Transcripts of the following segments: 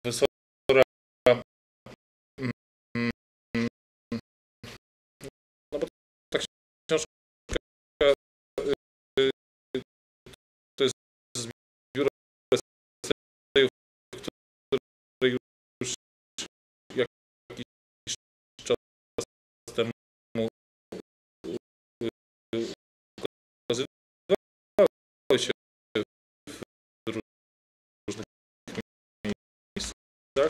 profesora, no bo ta książka to jest zbiór esejów, które już jakiś czas temu ukazywały się w różnych miejscach.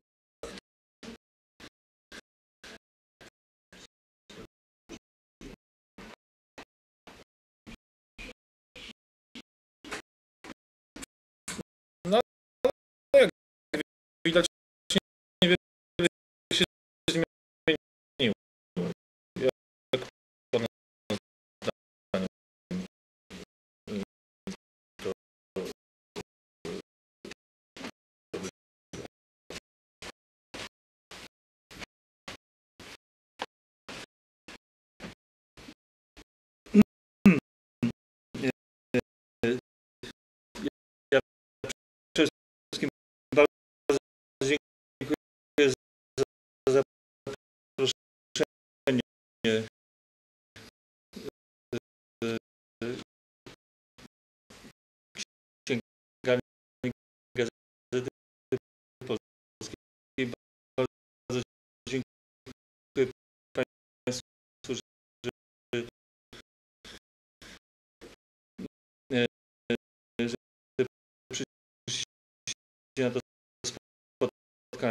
No, jak widać, niewiele się zmieniło. Jak pana zdaniem to ja przede wszystkim bardzo dziękuję za zaproszenie księgarni Gazety Polskiej. Bardzo dziękuję Państwu, że przyszliście na to spotkanie.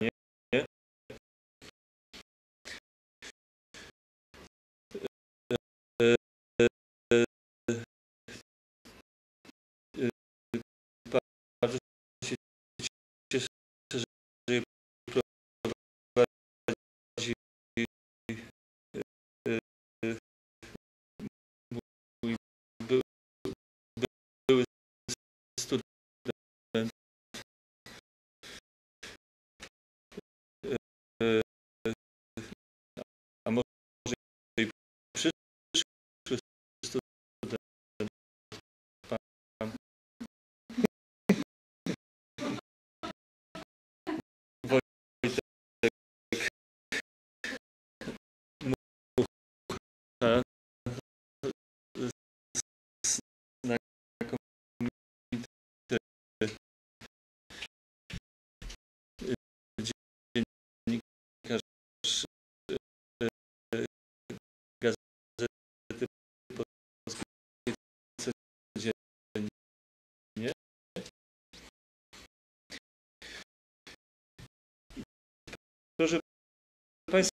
Bardzo się cieszę, że je prowadzi mój były student. A może i przyszły student. Pan Wojtek Mucha, znakomity dziennikarz Gazety Polskiej codziennie. Proszę Państwa,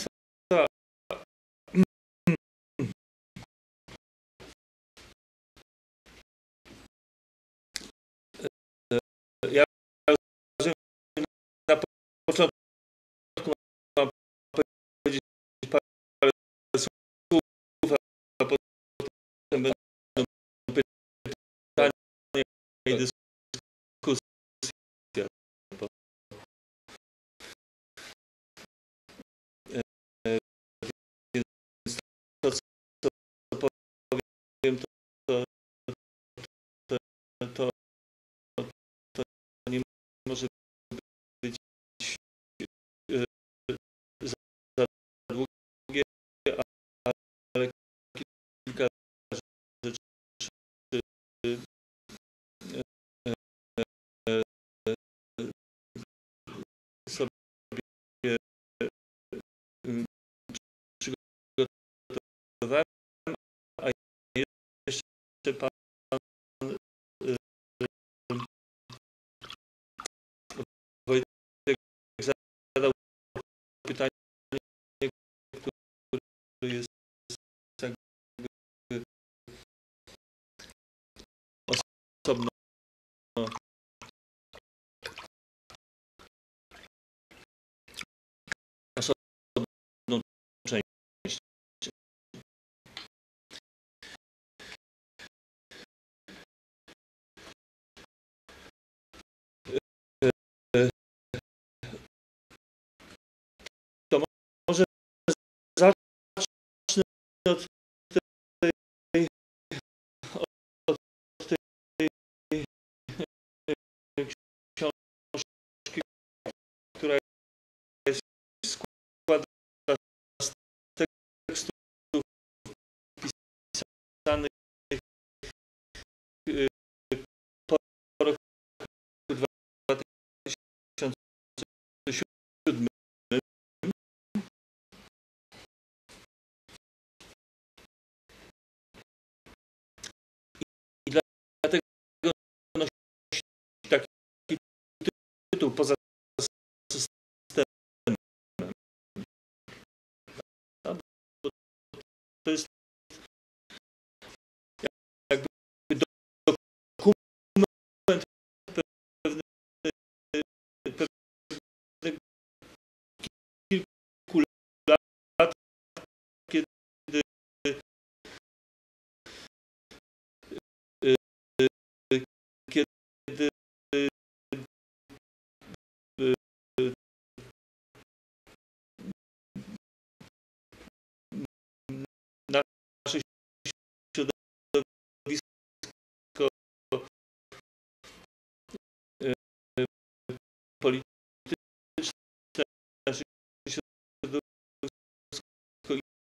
ja rozumiem, na początku mam powiedzieć parę słów, a potem będą pytania i dyskusja. Więc to, co powiem, to nie może być za długie, ale kilka rzeczy sobie przygotowałem, a jeszcze pan Wojtek zadał pytanie, które jest jakby osobno osobną część. To może zacznę od tej książki, tytuł poza systemem. To jest jakby dokument pewny kilku lat, kiedy kiedy nasze środowisko polityczne, nasze środowisko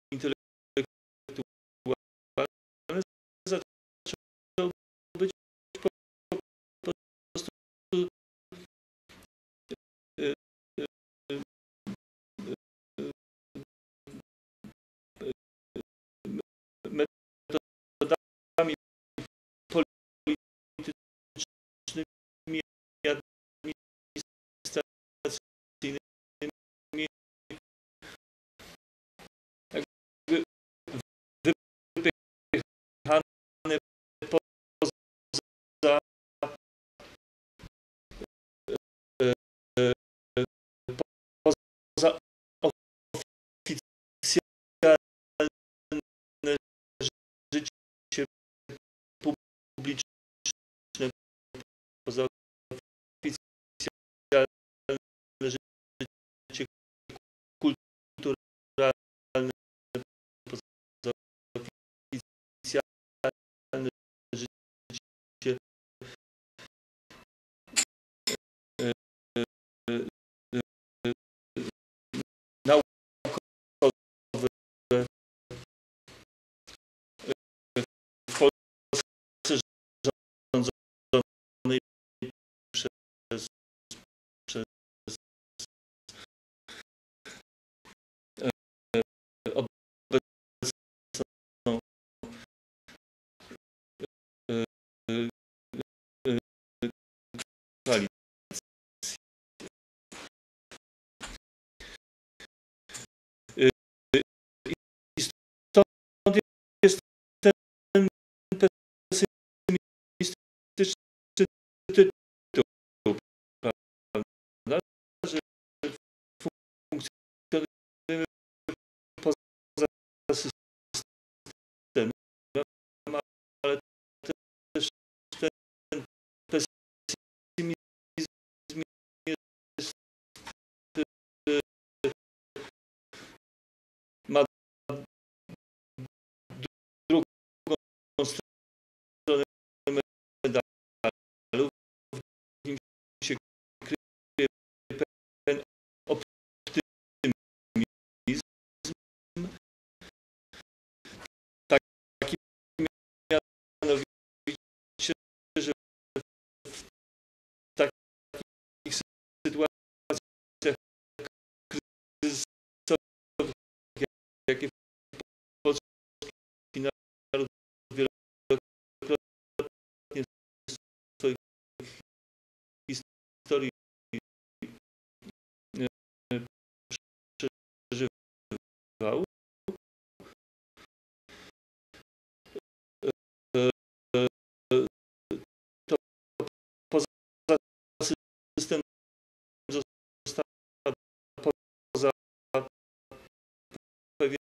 intelektualne zaczęło być po prostu metodami politycznymi, administracyjnymi, jakby wypychane poza poza oficjalne życie publiczne, poza oficjalne życie kulturalne, poza oficjalne życie naukowe w Polsce rządzonej przez obecną koalicję. I stąd jest ten pesymistyczny tytuł, prawda? Że funkcjonujemy poza systemem, ale też ten pesymizm jest, ma drugą stronę medalu. W nim się kryje pewien optymizm, taki mianowicie, że w takich sytuacjach kryzysowych, jakie polski naród wielokrotnie w swojej historii przeżywał, to poza systemem została poza pewien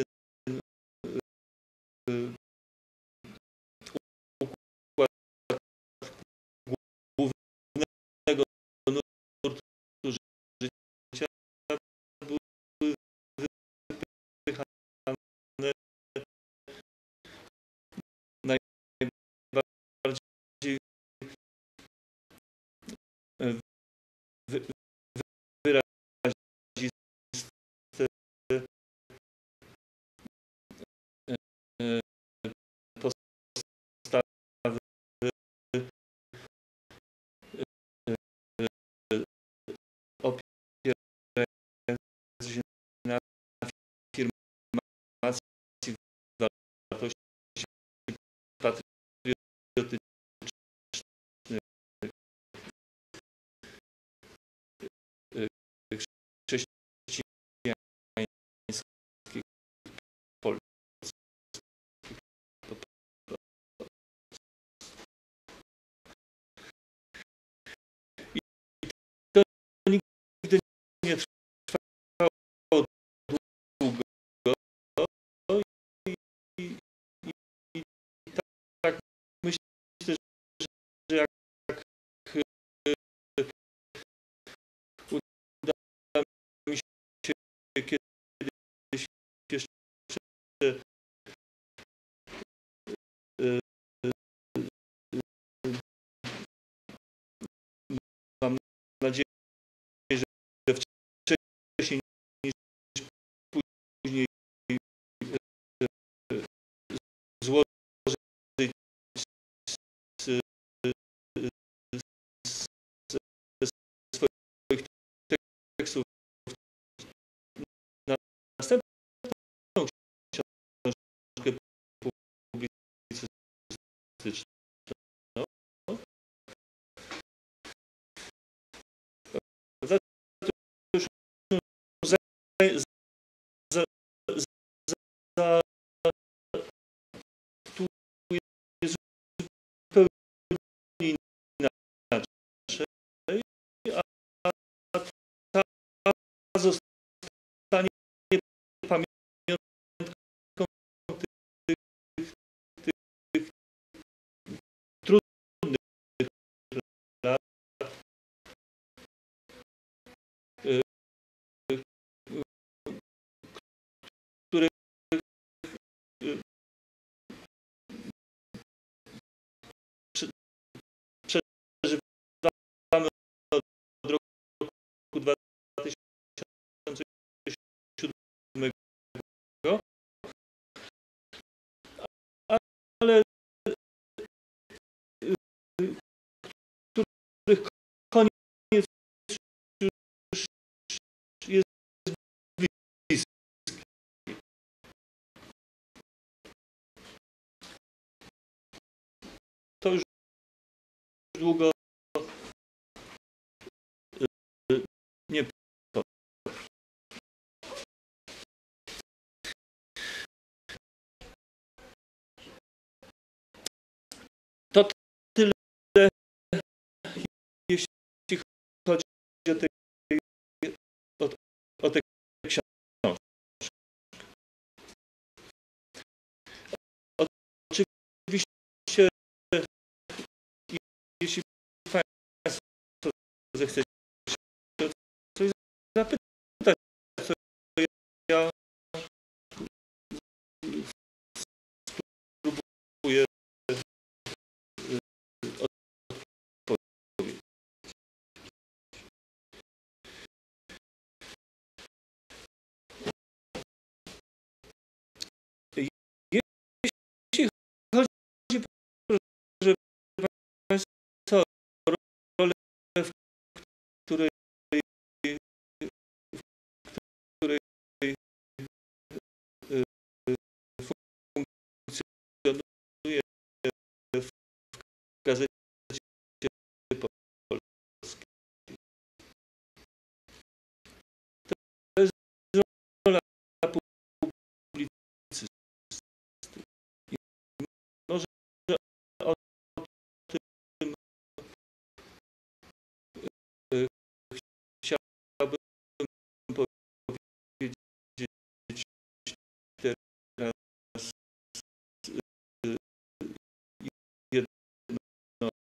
układ głównego nurtu życia, były wypychane najbardziej wyraziste y, mam nadzieję, że wcześniej niż później złożyć ze swoich tekstów następną książkę publicystyczną. To już za, za, za, tu jest zupełnie inaczej, a ta zostanie pamiątką tych trudnych lat, które przeżywamy od roku 2007, ale których koniec już jest bliski. To już długo nie to. To tyle, jeśli chodzi o te książki. Oczywiście, jeśli Państwo zechcecie coś zapytać, to ja spróbuję odpowiedzieć. Jeśli chodzi, proszę Państwa, o rolę, w której funkcjonuje w Gazecie Polskiej. To jest rola publicysty. I może o tym chciałbym powiedzieć teraz jedno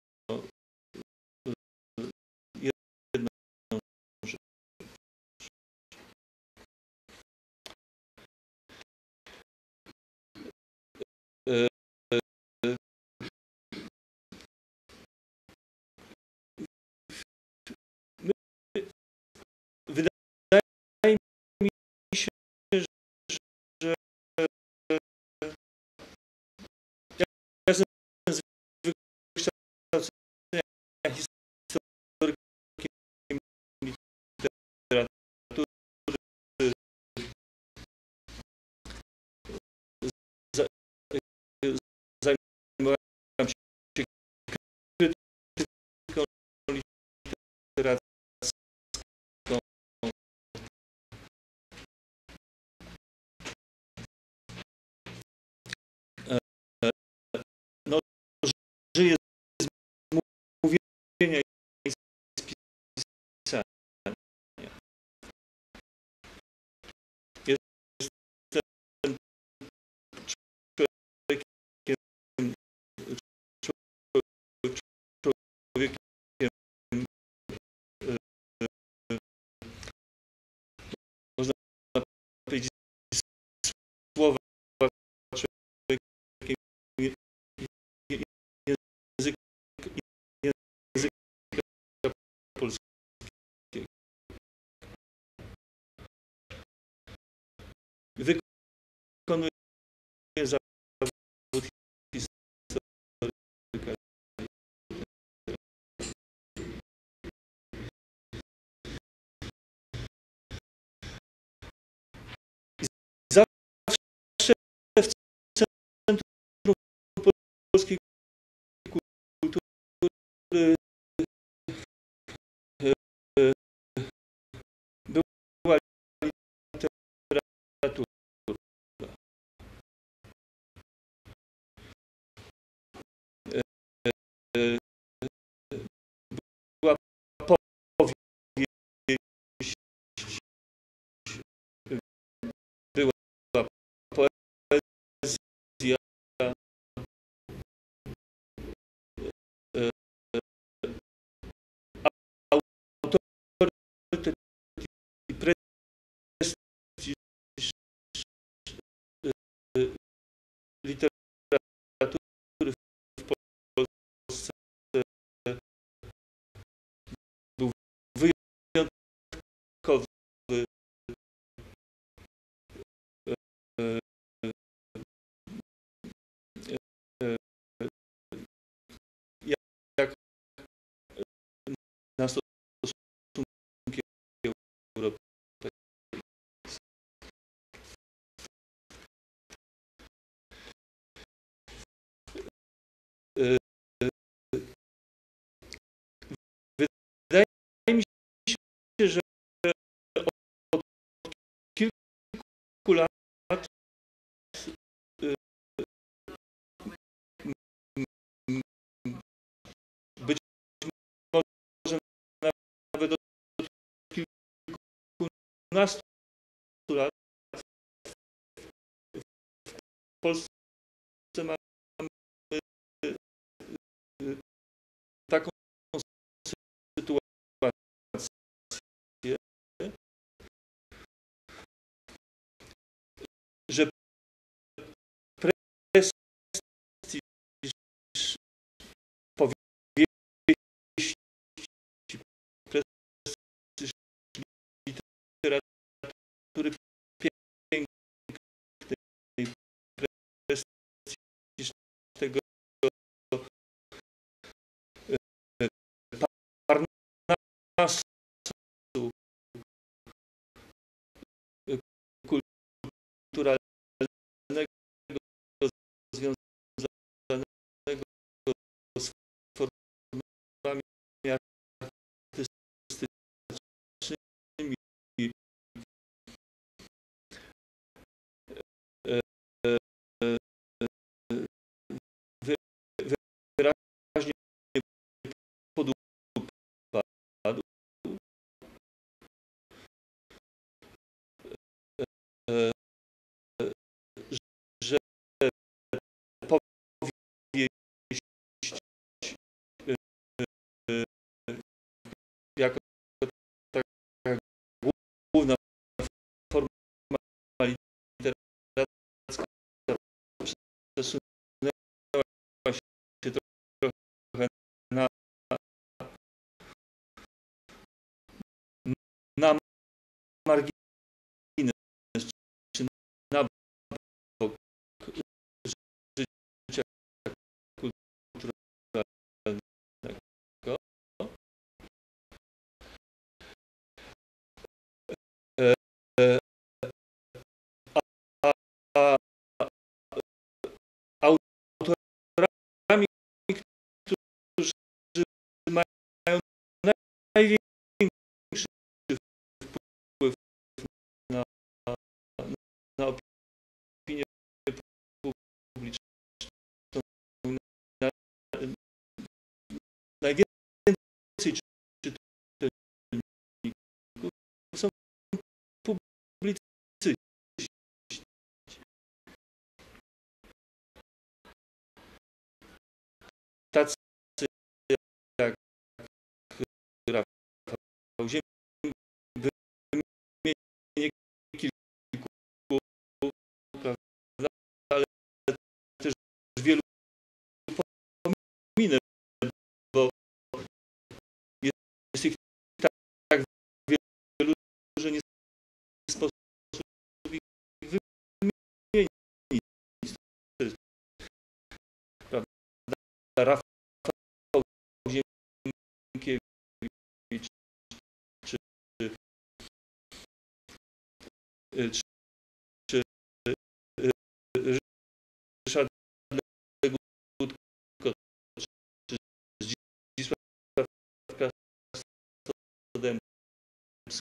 zawód historyka. Zawsze w centrum polskiej kultury była literatura. Była powieść, była poezja, autorytet i prestiż literatury w Polsce był wyjątkowy. Jak na stosunki europejskie. Wydaje mi się, że od kilku lat być może nawet od kilkunastu lat w Polsce mamy taką sytuację, że prestiż powieści, prestiż literatury pięknej, prestiż tego Parnasu kulturalnego związanego z formami artystycznymi wyraźnie podupadł, że powieść jako taka główna forma literacka przesunęła się trochę na margines, czy na bok życia kulturalnego. A Rafał Ziemkiewicz, czy Ryszard Legutko, czy Zdzisław Krasnodębski.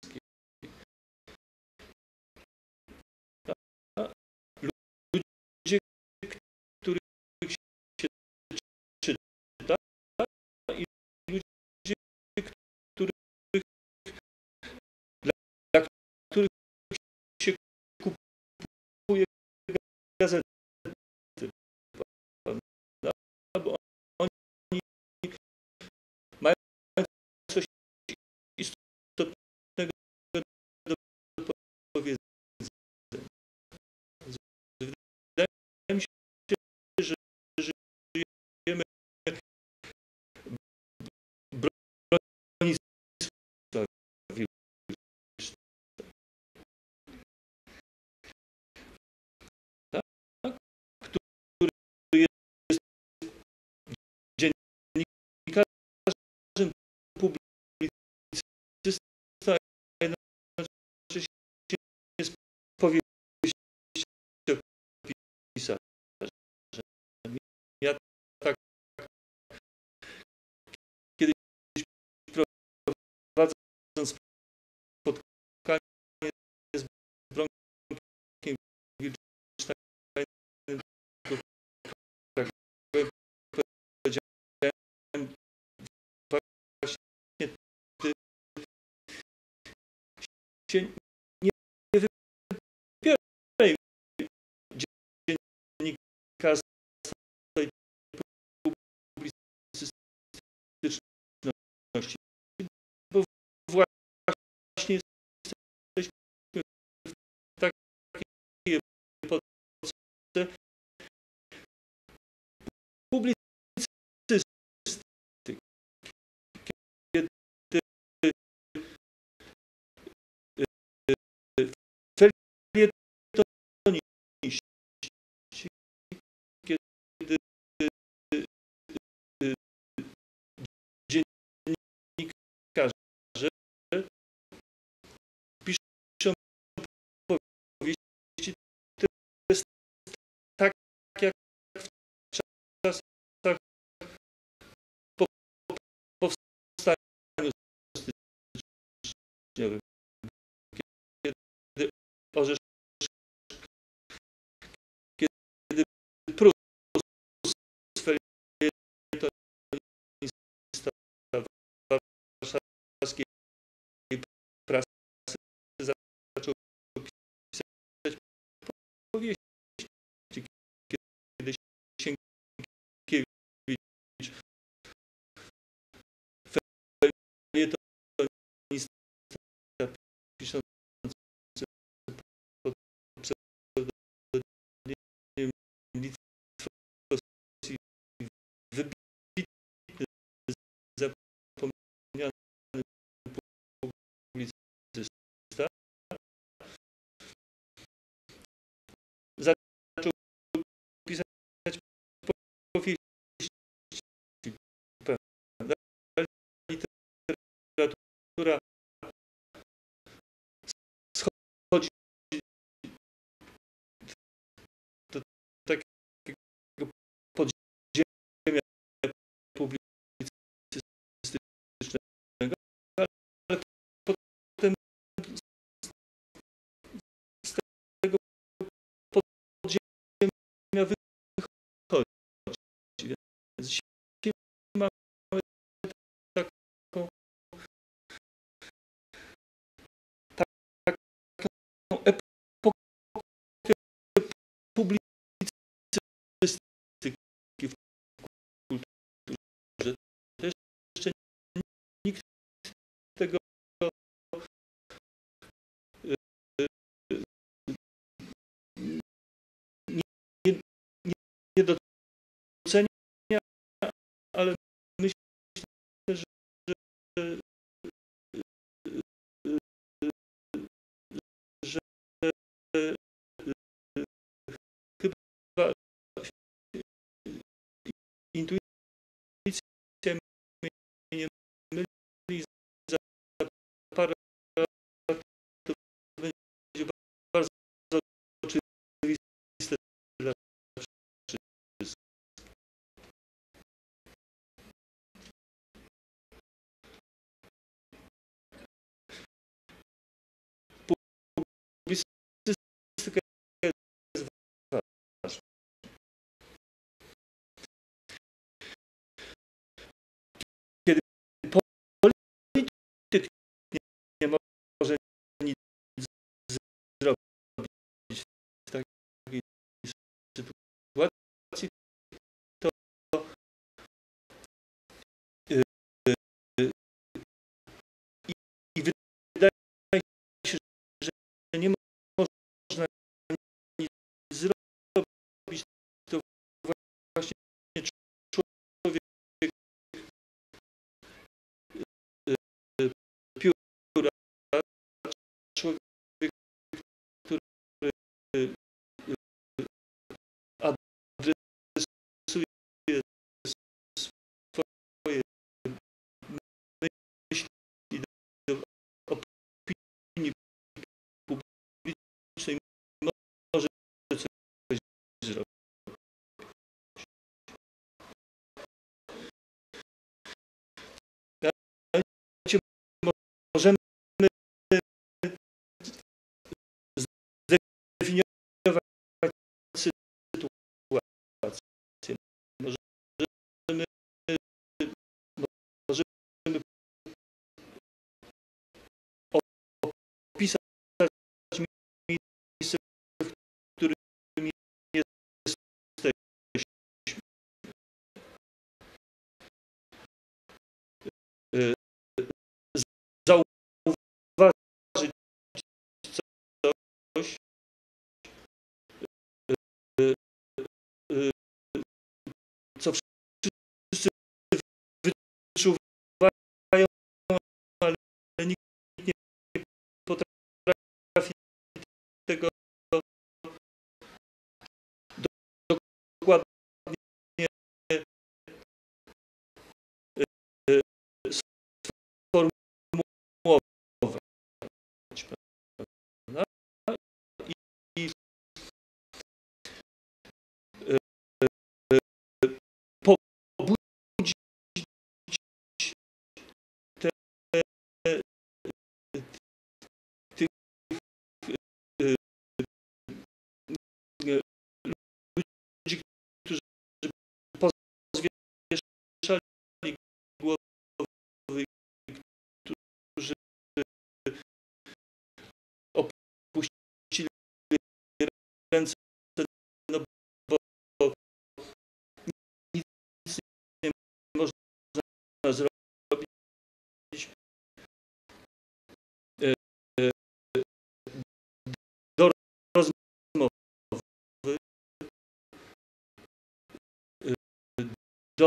Ludzie, których się czyta, i ludzie, dla których się kupuje gazety, prawda? Bo oni mają coś istotnego do powiedzenia. Wydaje mi się, że żyjemy Bronisław Wilczek, tak? Który jest dziennikarzem, publicystą, a jednocześnie jest powieściopisarzem. Ja tak kiedyś prowadząc spotkanie z Bronkiem Wilczsteinem, tak powiedziałem, właśnie ty się nie wybieraj dziennikarstwa i publicystyczności, bo właśnie jesteśmy w takiej epoce publicystyki, kiedy felietoniści, kiedy dziennikarze piszą powieści, to jest tak jak w czasach po powstaniu styczniowym, kiedy Orzeszkowy, kiedy Prus felietonista warszawskiej prasy zaczął pisać powieści, kiedy Sienkiewicz, felietonista piszący pod pseudonimem Litwowski, wybitny, zapomniany publicysta, zrobić. Możemy zdefiniować sytuację. Możemy opisać miejsce, w którym jesteśmy. Zauważyć coś, co wszyscy wyczuwają, ale nikt nie potrafi tego dokładnie sformułować. I pobudzić tych ludzi, którzy pozwieszali głowy, którzy opuścili ręce, no bo nic nie można zrobić. Do rozmowy, do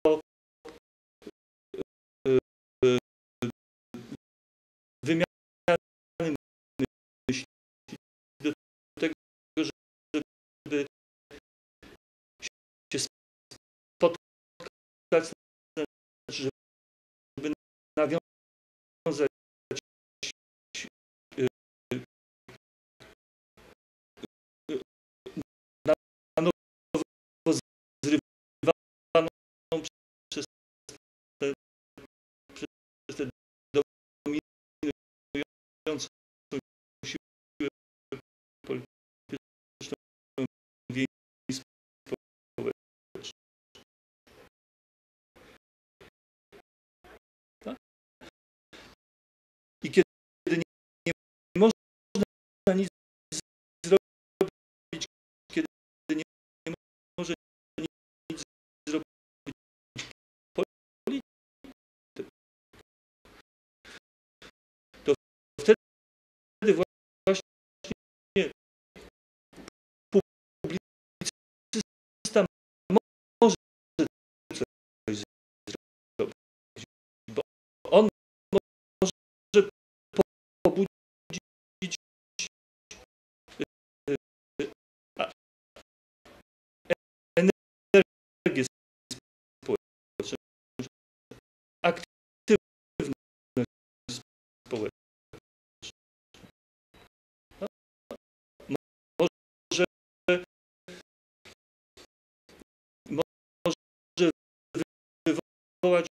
wymiany myśli, do tego, żeby się spotkać, żeby nawiązać na nowo zrywaną przez te dominującą siłę polityczną więzi społecznej. Tak? I kiedy nie można nic zrobić, kiedy nie może nic zrobić polityk, to wtedy właśnie publicysta może coś zrobić, bo on może pobudzić energię społeczną, aktywność społeczną. Może wywołać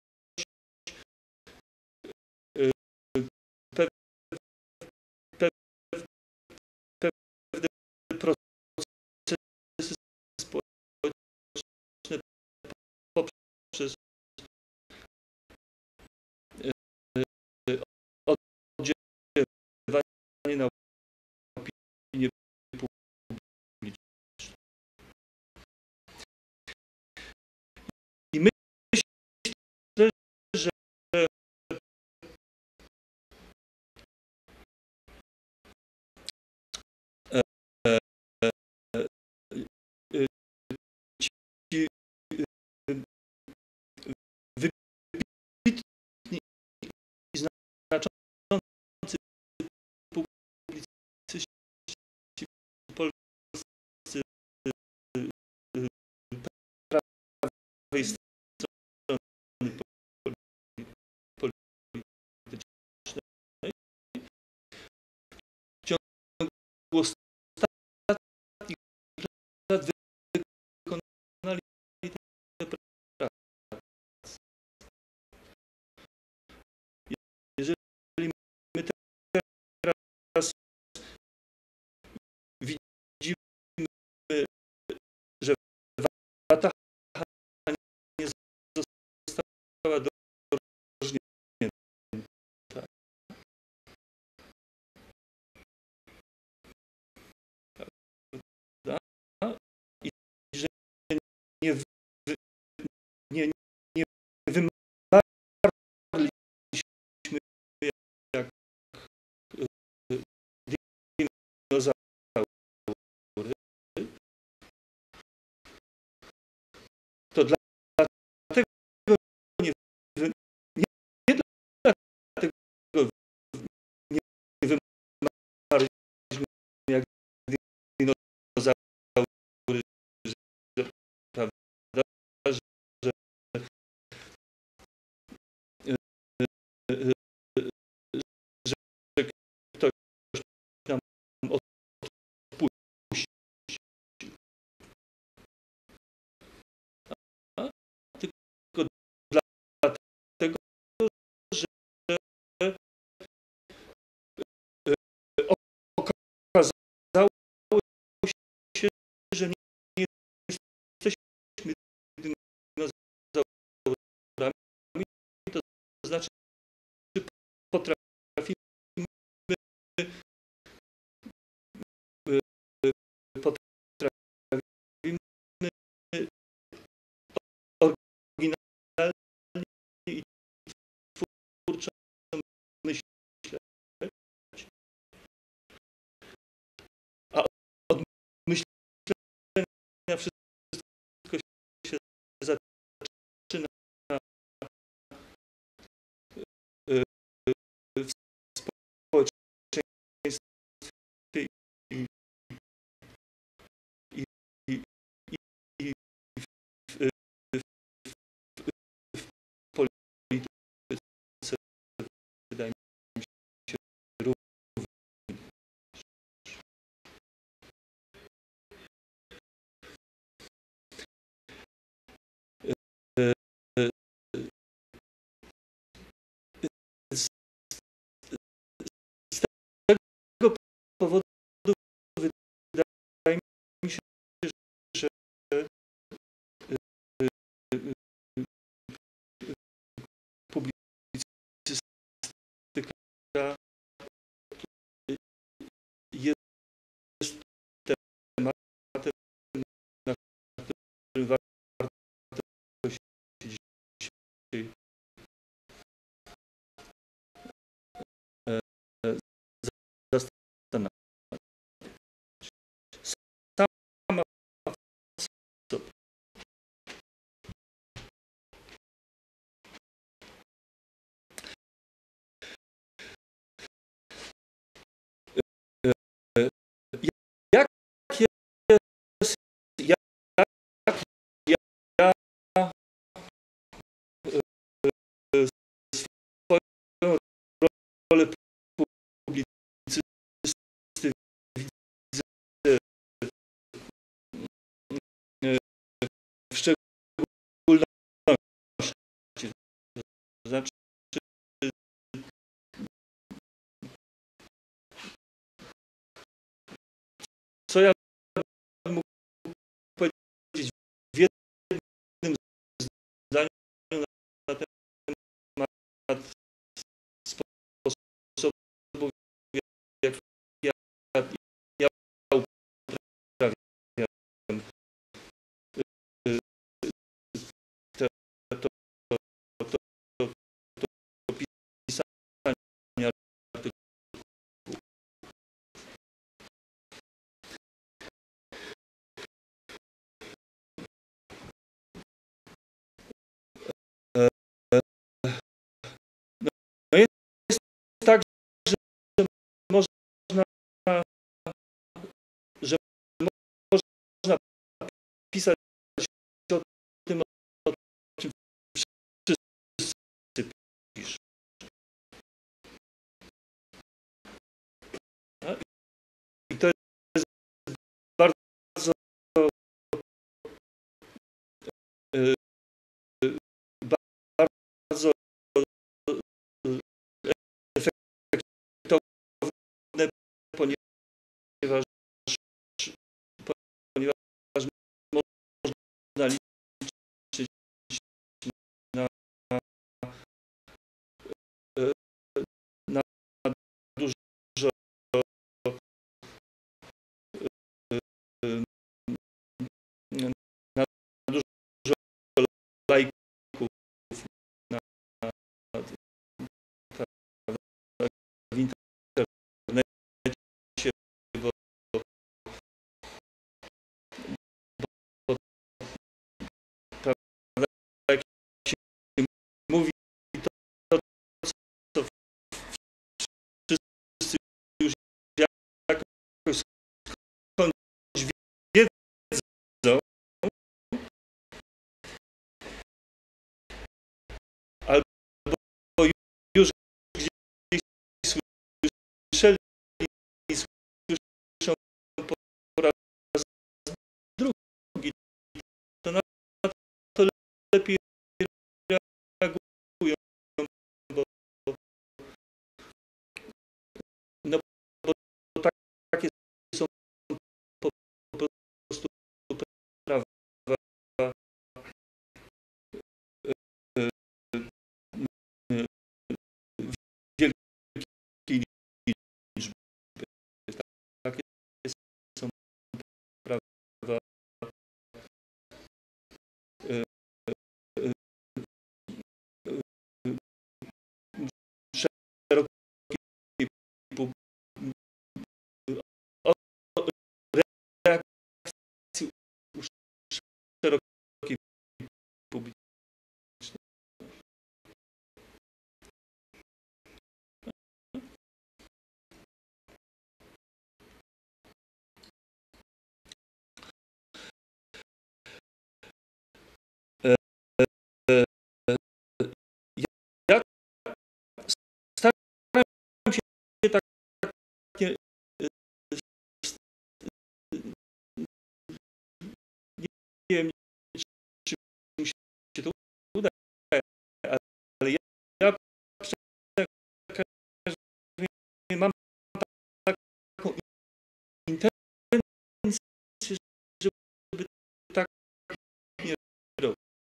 pewne procesy społeczne poprzez oddziaływanie na opinię publiczną. I myślę, że ci wybitni i znaczący publicyści polscy prawej strony politycznej w ciągu ostatnich lat dorżnięta. Prawda? I że nie, nie, nie wymarliśmy jak dinozaury, to dlatego nie, nie, nie dlatego nie wymarliśmy jak dinozaury, prawda, że że ktoś nam odpuści. Tylko dlatego, że okazało się, że nie jesteśmy dinozaurami, to znaczy, że potrafimy oryginalnie i twórczo myśleć, a od myślenia wszystko się zaczyna w społeczeństwie i w polityce, wydaje mi się, również. Z tego powodu wydaje mi się, że publicystyka jest tematem, na którym warto się dzisiaj zastanawiać. Sama w sobie. Jak jest, jak ja swoją rolę publicysty widzę w szczególności. To znaczy, co ja bym mógł powiedzieć w jednym zdaniu na temat sposobu, w jaki ja uprawiam to, to, to, to pisanie artykułów. lepiej reagują, bo, no, bo takie są po prostu prawa wielkiej liczby. Takie są prawa szerokiej reakcji u szerokiej publiczności. Ja staram się tak nie, nie wiem, czy mi się to uda, ale ja mam taką intencję, żeby tak nie robić.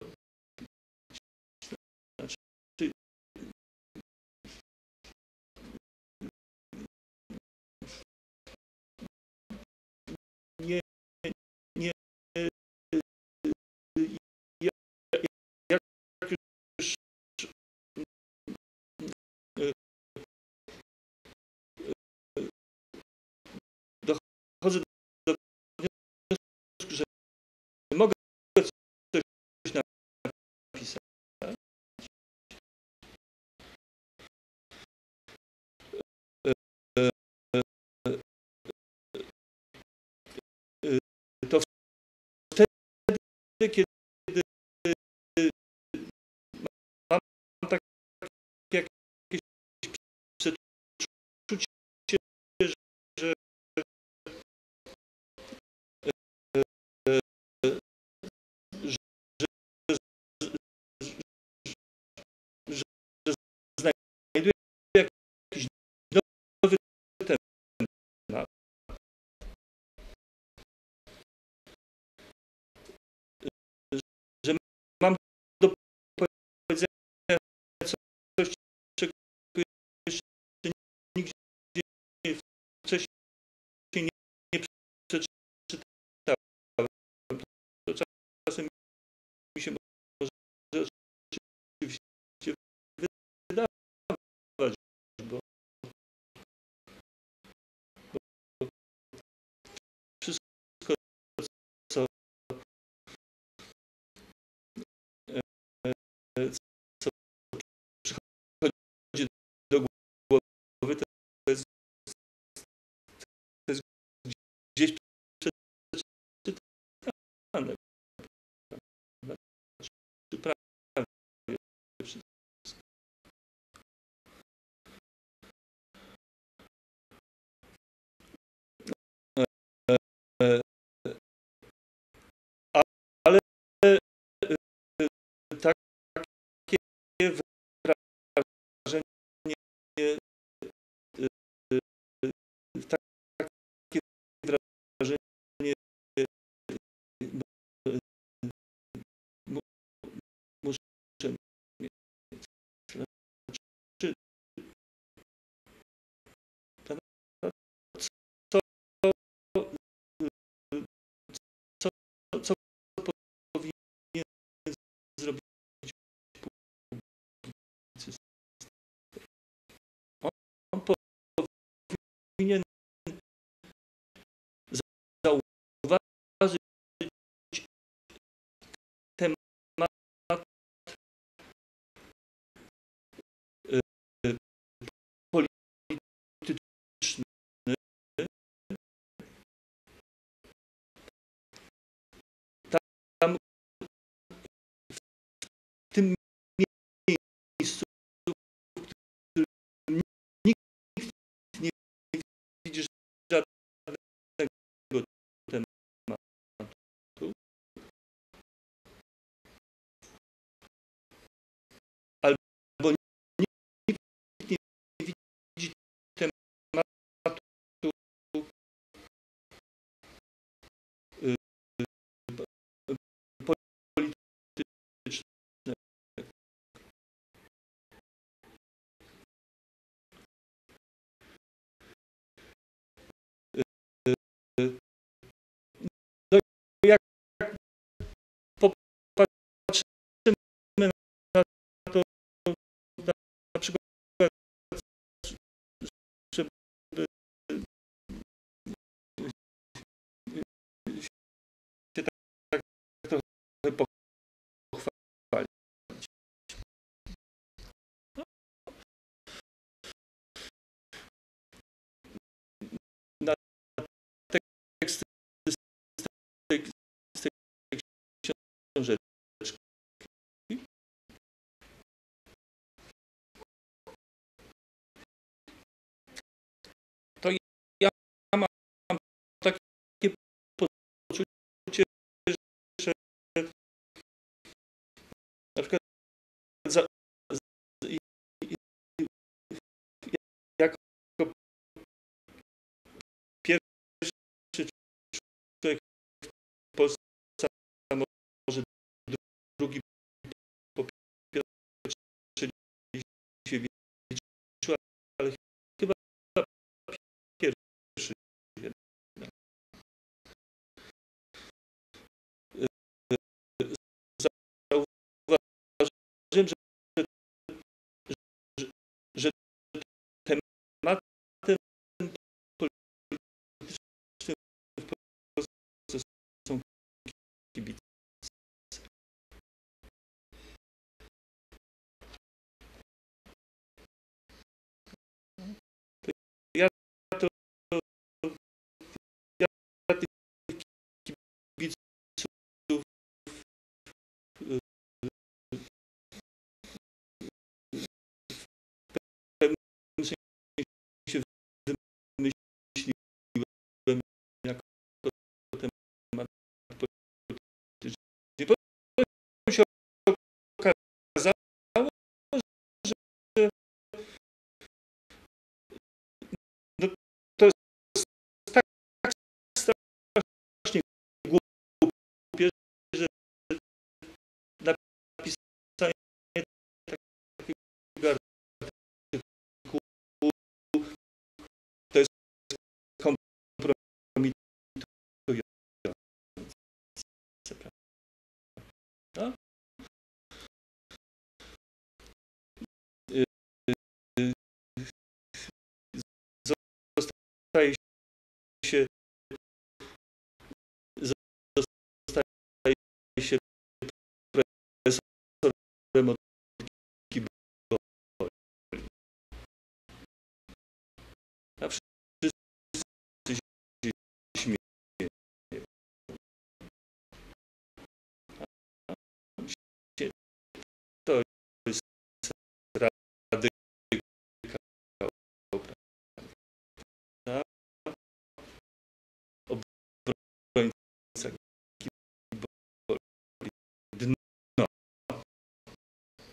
Znaczy, nie, nie, ja, jak już dochodzę do wniosku, że mogę coś napisać, to wtedy, kiedy mam tak jakieś przeczucie, że że znajduję jakiś nowy temat, książeczki. To ja mam takie poczucie, że na przykład jako pierwszy człowiek w Polsce, a może drugi po pierwsze się wietrzył, ale chyba pierwszy jednak. Zauważyłem, że tematem politycznym w Polsce są kibice. Ja tych kibiców w pewnym sensie wymyśliłem jako temat polityczny. Potem się okazało, że no, to jest tak strasznie głupie, że napisanie takiego artykułu to jest kompromitujące. No? Zostaje się profesorem od kiboli. A wszyscy się śmieją. To jest radykał, prawda? Obrońca kiboli. Dno.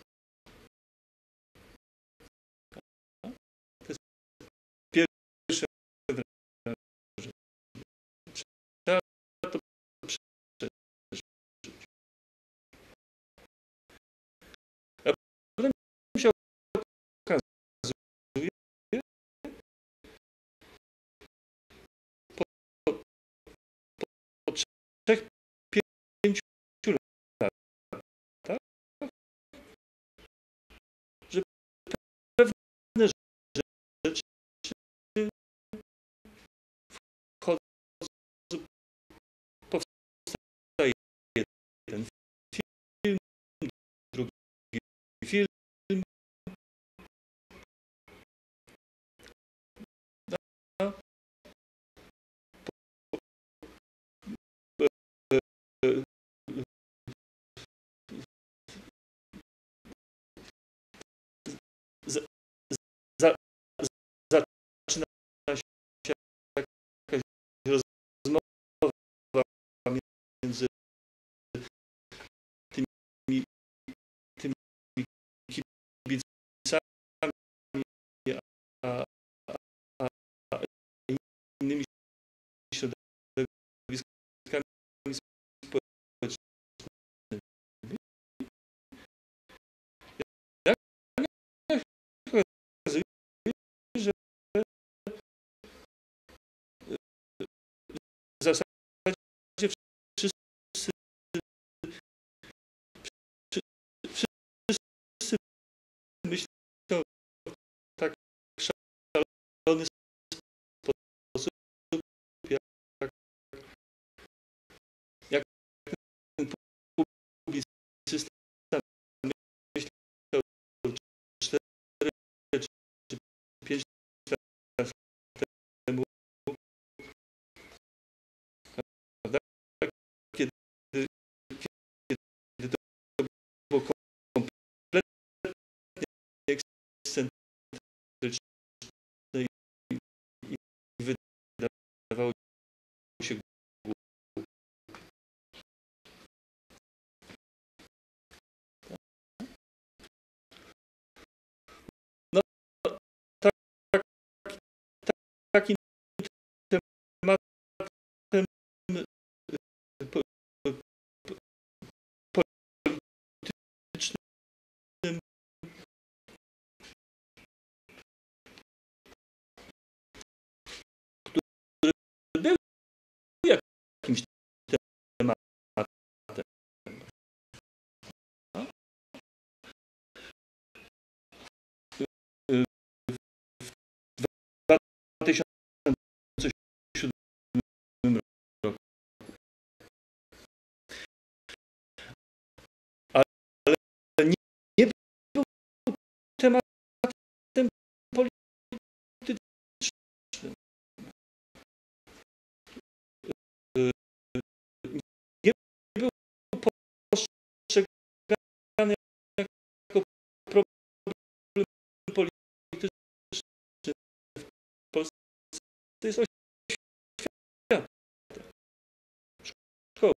To jest oświata. Szkoła.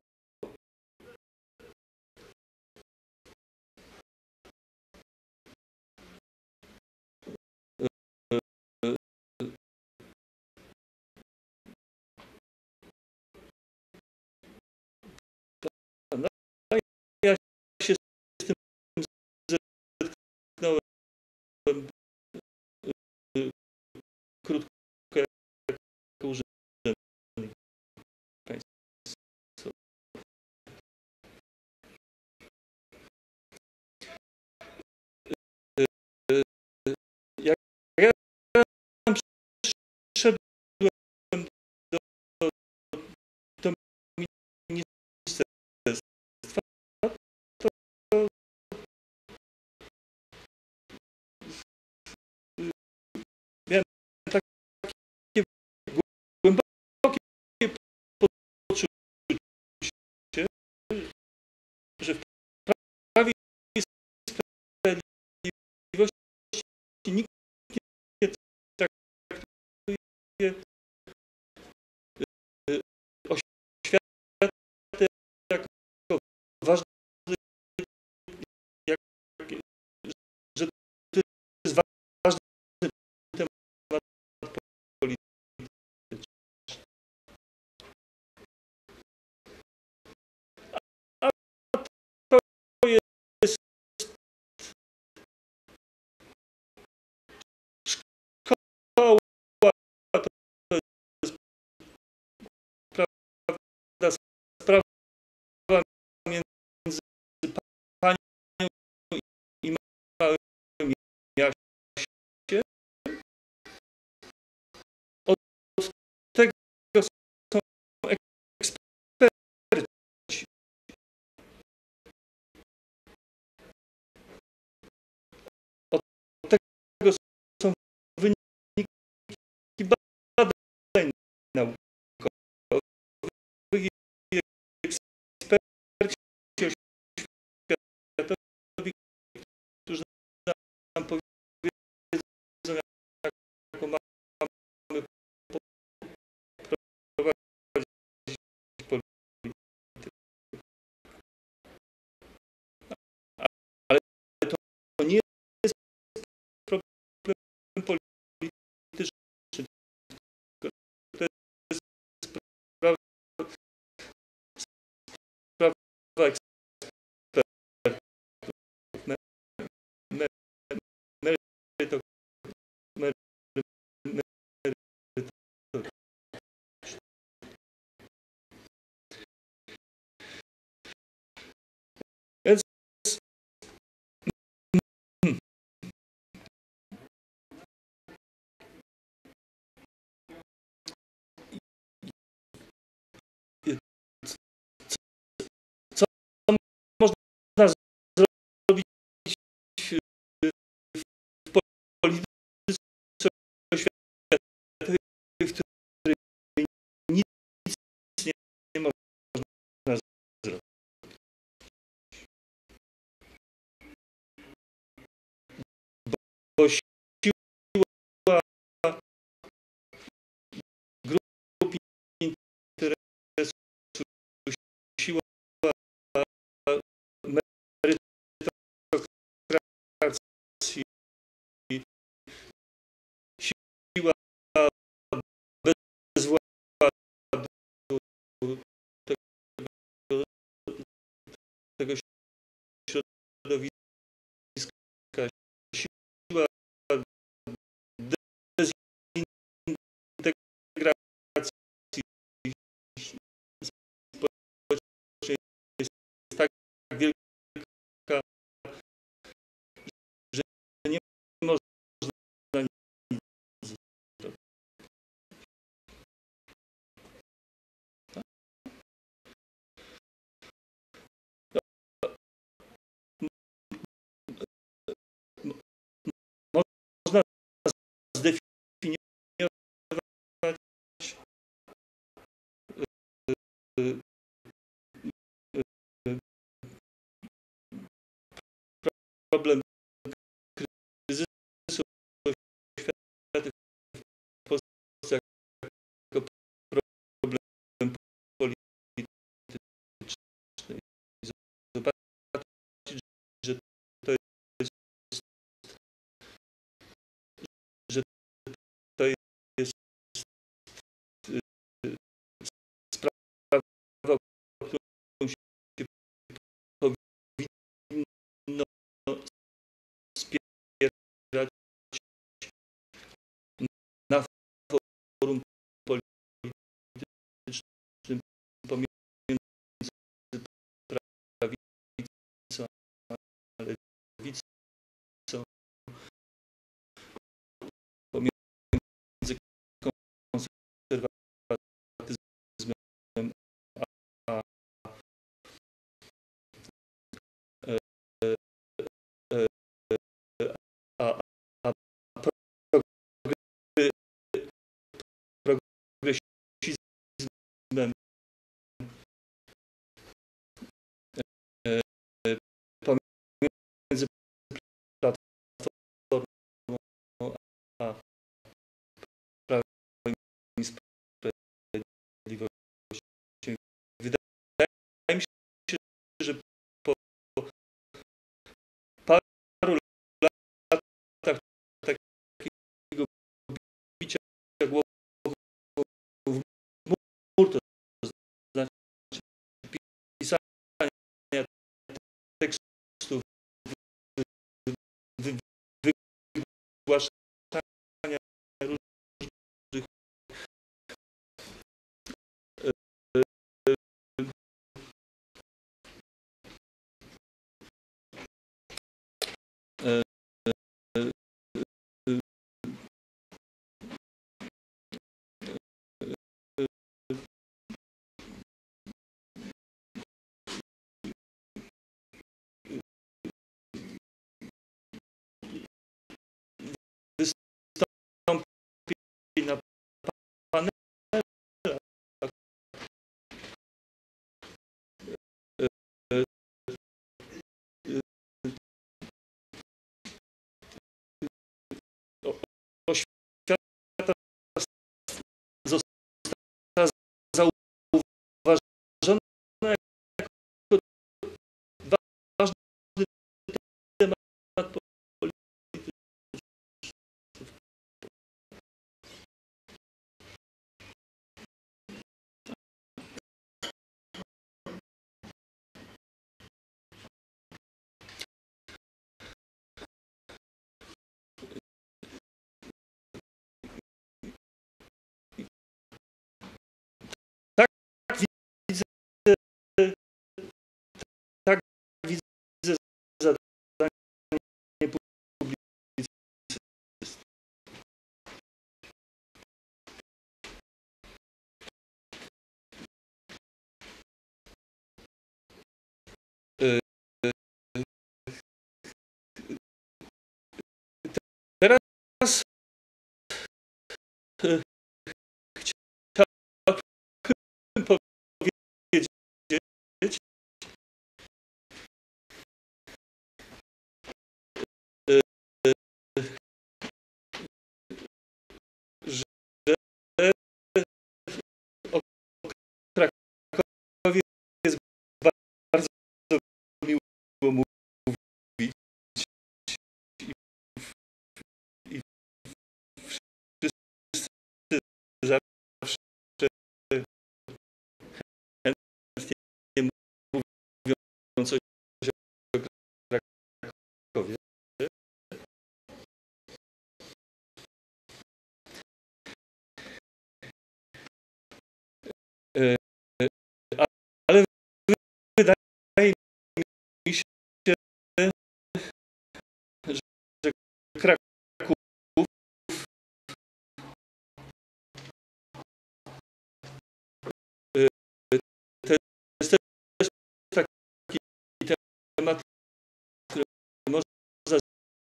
No, ja się z tym zetknąłem krótko jako urzędnik państwowy. Jak ja przyszedłem do, do ministerstwa, to miałem takie głębokie poczucie, że w Prawie i Sprawiedliwości nikt nie traktuje oświaty jako ważny, jak, że to jest ważny temat polityczny. A to jest szkoła, to jest prawda, sprawa między panią i małym Jasiem. Od tego są eksperci. Od tego są wyniki badań naukowych i eksperci oświatowi, którzy nam powiedzą, jaką mamy prowadzić politykę. Ale to nie jest problem polityczny, to jest sprawa ekspertów, merytorycznych. Więc co można zrobić w polityce oświatowej, w której nic nie można zrobić? Bo siła grup interesu, siła merytokracji, siła bezwładu tego środowiska, siła dezintegracji społecznej jest tak wielka, że nie można nic zrobić. Można zdefiniować problem kryzysu oświaty w Polsce zgłaszania różnych wystąpień na panelach oświata została zauważona jako ważny temat polityczny. Tak widzę, tak widzę zadanie publicysty. Teraz chciałbym powiedzieć, że o Krakowie jest bardzo miło mówić i wszyscy zawsze chętnie mówią coś o Krakowie. Ale wydaje mi się, że Kraków to jest też taki temat, który można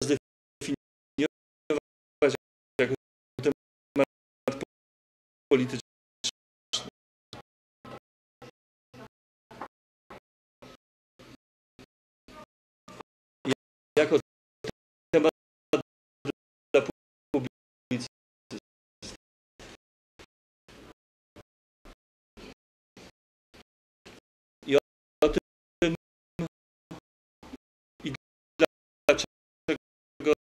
zdefiniować jako temat polityczny. Jako temat dla publicysty. I o tym, i dlaczego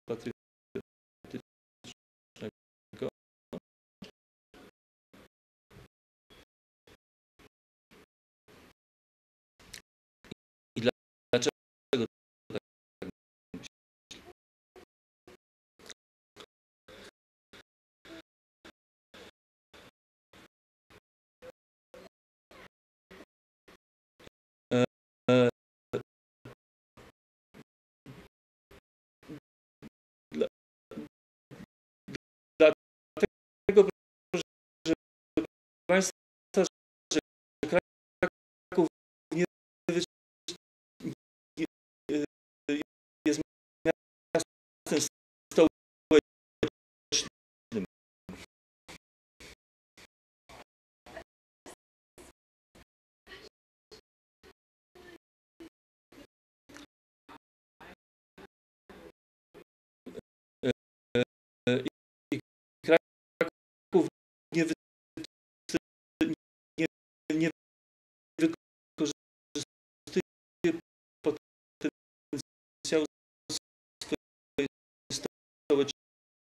patriotycznego. I dlaczego tak myślę? Dlatego, że Państwa, że Kraków nie jest miastem stołecznym. I Kraków nie wykorzystuje potencjału swojej stołeczności.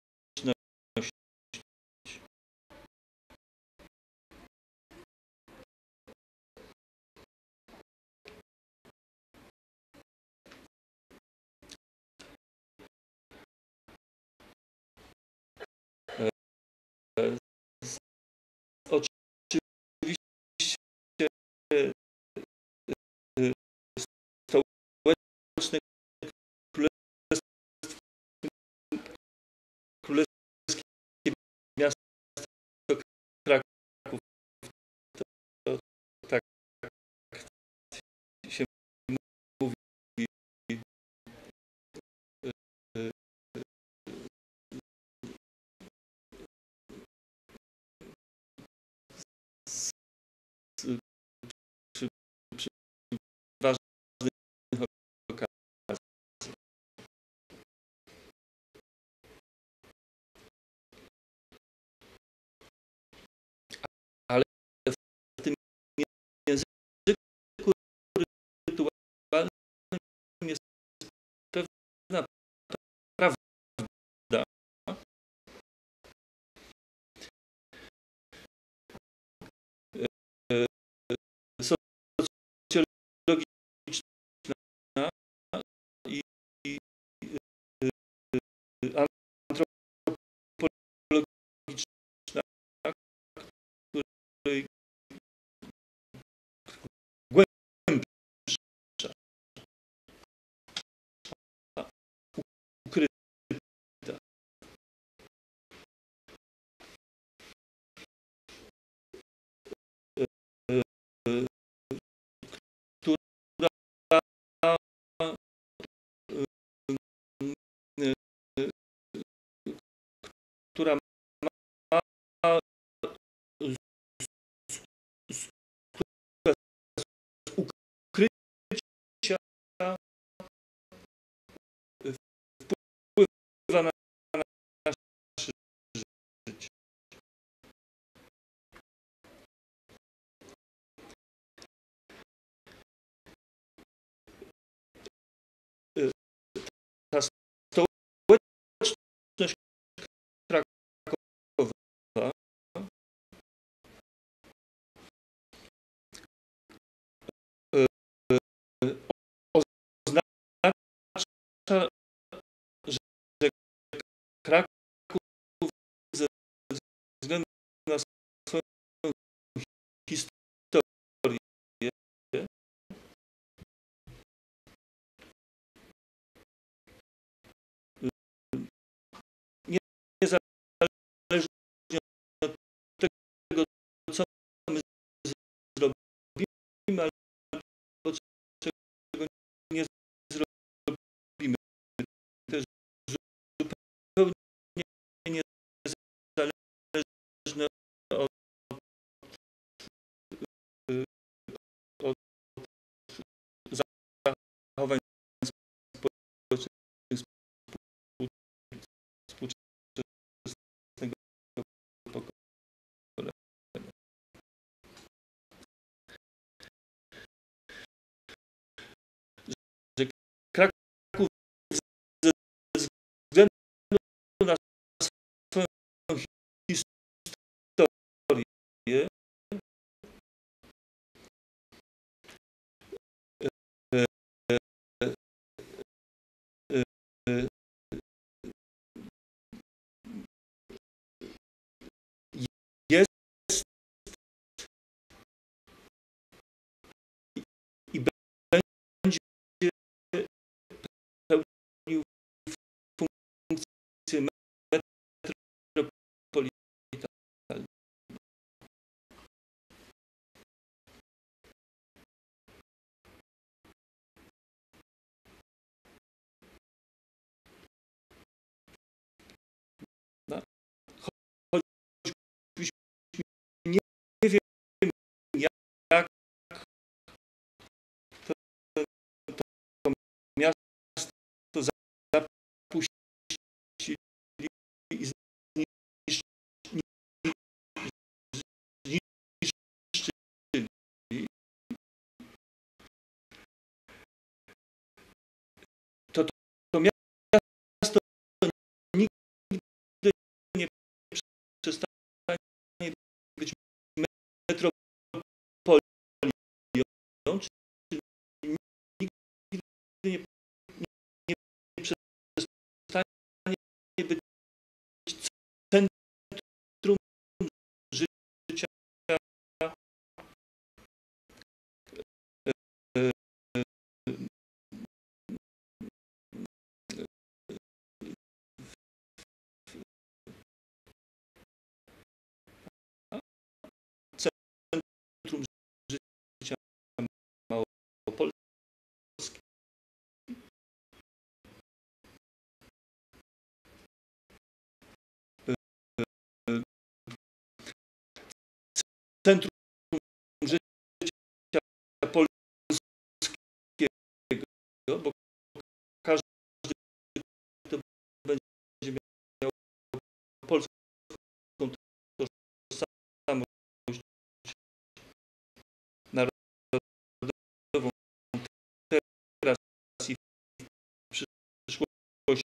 Oczywiście stołeczne królewskie miasto Kraków, to tak się mówi, przy ważnych okazjach. Ale w tym języku rytualnym jest pewna prawda. Socjologiczna i antropologiczna, której głębsza, ukryta. Która ma ukrycia, wpływa na nasze życie. Ta społeczność krakowa oznacza, że Kraków ze względu na swoją historię niezależnie od tego, co my zrobimy, albo czego nie zrobimy. To jest zupełnie centrum życia polskiego, bo każdy, kto będzie miał polską tożsamość narodową teraz i w przyszłości,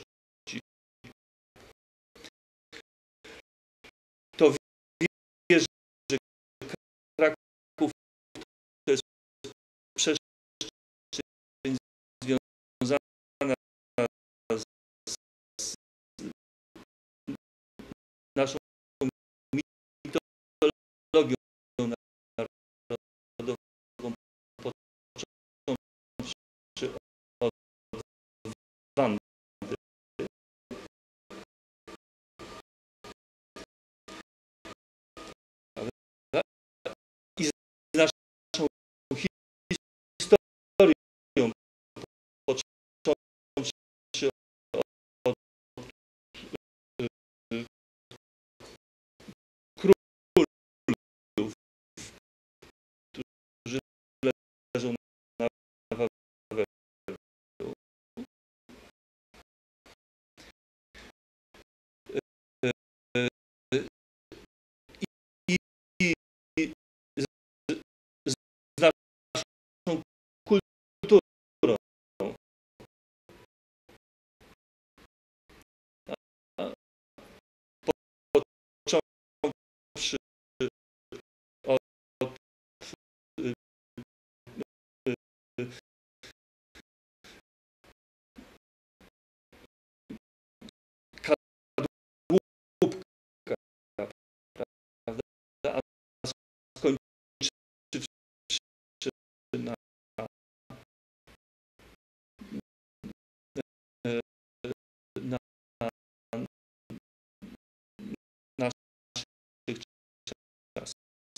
to wie, że Kraków to jest przestrzeń związana z naszą mitologią narodową, począwszy od Wandy. I z naszą historią, począwszy od królów, którzy leżą na Wawelu. Z naszą kulturą. Począwszy od kadłubka, prawda, a skończywszy na na naszych czasach.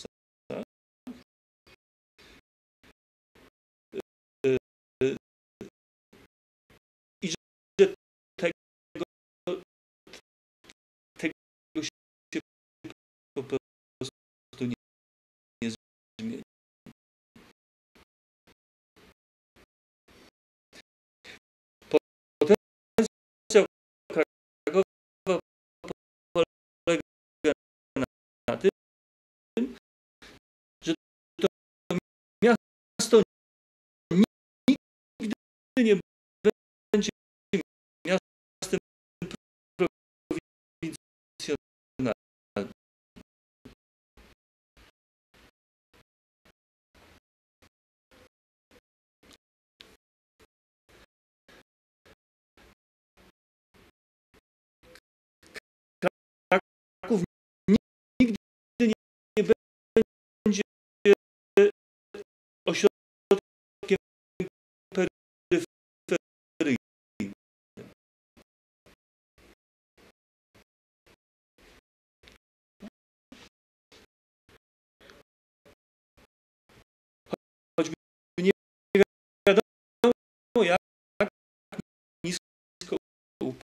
I że tego się po prostu nie zmieni. Potencjał Krakowa polega na tym, że to miasto nigdy nie będzie miastem prowincjonalnym. Kraków nigdy nie będzie ośrodkiem peryferyjnym. Choćby nie wiadomo jak nisko upadł.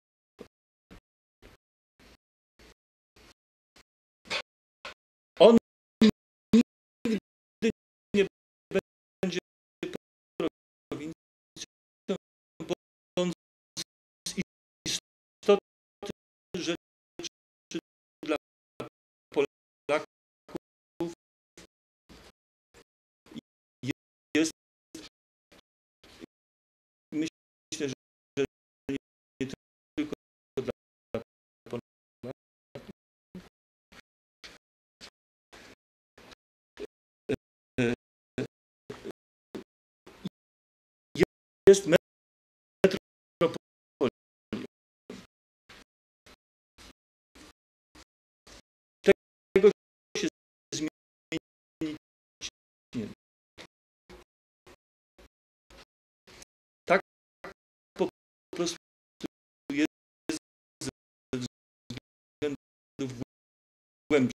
On nigdy nie będzie prowincją, bo on z istoty rzeczy dla Polaków jest, myślę, że nie tylko dla Polaków, jest metropolią. Tego się zmienić nie da. Tak po prostu jest ze względów głębszych.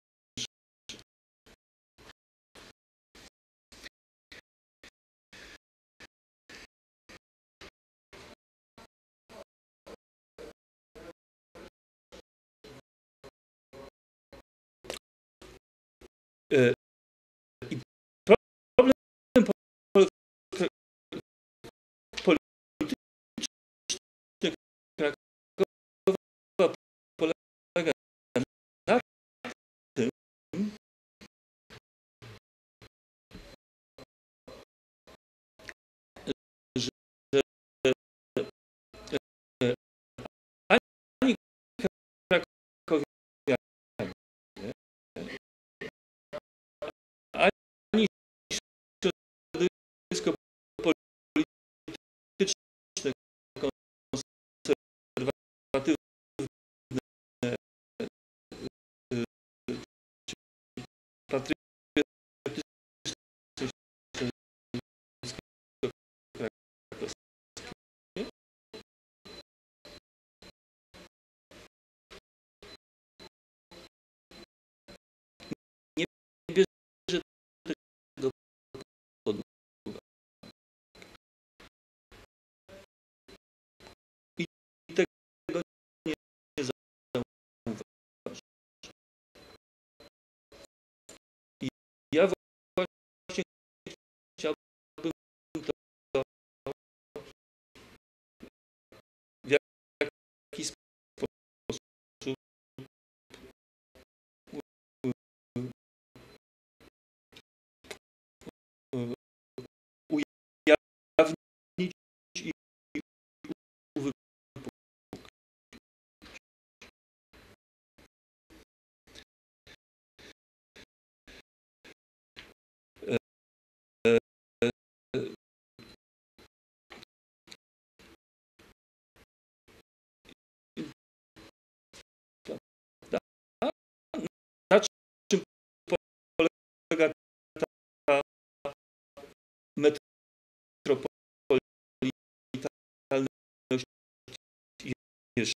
patriotycznej nie bierze tego pod uwagę. I tego nie zauważy. I ja właśnie chciałbym to w jaki sposób ujawnić i uwypuklić. Na czym polega ta metropolitalność jeszcze?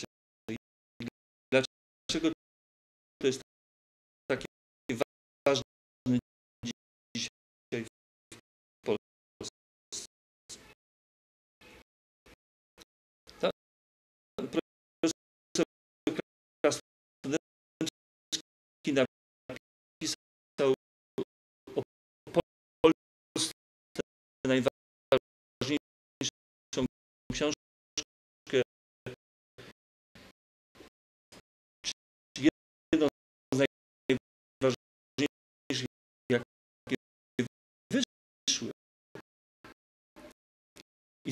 Dlaczego to jest takie ważne dzisiaj w Polsce? Profesor Krasnodębski napisał o Polsce najważniejszą książkę, jedną z najważniejszych, jakie wyszły. I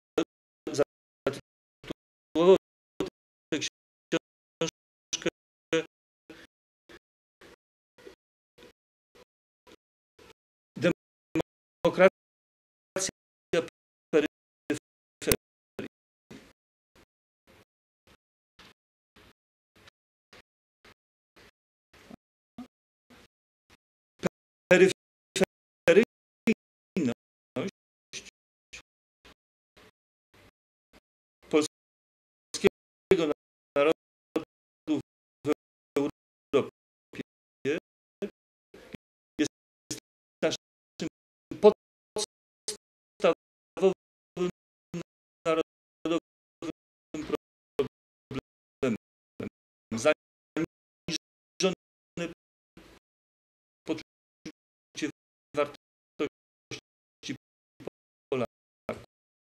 zatytułował tę książkę Demokracja peryferii. Peryferyjność polskiego narodu w Europie jest naszym podstawowym narodowym problemem. Zaniżone poczucie wartości Polaków.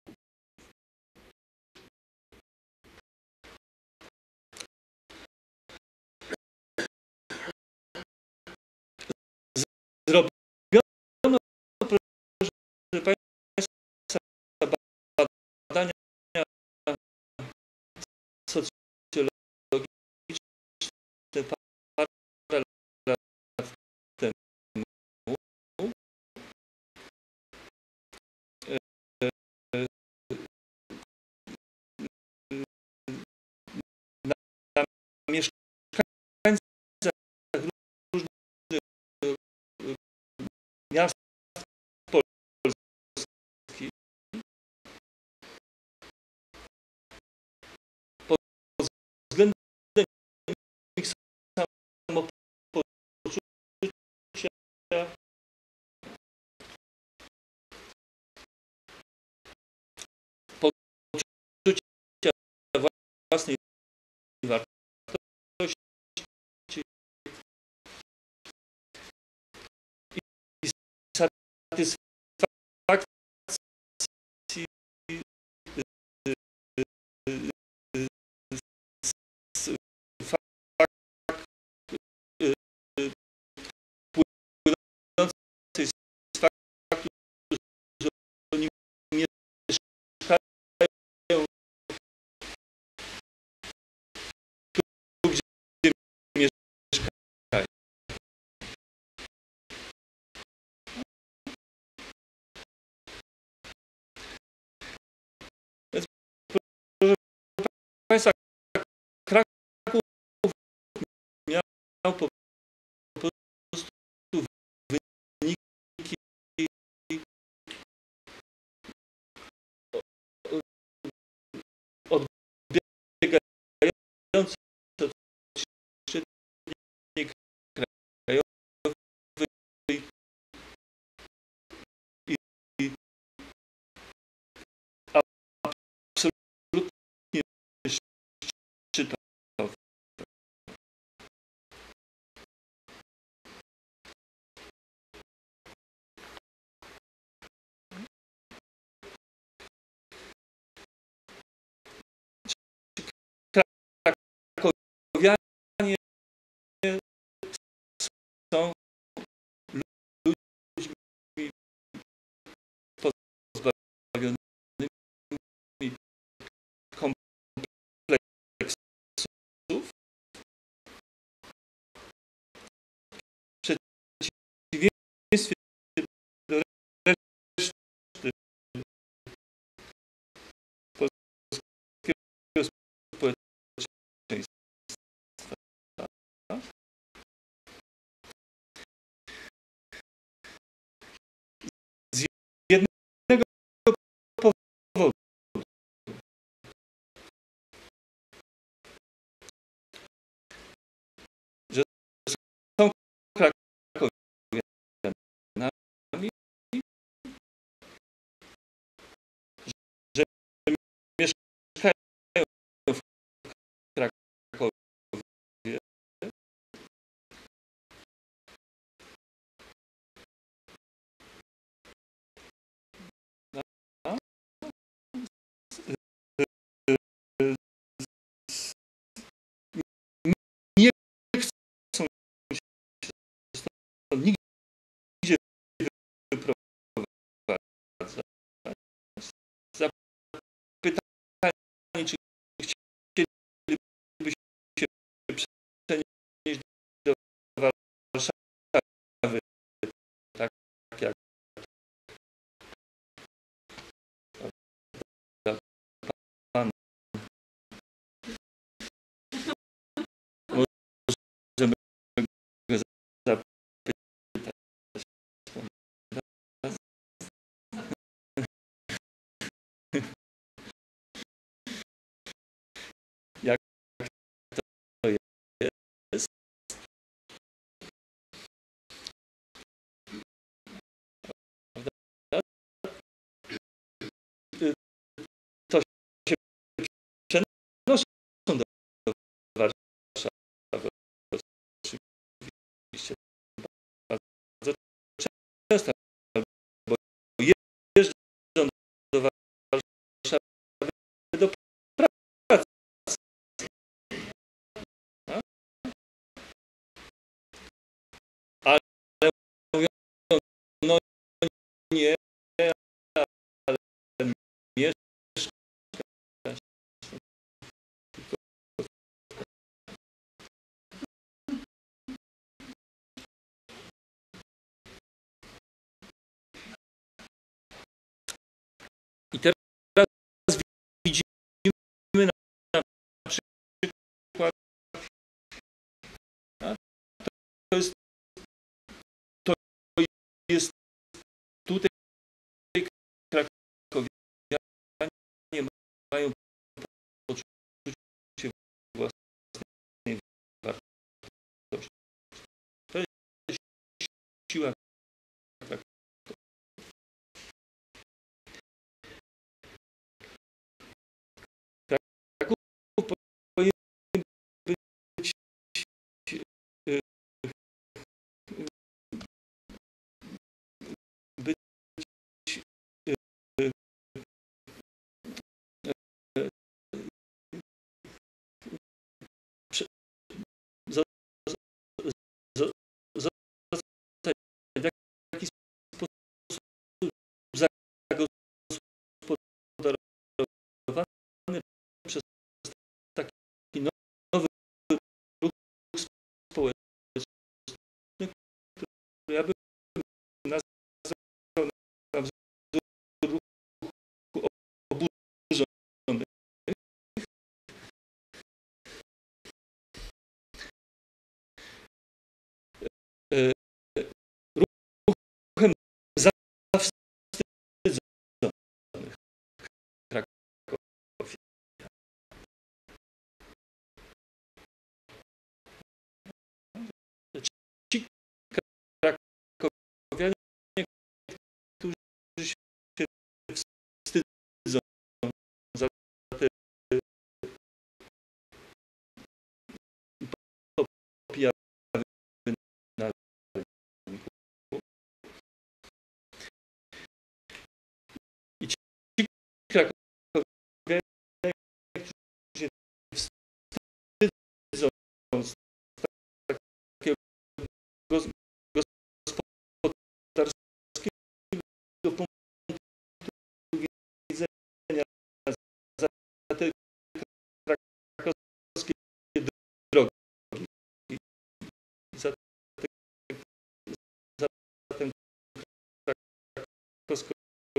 Zrobiono, proszę Państwa, badania socjologiczne parę lat temu. Na mieszkańcach różnych miast polskich pod względem ich samopoczucia własnej wartości i satysfakcji z płynącej z faktu, że oni mieszkają tu, gdzie mieszkają. Więc, proszę Państwa, Kraków miał po prostu od średniej krajowej i absolutnie szczytowe. Krakowianie są ludźmi pozbawionymi kompleksów, w przeciwieństwie do reszty polskiego społeczeństwa. Z jednego powodu. Że są krakowianami, że mieszkają w Krakowie, nie chcą się stąd nigdzie wyprowadzać. Zapytanie, czy chcieliby się przenieść do Warszawy, tak jak pan. Możemy go zapytać. Jak to jest? To się przenoszą do Warszawy oczywiście bardzo często, bo jeżdżą do Warszawy do pracy. Ale mówią, no nie, ale mieszka się tylko i teraz widzimy na przykład, to jest tutaj krakowianie mają poczucie własnej wartości. To jest siła Krakowa. Kraków powinien być być objawy na rynku. I ci krakowianie, którzy się wstydzą z takiego gospodarskiego punktu widzenia, za te krakowskie drogi, za tę krakowską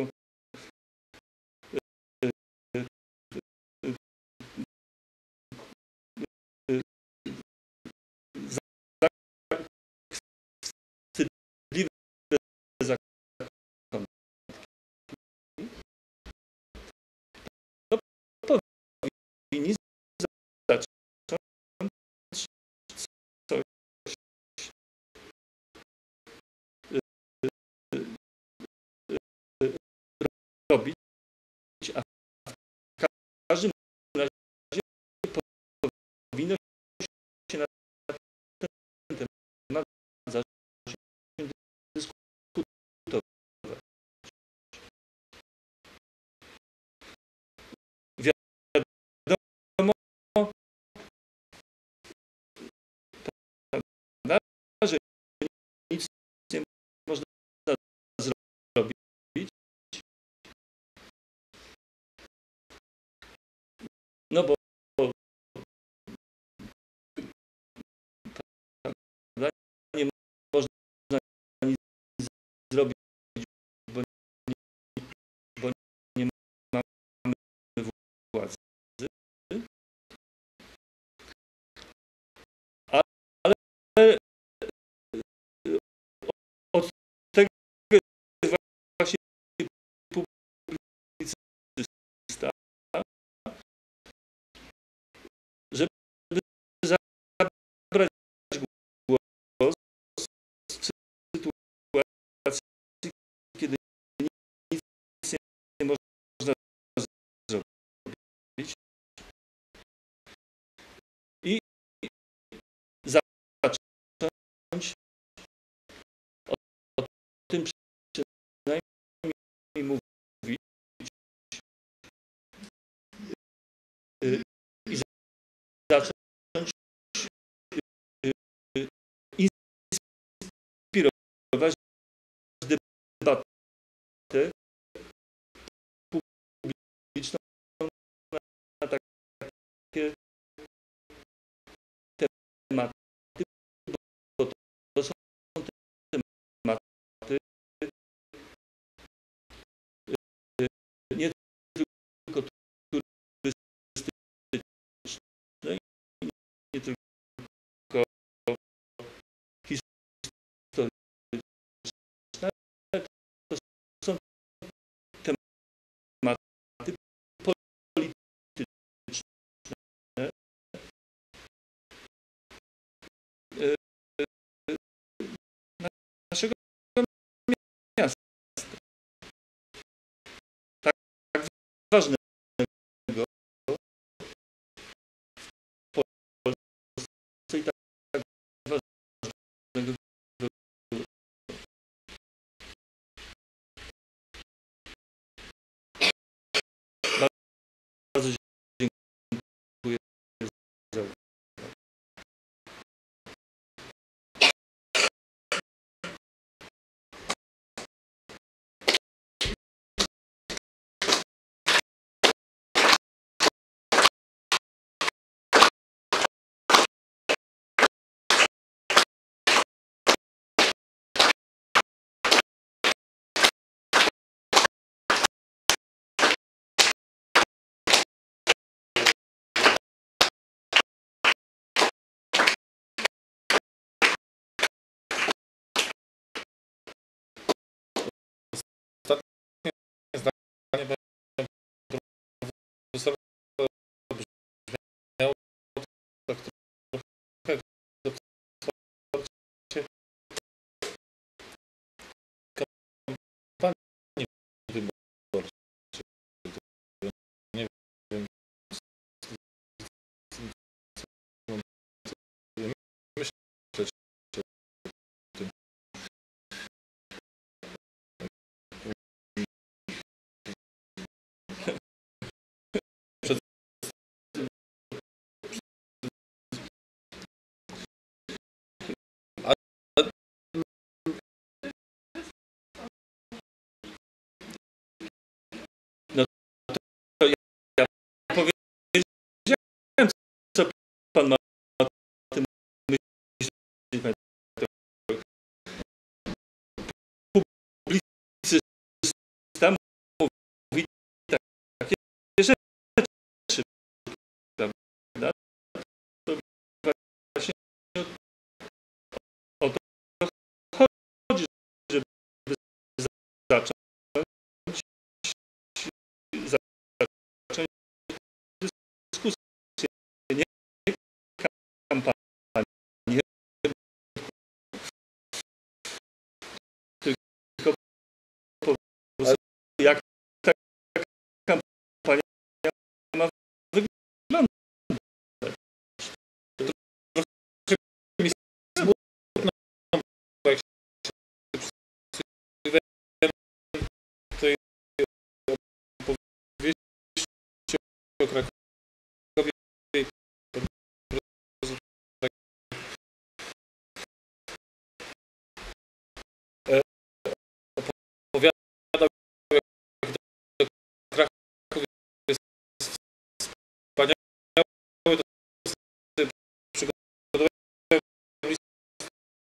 wstydliwe zakątki. To powinni zacząć coś robić, a w każdym razie powinno się na ten temat zacząć dyskutować. Wiadomo, że nic nie można zrobić,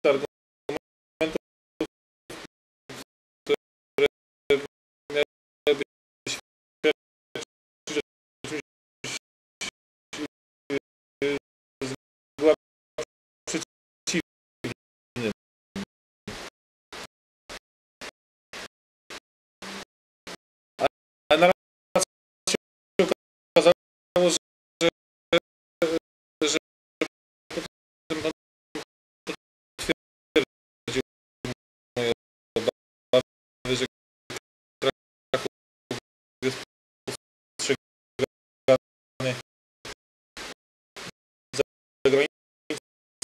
argumentów, które miałyby świadczyć o czymś była przeciwnym. Ale na raz się okazało, że potem potwierdził moje obawy, że Kraków jest postrzegany za granicą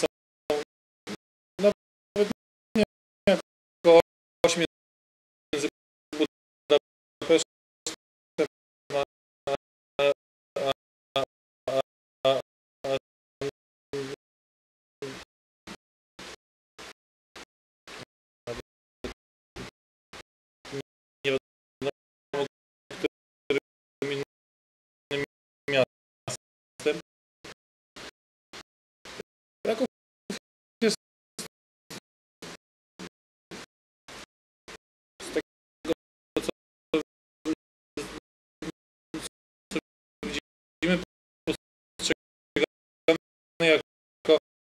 nawet nie jako ośmiec między Budapesztem a nie wiadomo którym innym miastem. Kraków jest z tego, co widzimy, postrzegany jako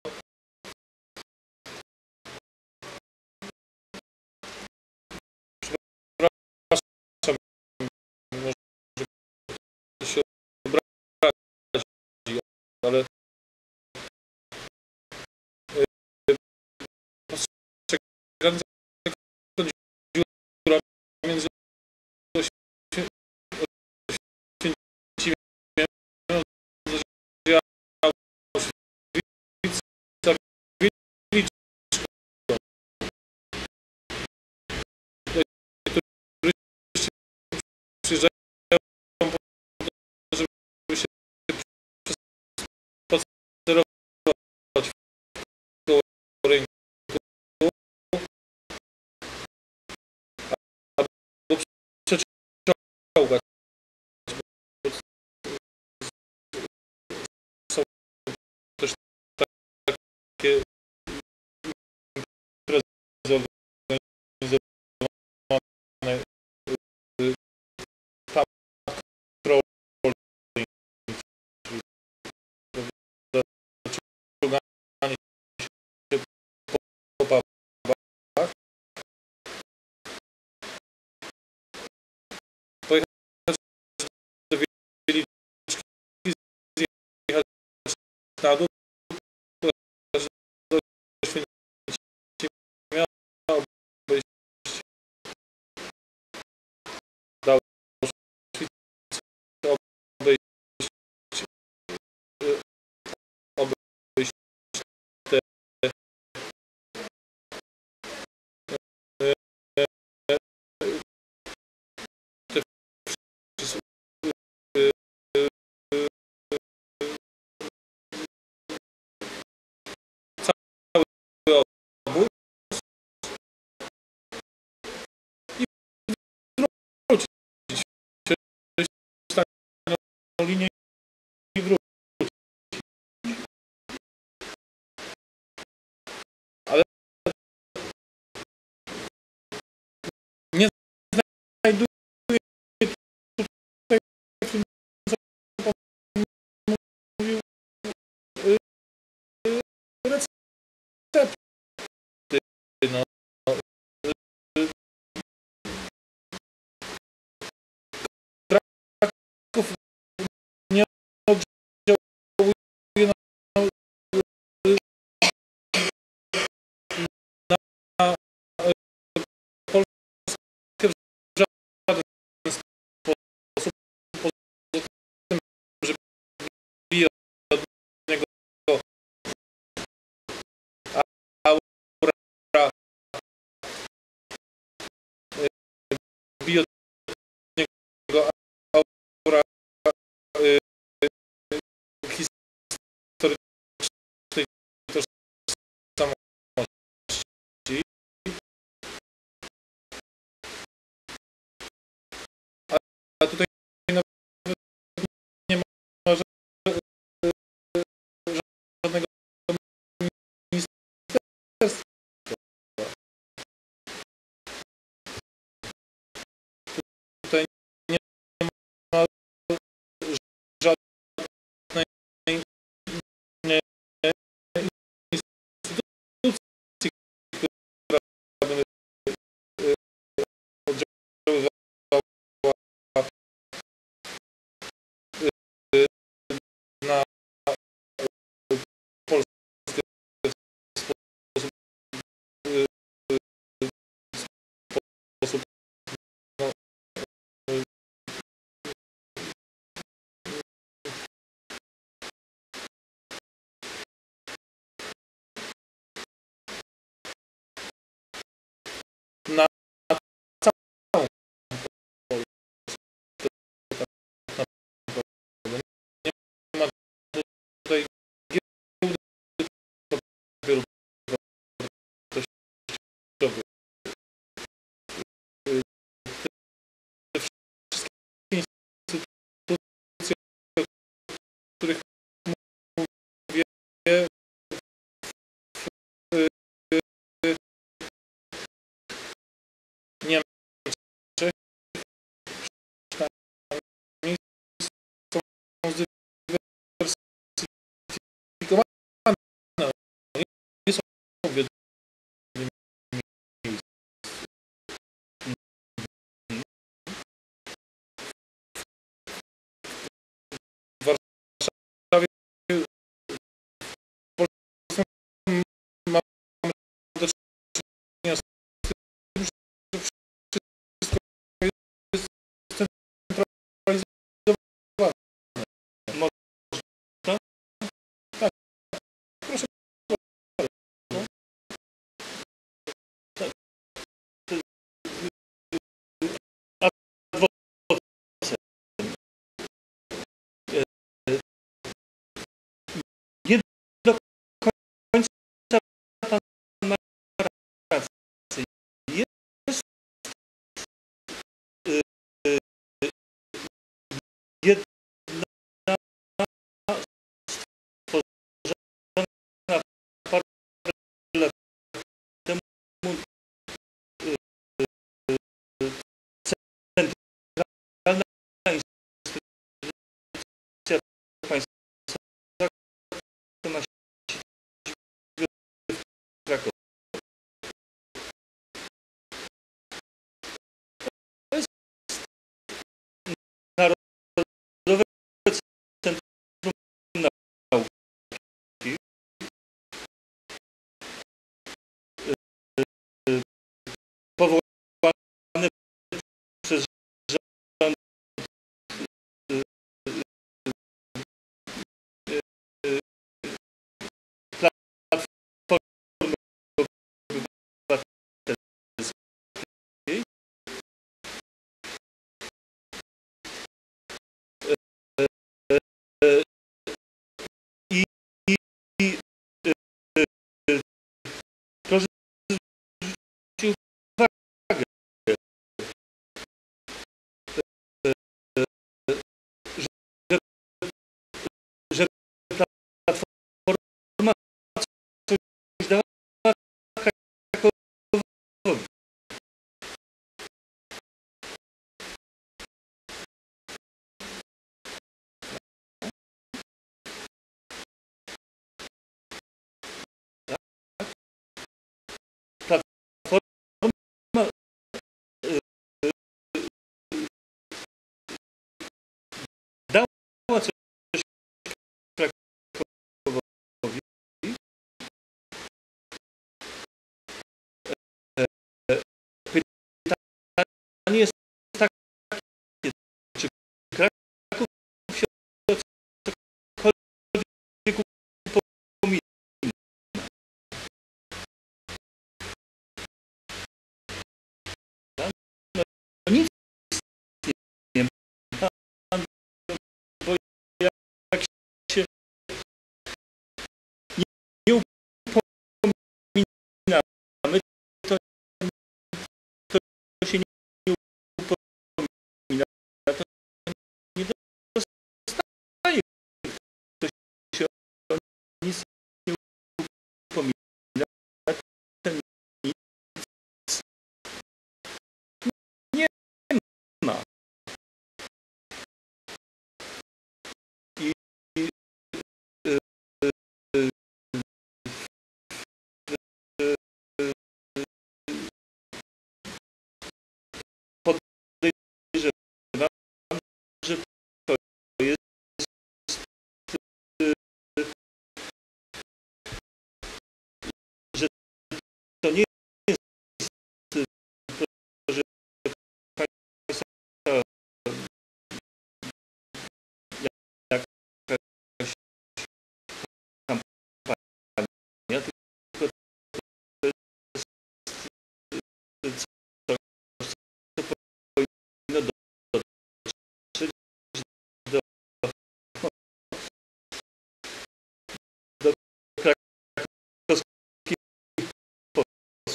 przepraszam, może ktoś się obrazi, ale postrzegany jako dziura między Oświęcimiem a Wieliczką. Turyści przyjeżdżają po to, żeby się spacerować koło rynku, albo przeczołgać. Są też takie imprezy organizowane, pub crawling, czyli ciąganie się po pubach. Pojechać do Wieliczki, zjechać na dół, pojechać do Oświęcimia, obejść do Auschwitz, obejść te cały obóz i wrócić. Przejść na linię i wrócić. Ale nie znajduję tutaj w tym, co pan mówił, recepty. No, Kraków nie oddziałuje na Polskę w żaden sposób, poza tym, że bije od niego aura, bije od niego aura historycznej tożsamości, a tutaj nawet nie ma żadnego ministerstwa w jednym miejscu. W Warszawie w Polsce mamy do czynienia z tym, że wszystko jest scentralizowane. Można? Tak, proszę bardzo. Adwokat. Nie do końca pan ma rację. Jest jedna stworzona parę lat temu centralna instytucja państwowa, która ma siedzibę w Krakowie. To jest Narodowe Centrum Nauki, powołane przez rząd Platformy Obywatelskiej. I proszę zwrócić uwagę, że Platforma coś dała Krakowowi. Platforma dała coś Krakowowi. Pytanie jest takie, czy Kraków się o cokolwiek upomina. No nic nie ma, bo jak się nie upominamy, to się nie upomina, to nie dostaje. Ktoś się o nic nie upomina, ten nic nie ma. I podejrzewam, że to jest że to nie jest, proszę państwa, jakaś kampania, tylko to jest coś, co powinno dotrzeć do krakowskich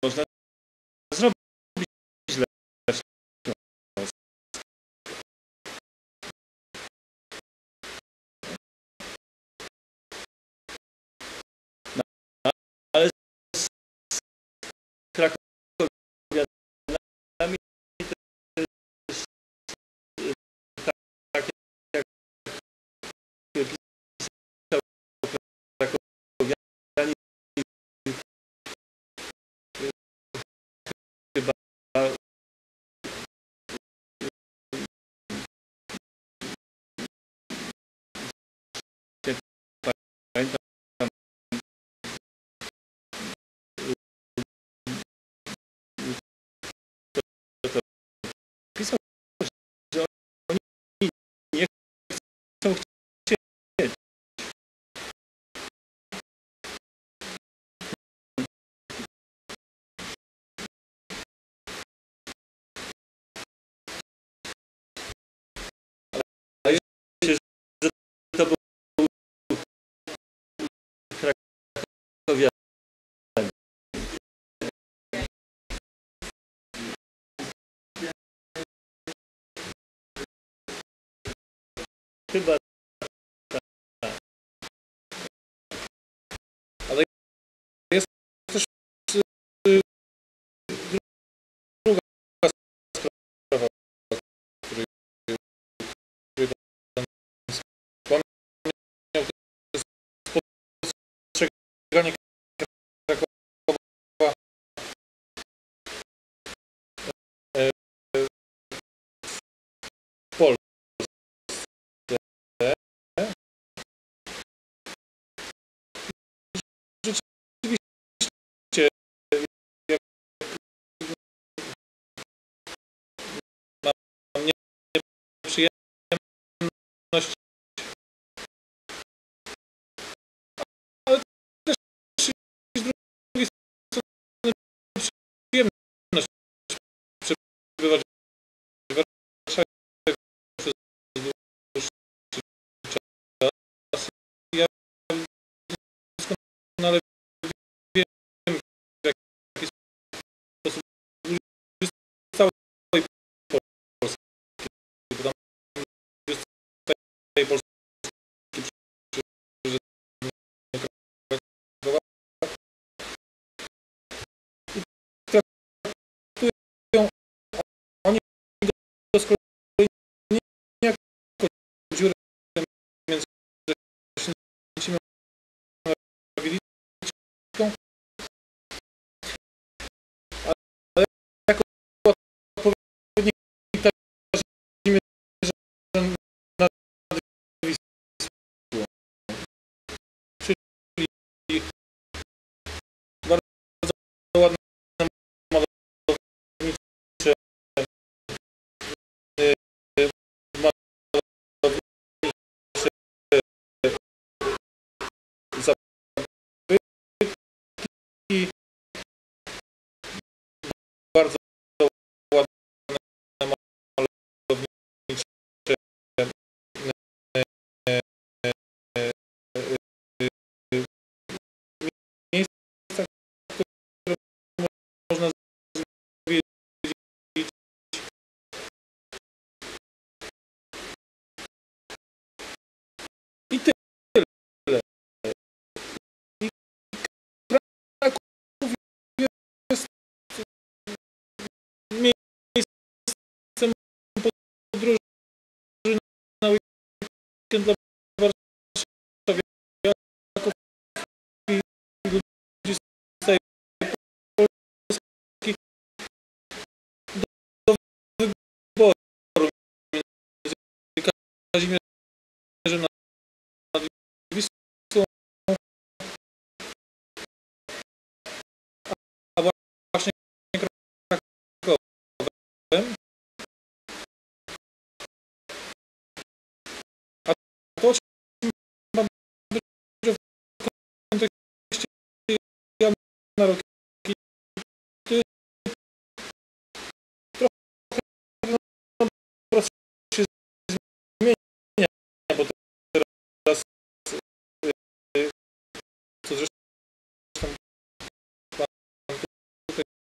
można zrobić źle w Śląsku. No, ale z krakowianami to jest tak, jak pisał krakowianie, chyba pamiętam, to pisał, że oni nie chcą chcieć. Ale się, że to był krakowianie. Chyba tak. Ale jest też druga sprawa, o której pan wspomniał, to jest postrzeganie Krakowa w Polsce. Rzeczywiście, jak mam nieprzyjemność, ale też z drugiej strony przyjemność przebywać w Warszawie przez dłuższy czas. Ja doskonale wiem, w jaki sposób ludzie z całej Polski, bo tam ludzie z całej Polski przyjeżdżają do Krakowa i traktują oni go z kolei nie jako dziurę między Święcimiem a Wieliczką, ale jako odpowiednik Kazimierza nad Wisłą. Czyli bardzo ładne malownicze zabytki, bardzo ładne malownicze miejsca, które można zwiedzić. I tyle. I Kraków jest miejscem podróży na weekend dla warszawiaków i ludzi z całej Polski do wyboru między Kazimierzem nad Wisłą a właśnie Krakowem. A to, o czym pan powiedział w kontekście Jarmarok, to jest trochę proces się zmienia, bo teraz, co zresztą pan tutaj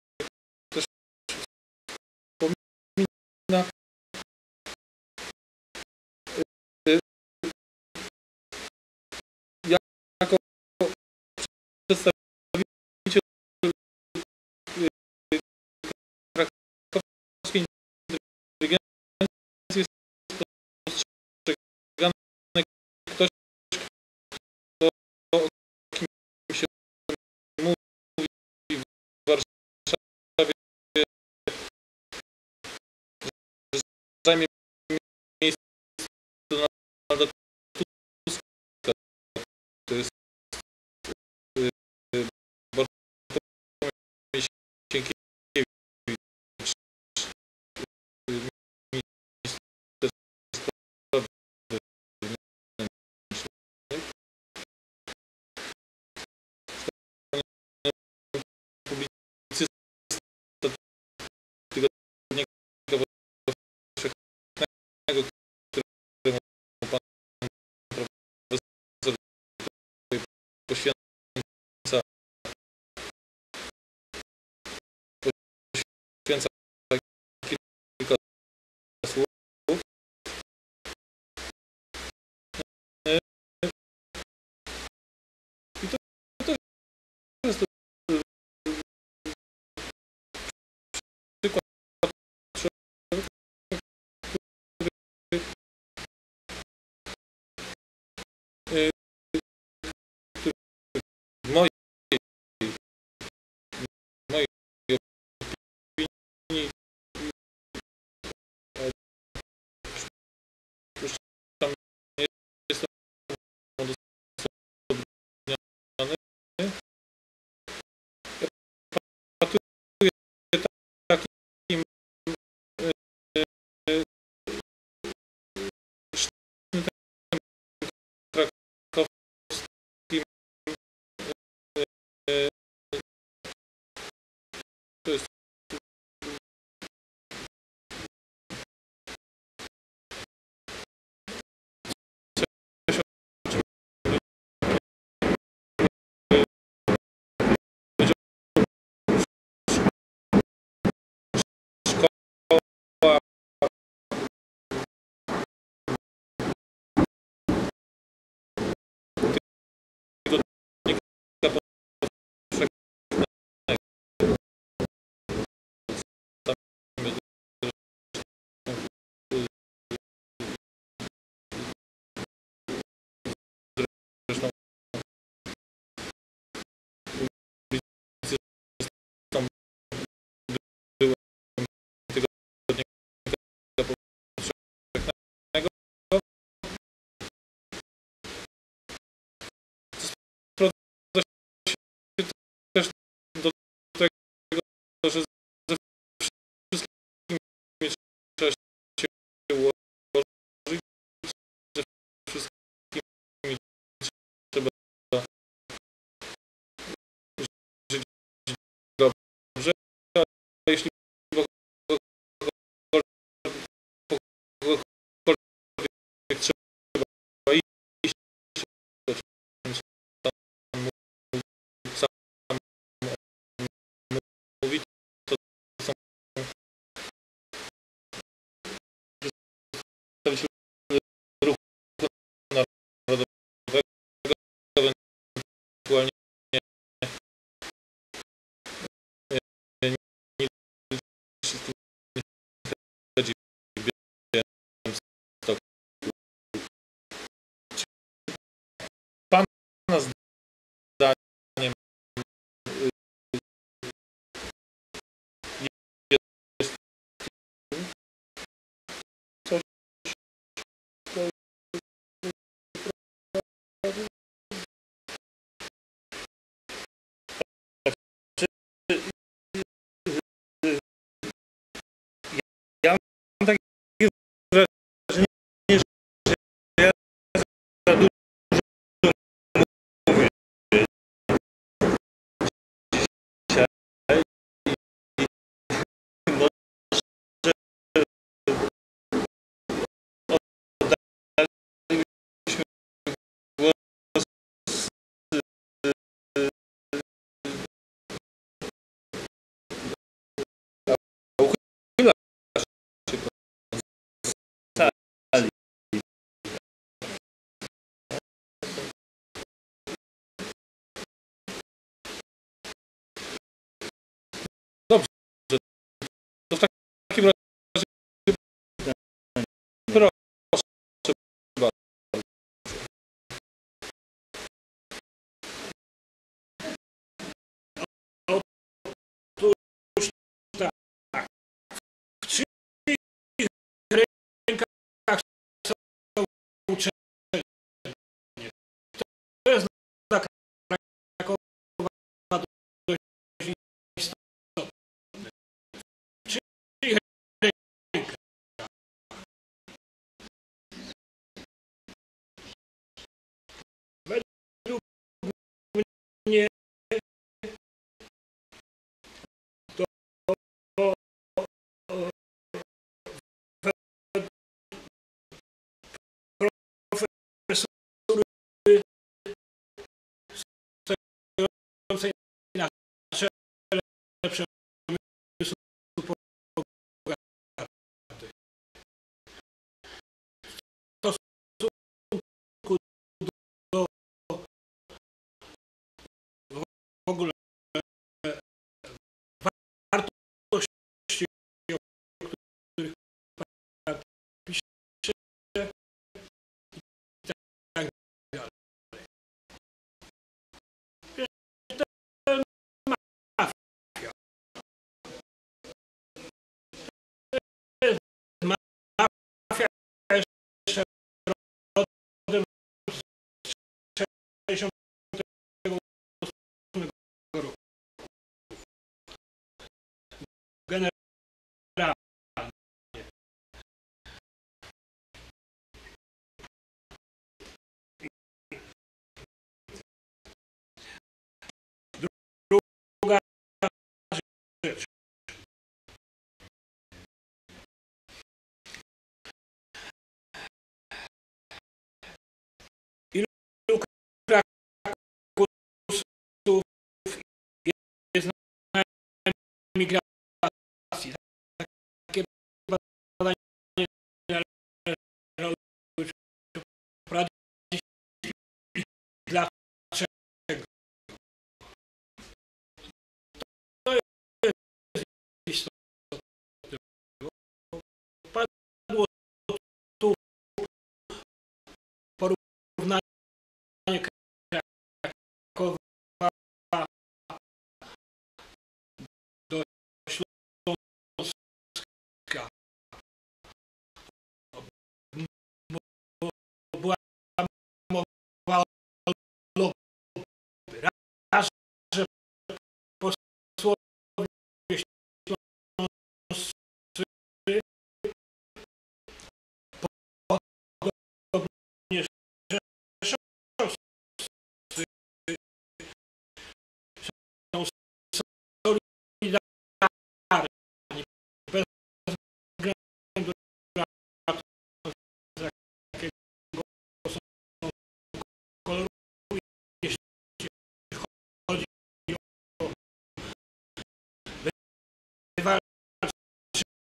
jest przykład człowieka, który w mojej opinii tam nie jest odosobniony. Ja patuję takim sztywnym krakowskim, to jest coś, o czym szkoła tygodnika powszechnego. Zresztą tam byłem tygodnika powszechnego. Sprowadza się też do tego, że ze wszystkimi trzeba się ułożyć, ze wszystkimi trzeba żyć dobrze, a jeśli kogokolwiek trzeba iść, o czym sam mówi, to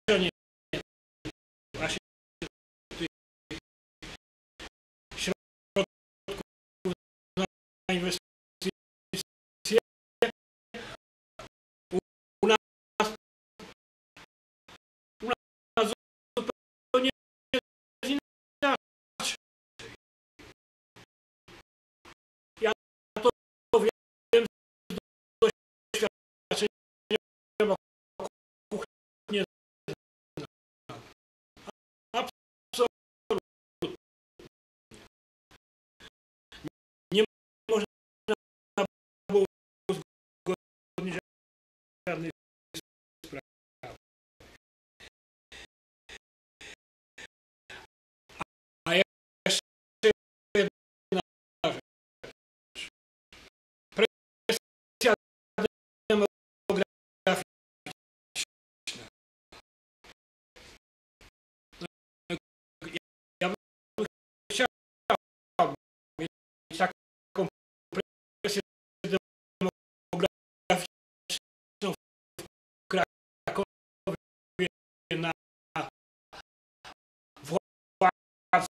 pomieszczenie właśnie środków na inwestycje u nas zupełnie inaczej. Ja to wiem z doświadczenia, bo kuchnię znam. Absolutnie. Nie można było uzgodnić żadnej sprawy. A jeszcze jedna rzecz. Presja demograficzna. Ja bym chciał mieć taką presję demograficzną w Krakowie na władzę,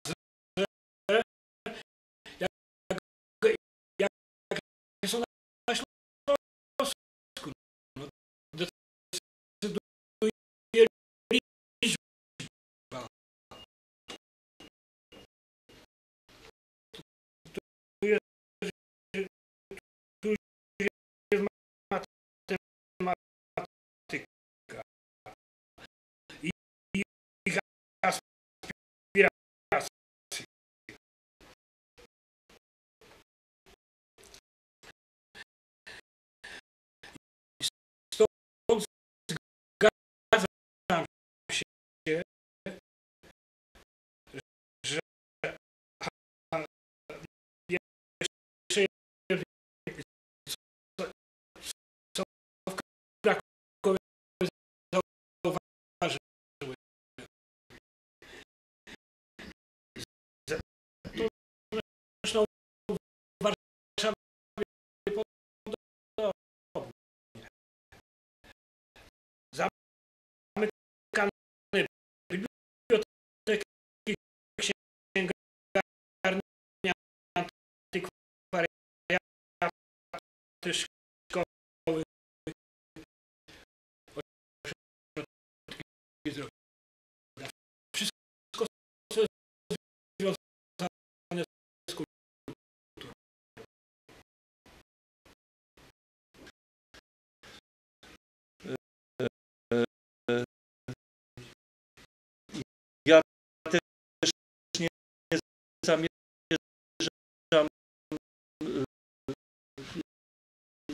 jakie są na Śląsku. No, decyduje liczba. Tu jest matematyka i ich aspiracji. Stąd zgadzam się, że jeszcze co w Krakowie zauważyłem. Zresztą w Warszawie podobnie. Zamykane biblioteki, księgarnie, antykwariaty, szkoły, ośrodki zdrowia. Wszystko, co jest związane z kulturą. Ja też nie zamierzam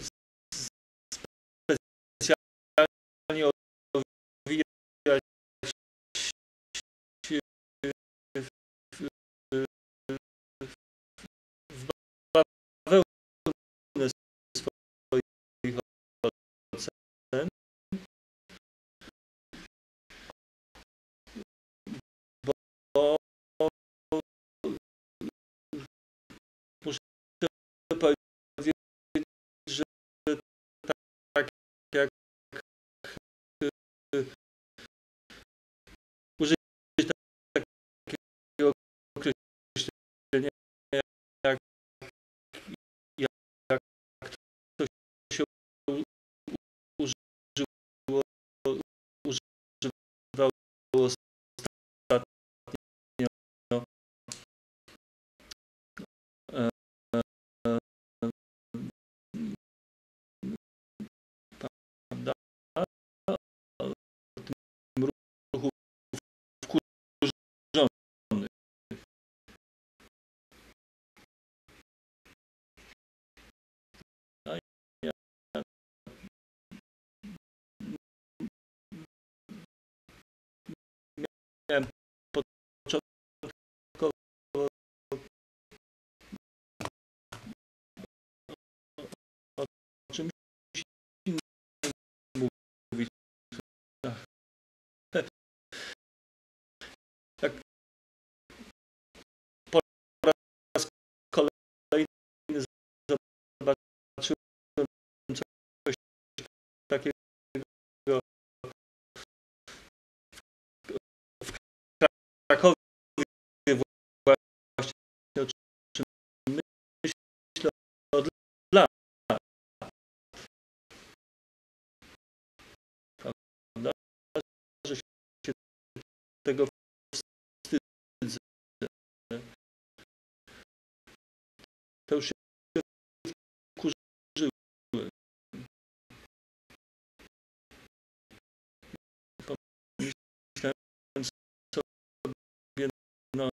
Krakowie właśnie, o czym myślę od lat, prawda? Że się tego wstydzę. To już się wkurzyłem. Pomyślałem sobie, no,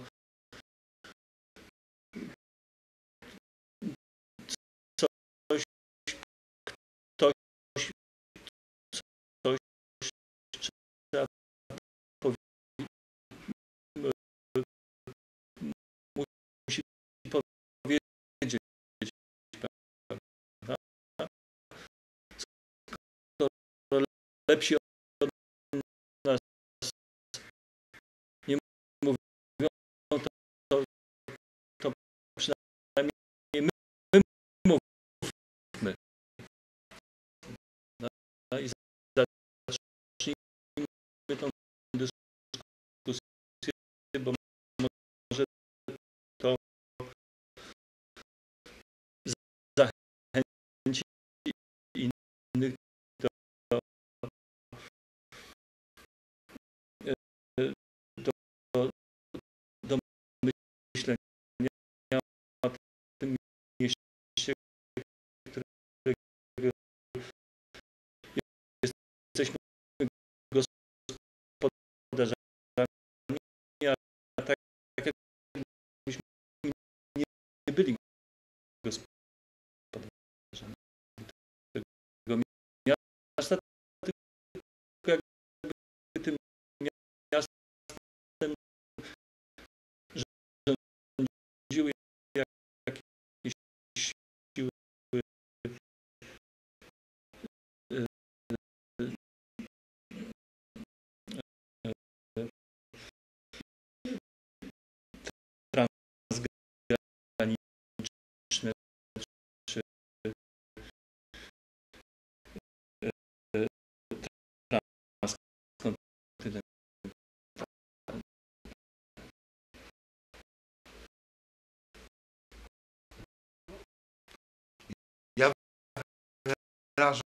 coś, ktoś, coś trzeba musi powiedzieć, prawda? Skoro lepsi od nas nie mówią, to, to przynajmniej my mówmy. No, i zacznijmy tą dyskusję, bo może to zachęci innych do, do, do myślenia o tym mieście, którego jesteśmy gospodarzami, a tak jakbyśmy nie byli gospodarzami tego miasta, tylko jakby tym miastem rządziły jakieś siły transgraniczne czy transkontynentalne. Ja wyrażam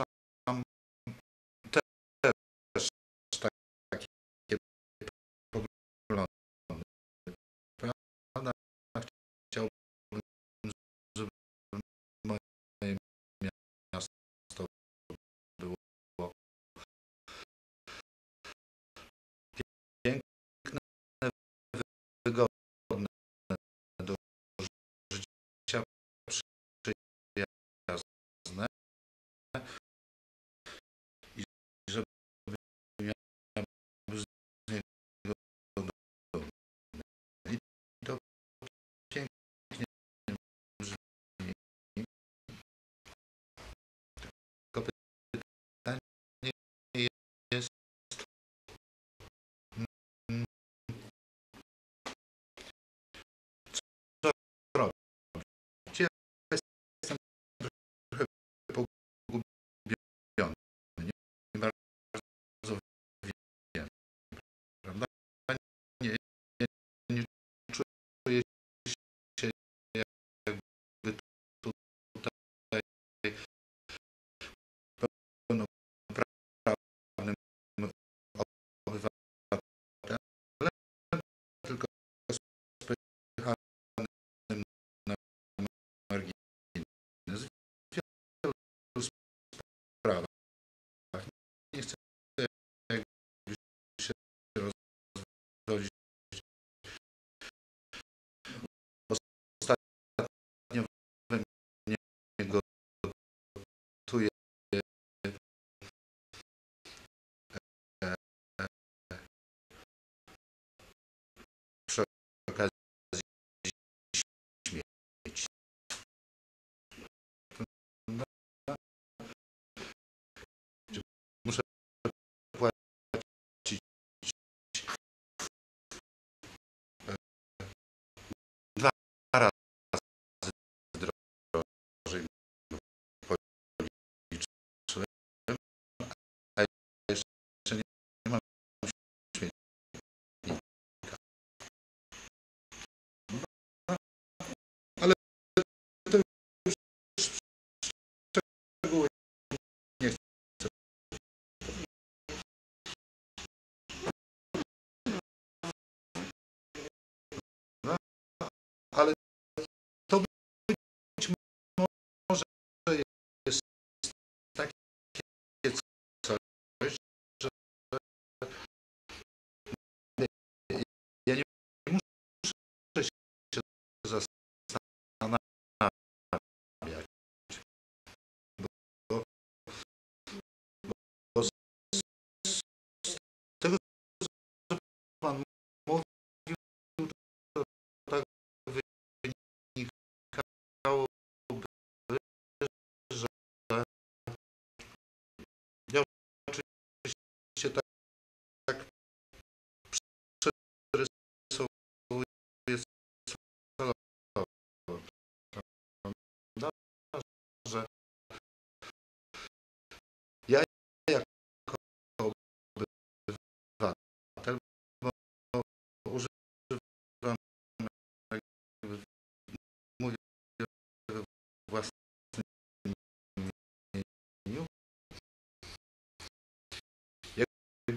też takie poglądy. Prawda? Chciałbym, żeby moje miasto było piękne, wygodne do życia, przyjazne, pan mówił, to tak wynikałoby, że ja oczywiście tak przerysowuję celowo, prawda, że ja jako obywatel, bo używam, jakby mówię we własnym imieniu,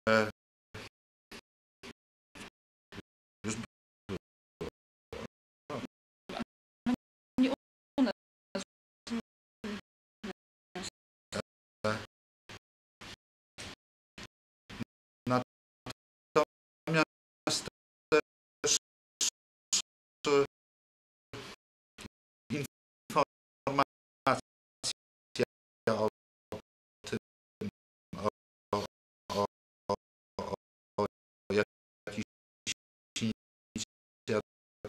już Nie u nas. natomiast też informacja o tym, o, o jakichś inicjatywach,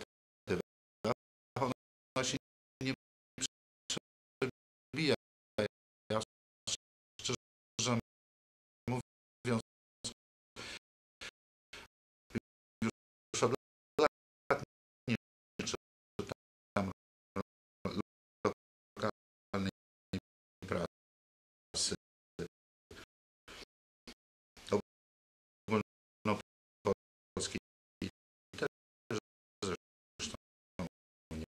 ona się nie przebija. Ja szczerze mówiąc, już od lat nie czytam lokalnej prasy ogólnopolskiej i też zresztą nie.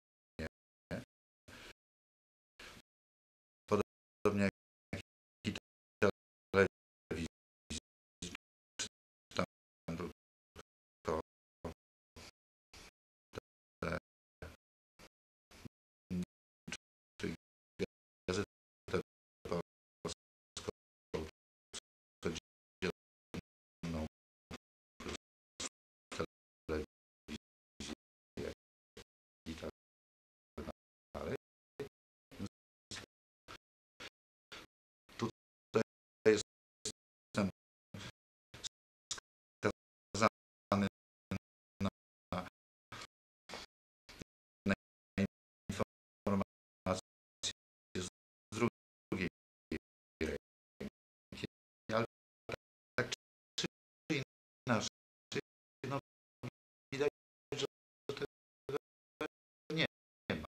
Podobnie jak i telewizji czytam tylko te, czy gazetę polską codzienną telewizję i tak dalej. Tutaj jestem skazany na informacje z drugiej ręki, ale tak czy inaczej, no widać, że tego nie ma.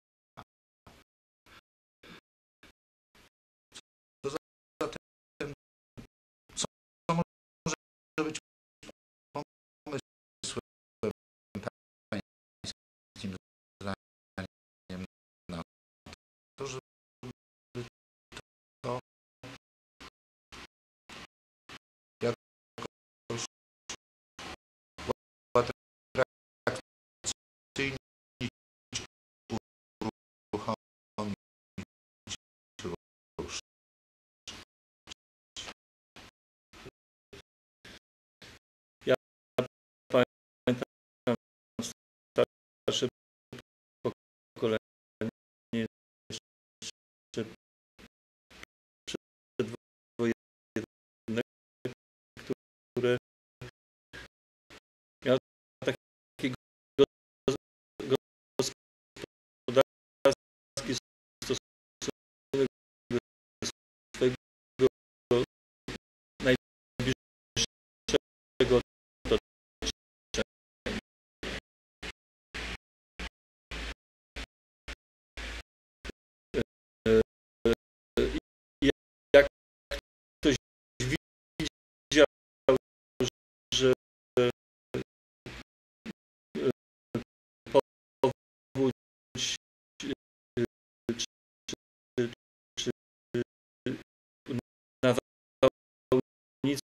Co zatem, co może być pomysłem pańskim zdaniem na to, żeby to jakoś atrakcyjnie uruchomić już. Pamiętam starsze pokolenie jeszcze przedwojenne, które miało taki gospodarski stosunek do swojego najbliższego otoczenia. I jak ktoś widział, że powódź czy nawałnica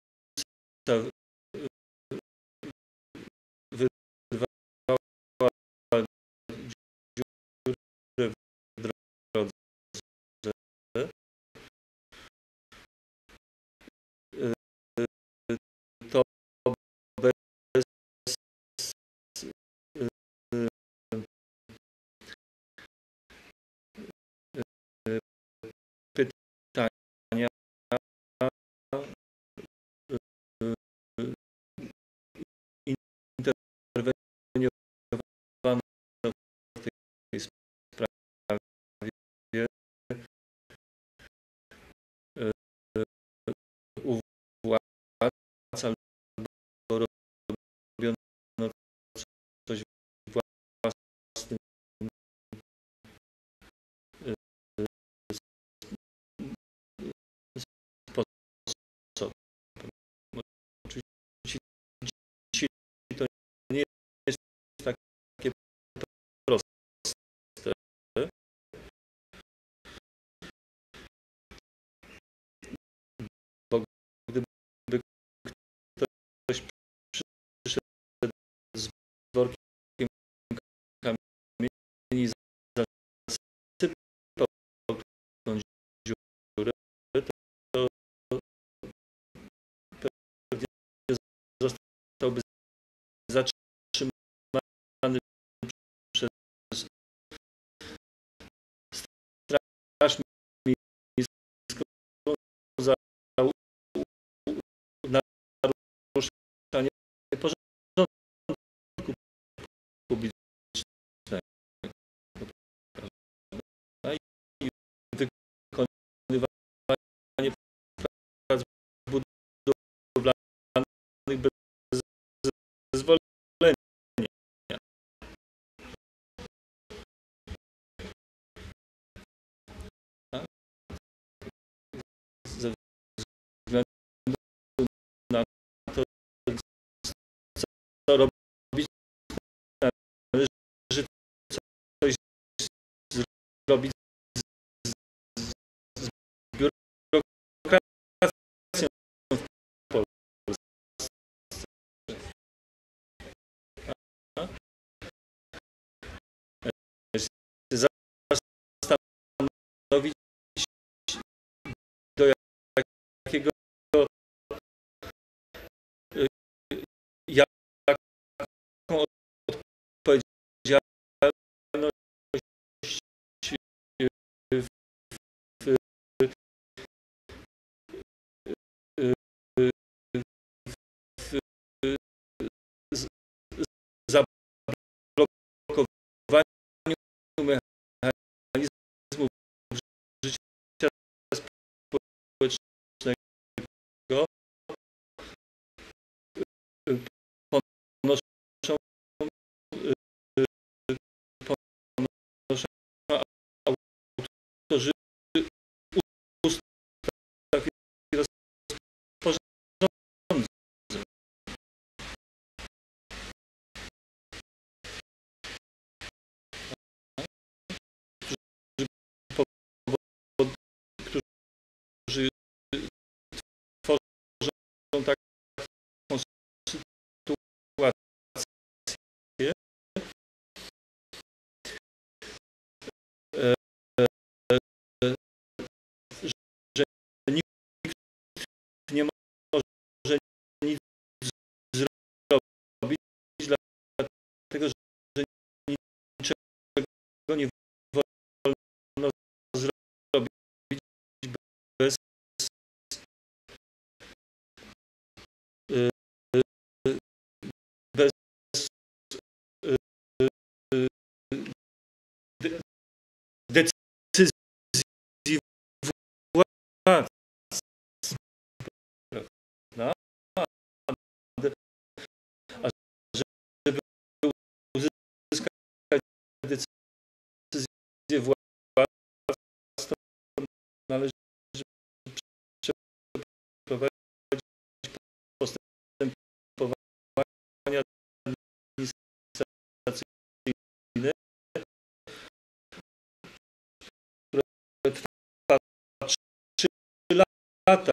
wyrwała dziurę w drodze, to bez pytania workiem kamieni zasypał tą dziurę, to pewnie zostałby zatrzymany przez straż miejską za naruszanie porządku publicznego, prawda? I wykonywanie prac budowlanych bez zezwolenia. Ze względu na to, co robić, należy coś zrobić z biurokracją w Polsce. Zastanowić, do jakiego jaką odpowiedzialność zablokowaniu mechanizmów życia społecznego ponoszą autorzy ustaw i rozporządzeń. Którzy tworzą taką sytuację, że nikt nie może nic zrobić, dlatego że niczego nie wolno zrobić bez bez decyzji władz, prawda? A żeby uzyskać decyzję władz, to należy przeprowadzić postępowania administracyjne, które trwa 3 lata,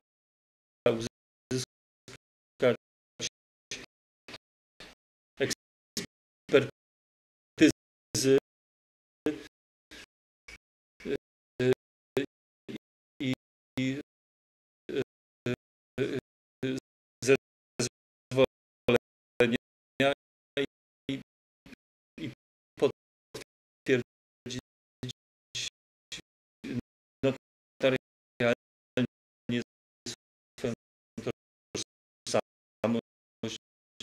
uzyskać ekspertyzy i zezwolenia i potwierdzić notarialnie swoją tożsamość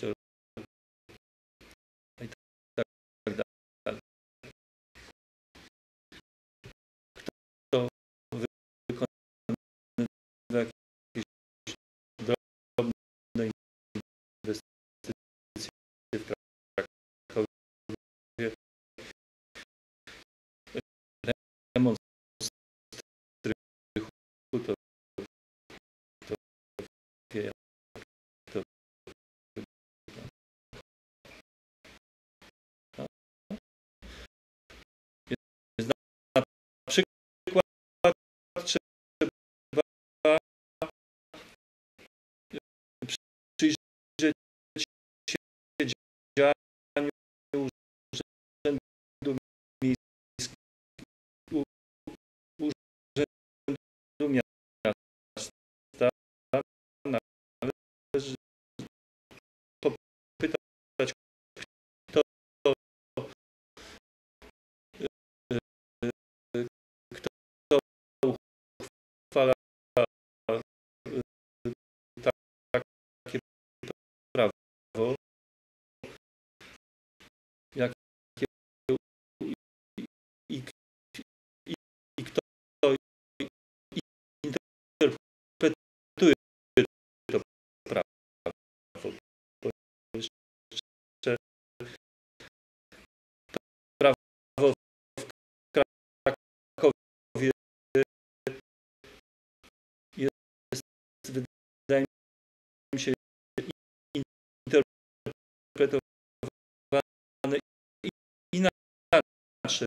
i tak dalej. Kto wykonywa jakieś drobne inwestycje w Krakowie, remont strychu, to wie, to więc na przykład trzeba przyjrzeć się działaniu interpretowane inaczej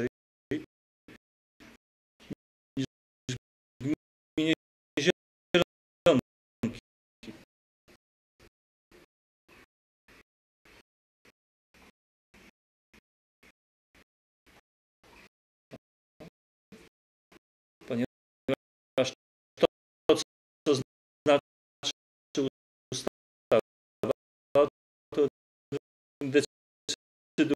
niż w gminie Zielonki. Ponieważ to, co znaczy ustawa, to decyduje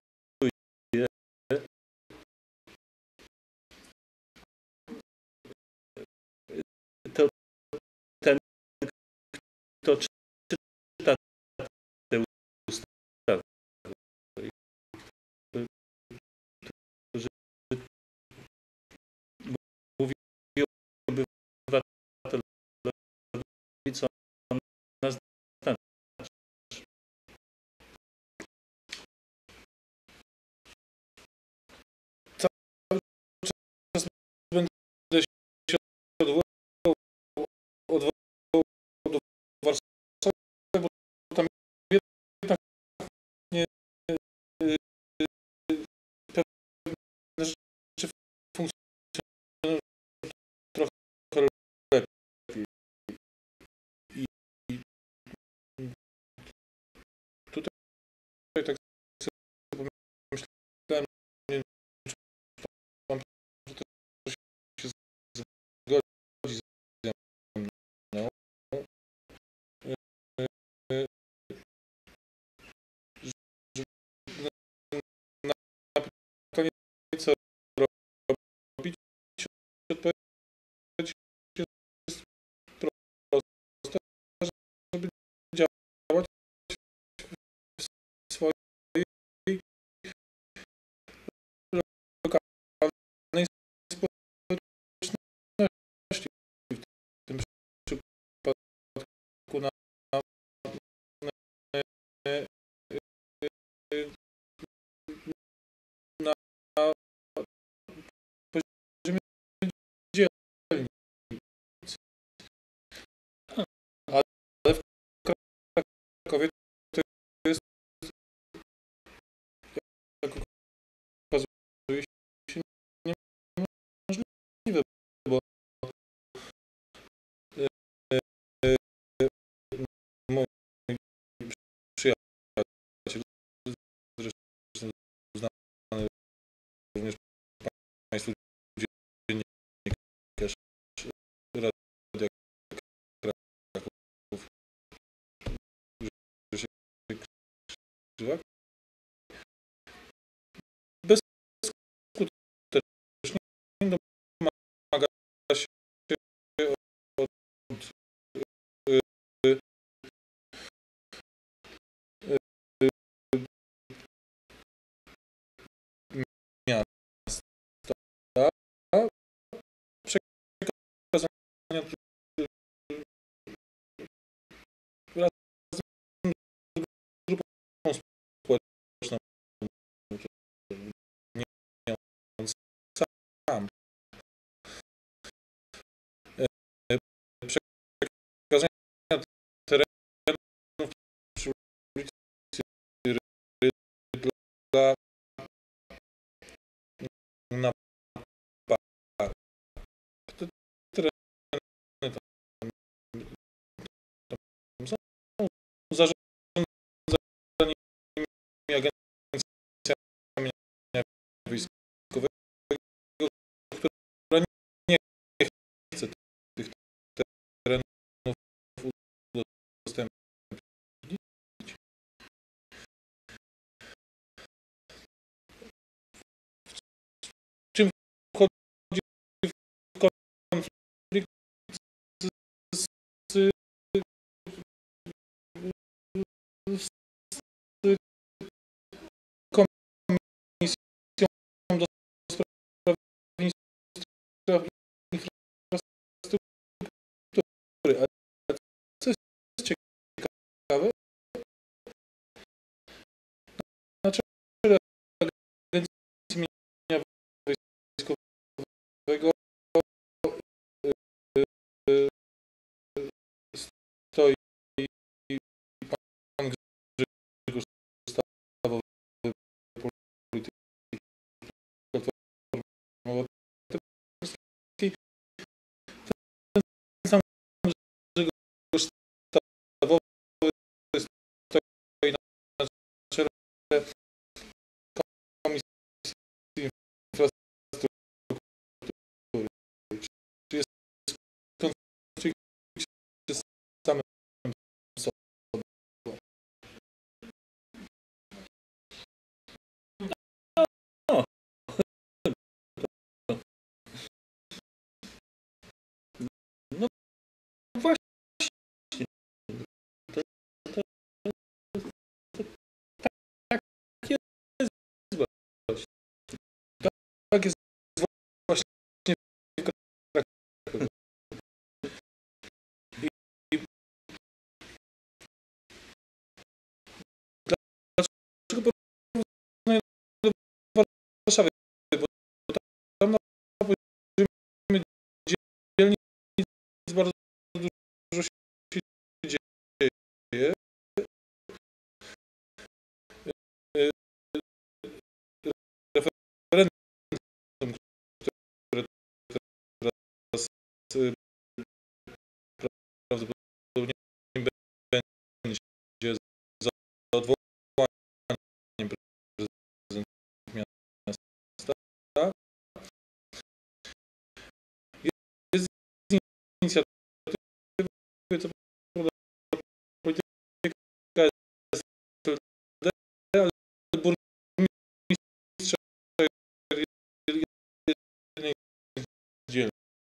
to ten, kto czyta tę ustawę, którzy mówi obywatelowi, co ona znaczy. Będę się odwoływał do Warszawy, bo tam jednak nie pewne rzeczy funkcjonują trochę lepiej. I tutaj tak sobie pomyślałem, nie wiem, czy pan profesor się zgodzi ze mną, że na pytanie, co robić, odpowiedź jest prosta, żeby działać w swojej lokalnej społeczności, w tym przypadku na poziomie dzielnic. Ale w Krakowie to jest, jak okazuje się, niemożliwe, bo mój przyjaciel, zresztą znany również Państwu dziennikarz Radia Kraków, Grzesiek Grzywak, bezskutecznie domaga się od miasta przekazania razem z grupą społeczną, nie on sam, przekazania terenów przy ulicy Rydla na park. Te tereny tam są zarządzanymi agencjami wojskowego, która nie chce tych terenów udostępnić. Czym wchodzi w konflikt z Komisją do Spraw Infrastruktury. Ale co jest ciekawe, na czele Agencji Mienia Wojskowego stoi pan Grzegorz tak jest właśnie w Krakowie. I dlaczego porównuję do Warszawy? Bo tam na poziomie dzielnic bardzo dużo się dzieje. Referendum, które teraz prawdopodobnie będzie za odwołaniem prezydenta miasta, jest z inicjatywy, co prawda polityka jest LD, ale burmistrza jednej z dzielnic.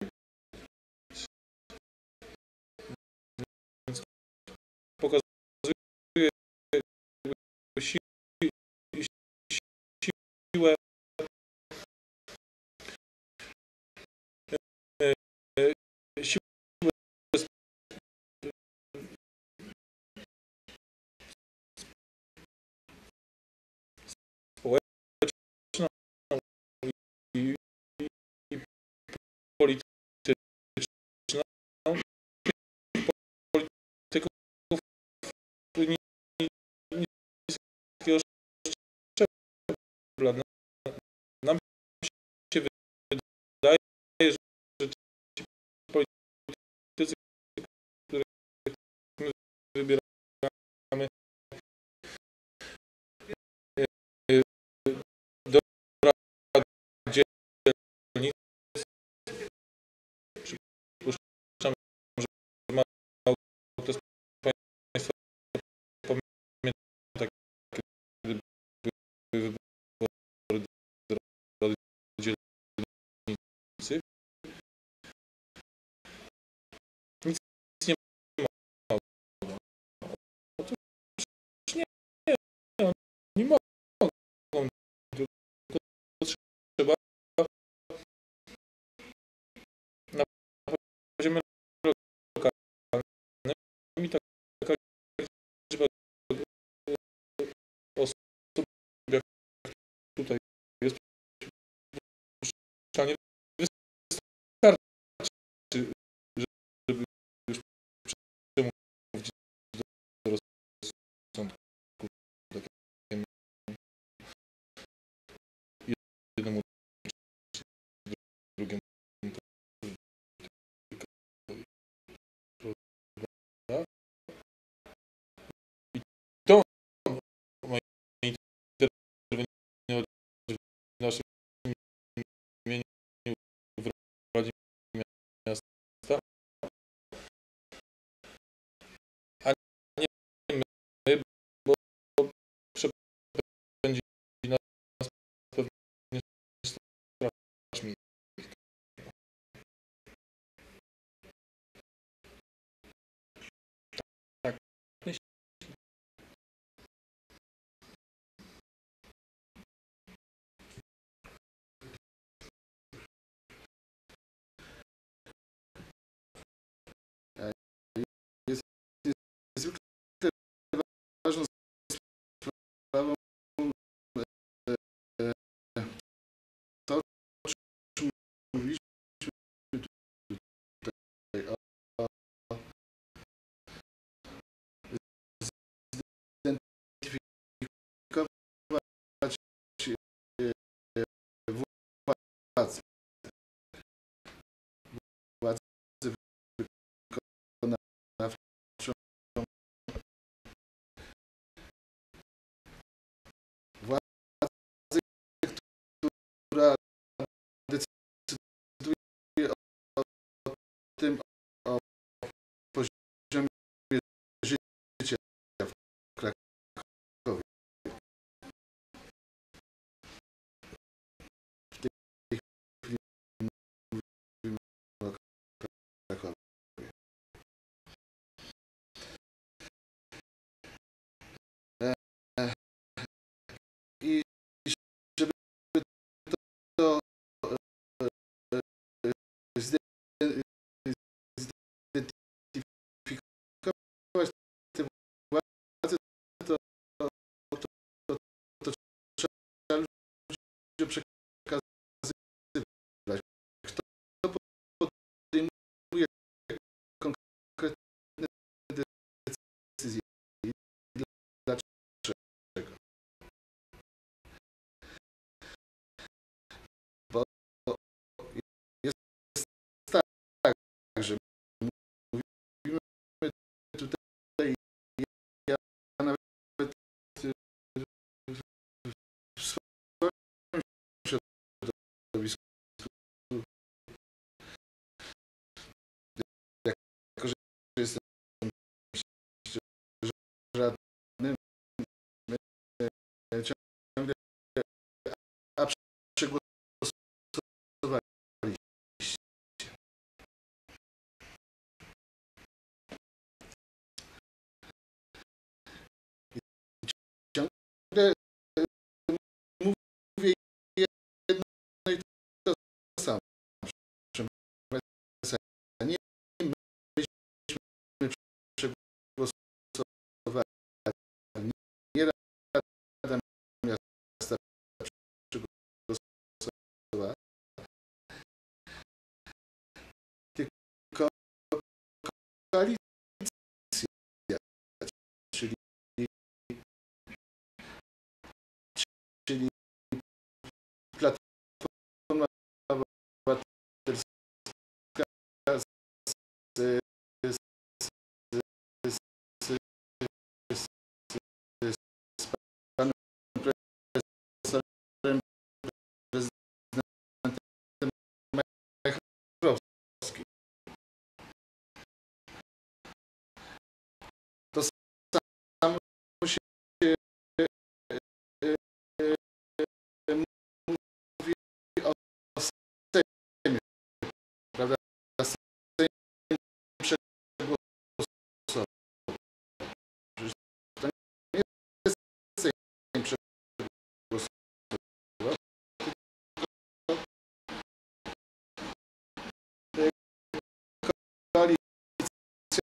Więc pokazuje siłę siłę społeczną i polityczną. Polityków niskiego szczebla. Nam się wydaje, że ci politycy, których my wybieramy do rad dzielnic, przypuszczam, że mało kto z Państwa pamięta, kiedy były wybory do rady dzielnicy. Nic nie ma. Otóż nie, oni mogą, tylko trzeba na poziomie lokalnym i taka liczba osób, jak tutaj jest, przypuszczalnie wystarczy, żeby już przemówić do rozsądku takiemu jednemu czy drugiemu. I to moje interweniowanie w naszym imieniu w Radzie Miasta, a nie my, bo przepędzi nas pewnie Straż Miejska. Tak, myślę. przekazywać. Kto podejmuje konkretne decyzje i dlaczego. Bo jest tak, że mówimy tutaj, ja nawet w swoim środowisku, jako że jestem radnym, ciągle a przegłosowaliście. Ciągle mówię jedno i to samo. Proszę Państwa, nie myśmy przegłosowali, nie Rada Miasta przegłosowała, tylko koalicja, czyli Platforma Obywatelska z panem profesorem prezydentem Majchrowskim. To samo się mówi o Sejmie, prawda? Sejm przegłosował. Przecież to nie jest Sejm przegłosował, tylko koalicja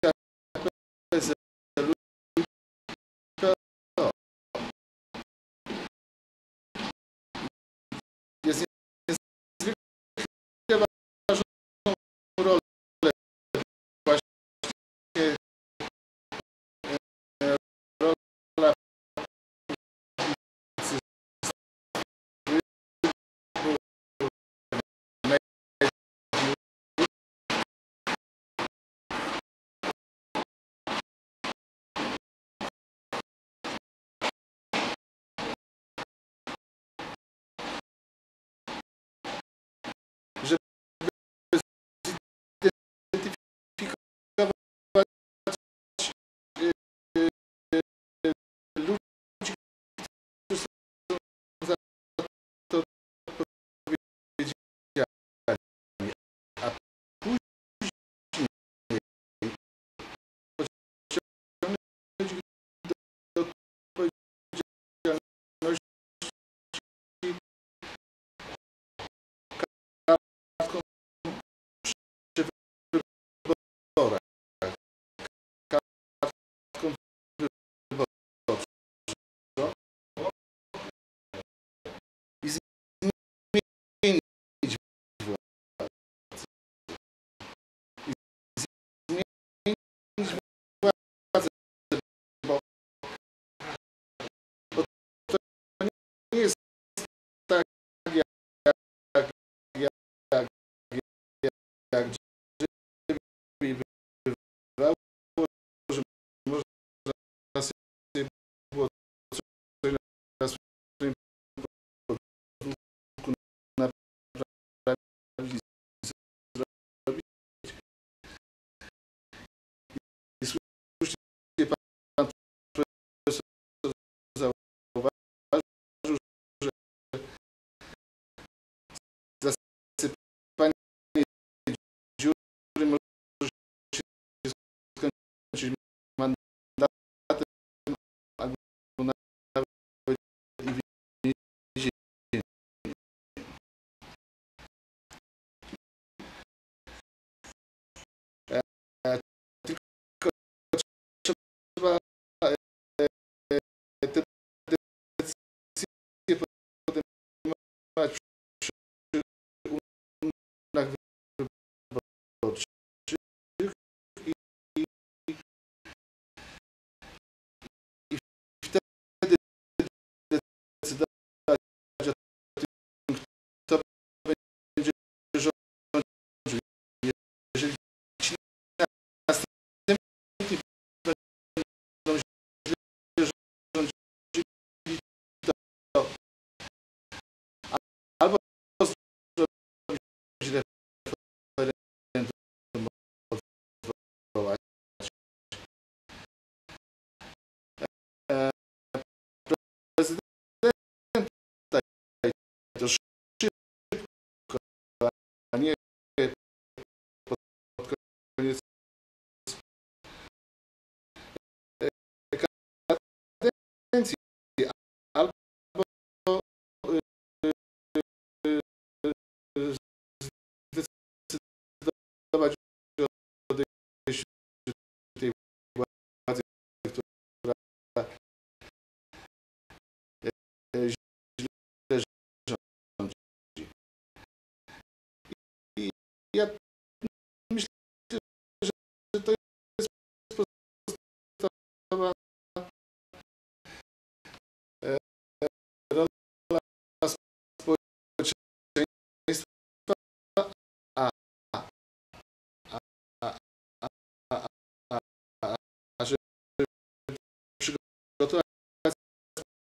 PSL-u i PO. Jest niezwykle ważną rolę właśnie rola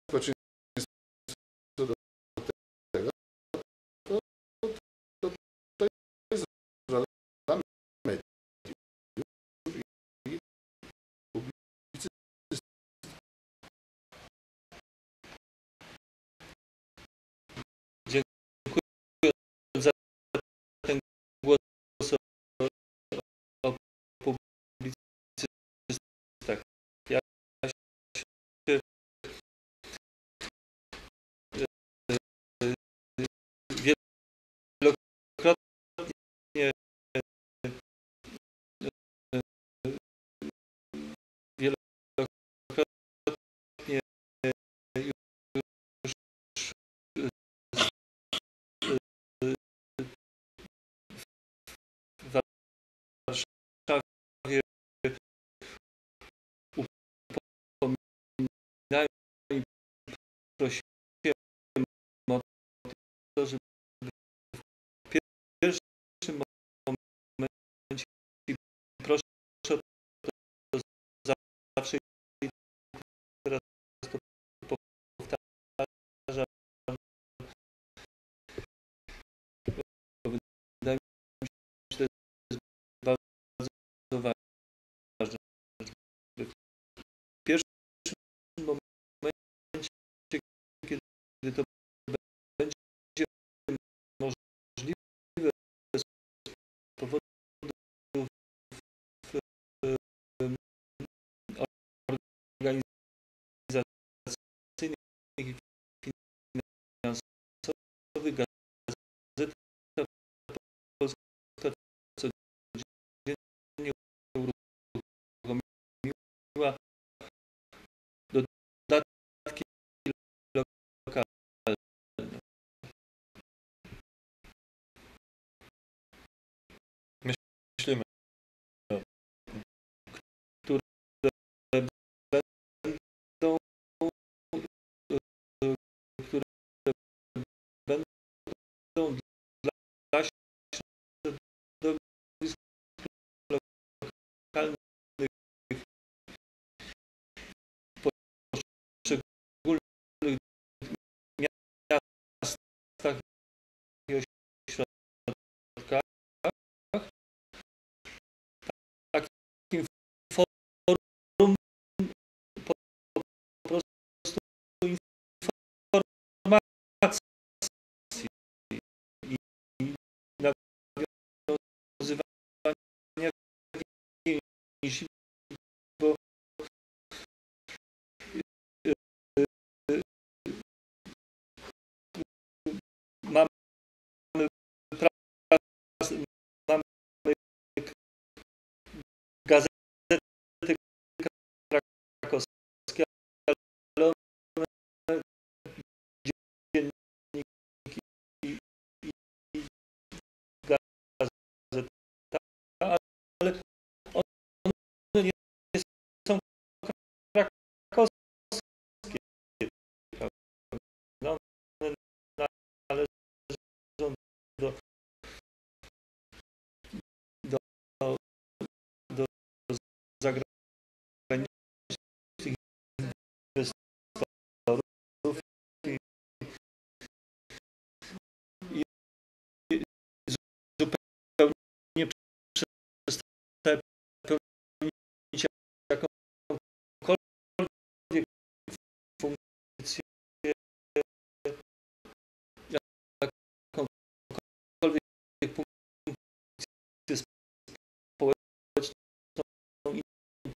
społeczeństwo do tego, to jest rola mediów i publicystów. Dziękuję za ten głos o publicystach. Ja się wielokrotnie już w Warszawie upominają i prosiłem o to, żeby w pierwszym momencie i proszę o to zawsze i teraz to powtarzam, bo wydaje mi się, że to jest bardzo ważne, żeby w pierwszym momencie, kiedy to będzie możliwe z powodów organizacyjnych i finansowych, Gazeta Polska codziennie uruchomiła dodatki lokalne, Myślimy, które będą które będą dla środowisk lokalnych w poszczególnych miastach i ośrodkach. Takim forum po prostu informacji i nawiązywania więzi, bo mamy mamy gazety krakowskie, ale one dzienniki i gazety, ale one nie są krakowskie, prawda? One należą do do zagranicznych inwestorów i zupełnie przestały pełnić jakąkolwiek funkcję, jakąkolwiek funkcję społeczną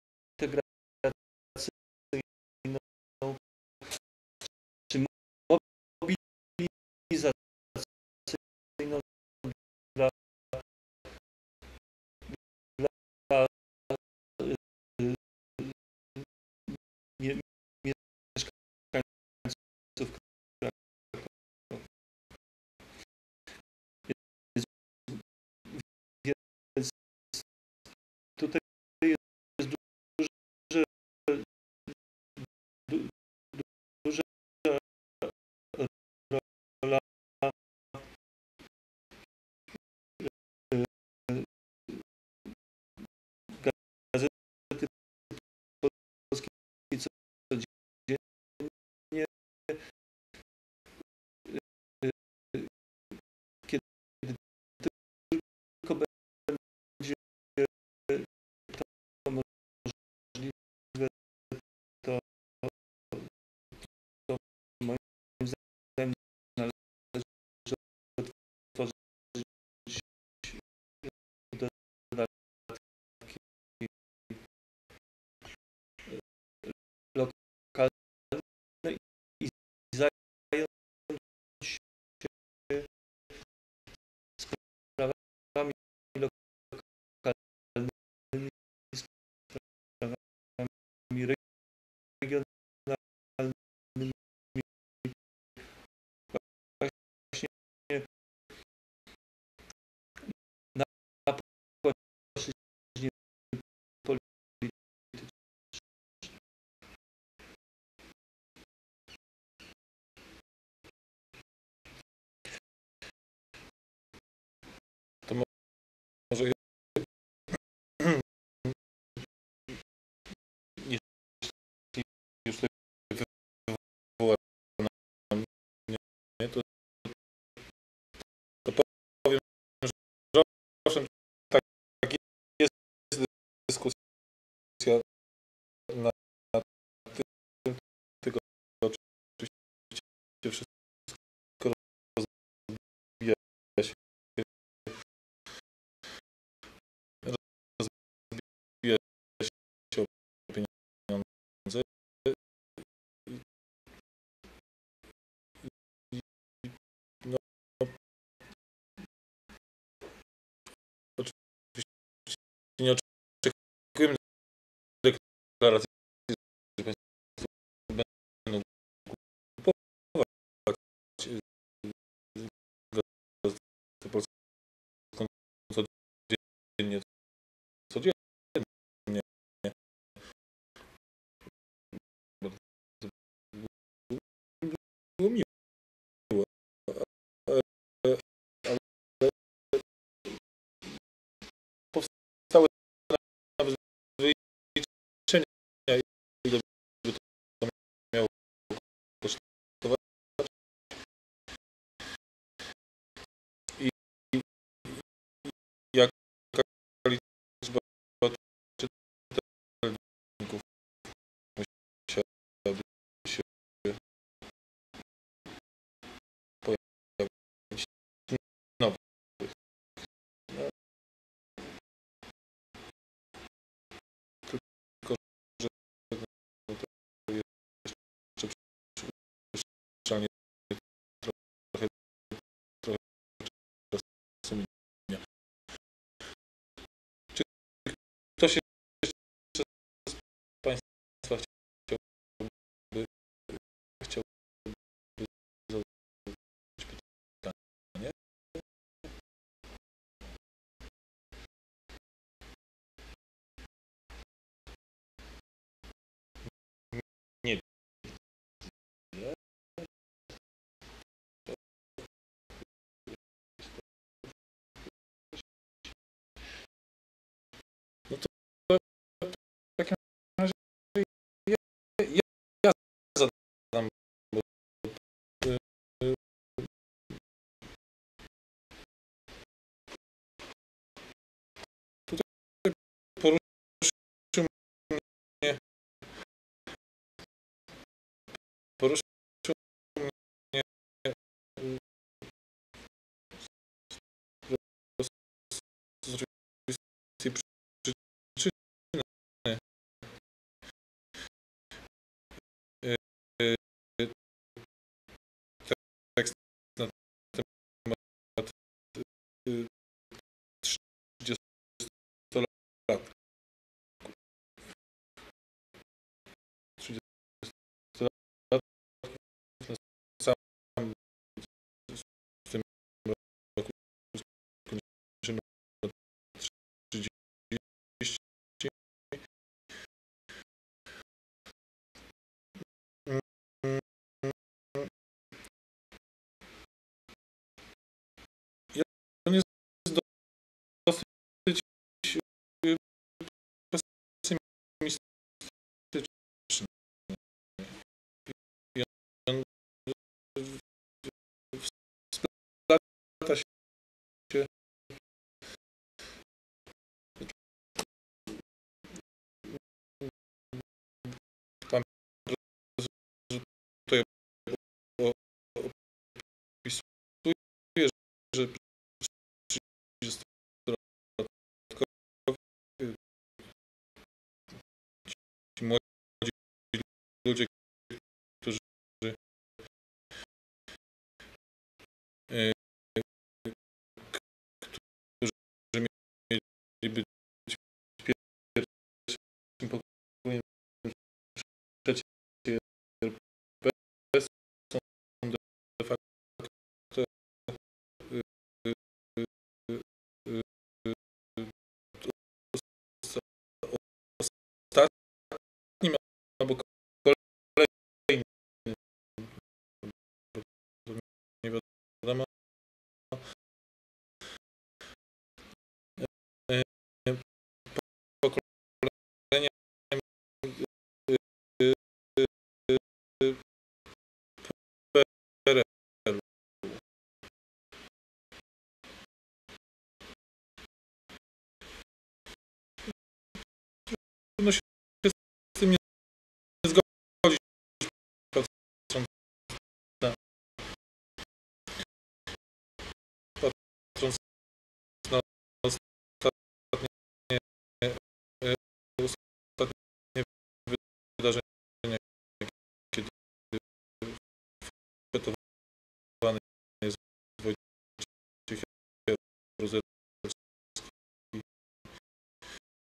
nie oczekujemy deklaracji, że Państwo będą kupować Gazetę Polską codziennie, bo to było miło, ale powstały nawet wyliczenia, ile by to miało kosztować. I jaka liczba czytelników musiałaby się pojawić nowych. Tylko, że no to jeszcze przypuszczalnie trochę czasu minie. Czy ktoś jeszcze z Państwa chciałby zadać pytanie? Nie wiem. No to w takim razie ja zadam, bo tutaj poruszył mnie z oczywistej przyczyny tekst na temat 30-latków. 30-latków na samym w tym roku skończymy 30. I on jest dosyć pesymistyczny. I on splata się pan tutaj opisuje, że 30-latkowie, ci młodzi ludzie, którzy mieli być pierwszym pokoleniem trzeciej RP, są de facto ostatnim albo kolejnym, nie wiadomo, pokoleniem PRL-u. Trudno się z tym nie zgodzić, patrząc na ostatnie wydarzenia, kiedy fetowany jest Wojciech Jaruzelski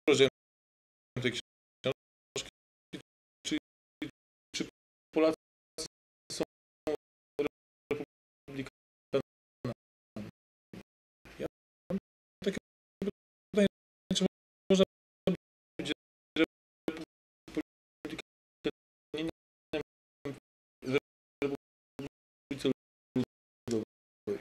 rodzajem tej książki, czy Polacy są republikanami. Ja mam takie pytanie, czy można być republikaninem w Republice Ludowej.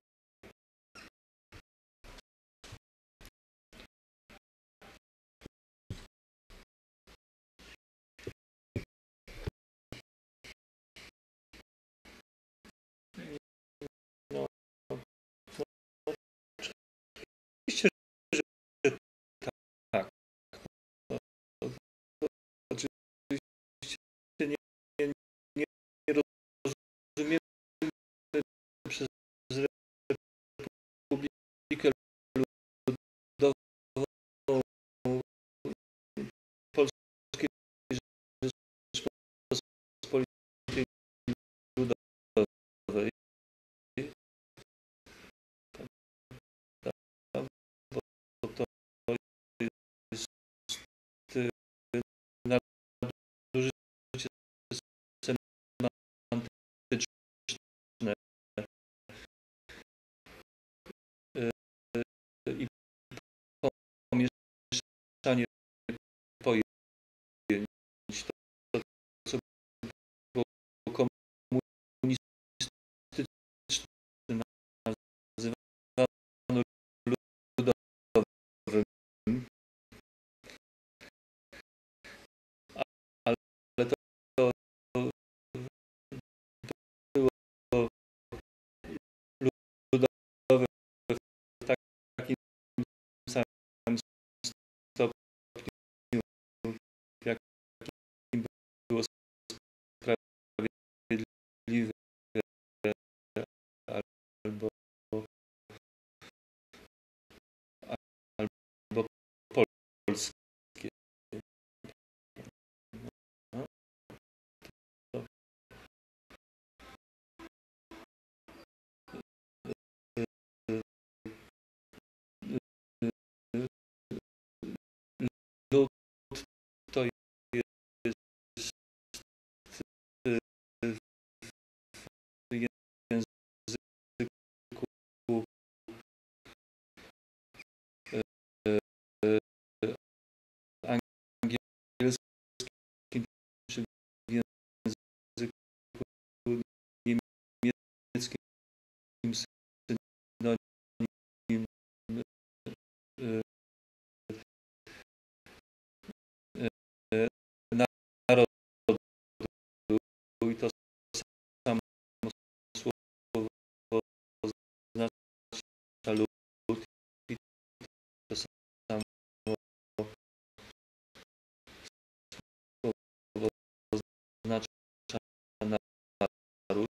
No, oczywiście, że tak. No, oczywiście nie, nie rozumiemy przez Republikę Ludową Polskiej Rzeczypospolitej Ludowej. Bo to jest nadużycie semantyczne i pomieszanie pojęć. To, co było komunistyczne, nazywano ludowym, ale to było ludowe w takim samym stopniu, jakim było sprawiedliwe albo polskie. No, to lud to jest w języku angielskim czy w języku niemieckim synonim narodu i to samo słowo oznacza lud i to samo słowo oznacza naród.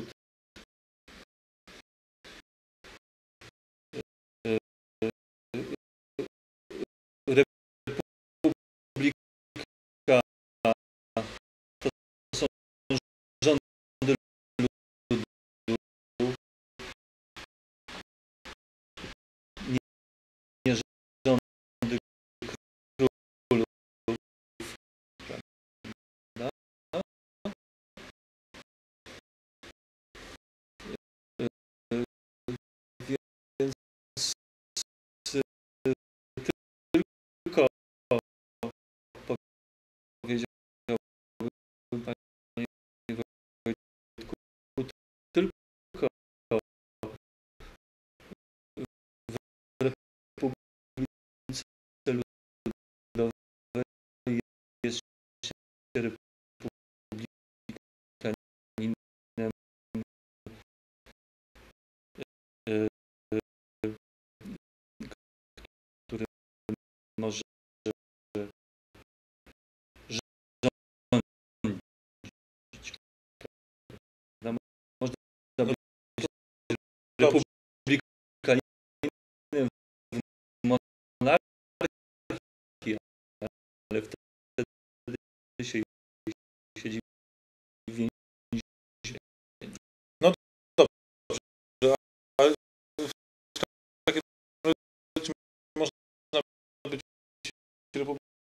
Republika to są rządy ludu, nie rządy królów, prawda? Więc tylko powiedziałbym, panie Wojtku, tylko w Republice Ludowej jest się republikaninem, który może rządzić. Prawda? Można być republikaninem w monarchii, ale wtedy się siedzi w więzieniu. No dobrze, ale w takim razie można być republikaninem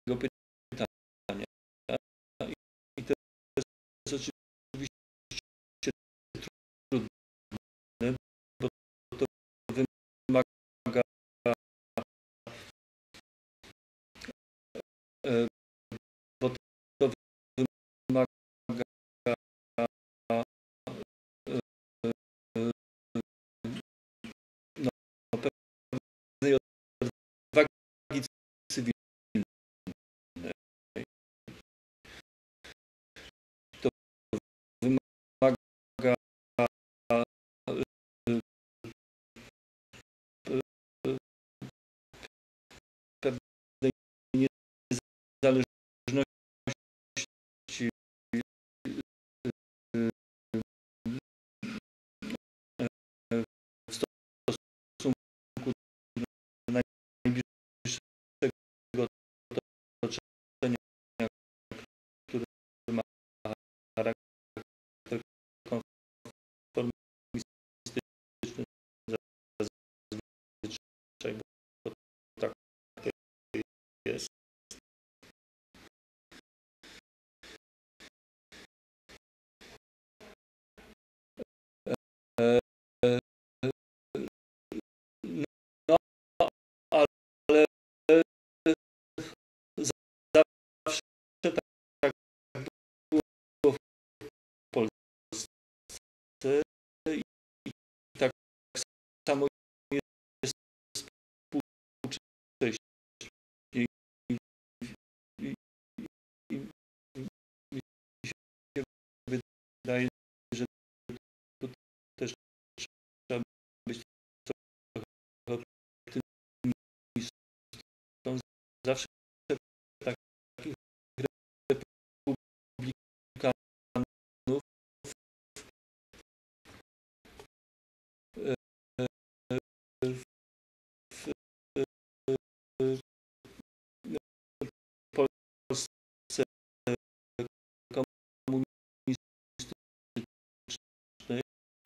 pytania. I to jest oczywiście trudne, bo to wymaga bo to wymaga no, pewnej odwagi cywilnej. To wymaga pewnej niezależności w stosunku do najbliższego otoczenia, które ma charakter konformistyczny zazwyczaj, bo tak jest. No, ale zawsze tak było w Polsce i tak samo jest współcześnie. I mi się wydaje, że tu też trzeba być trochę optymistą. Zawsze takich republikanów w Polsce komunistycznej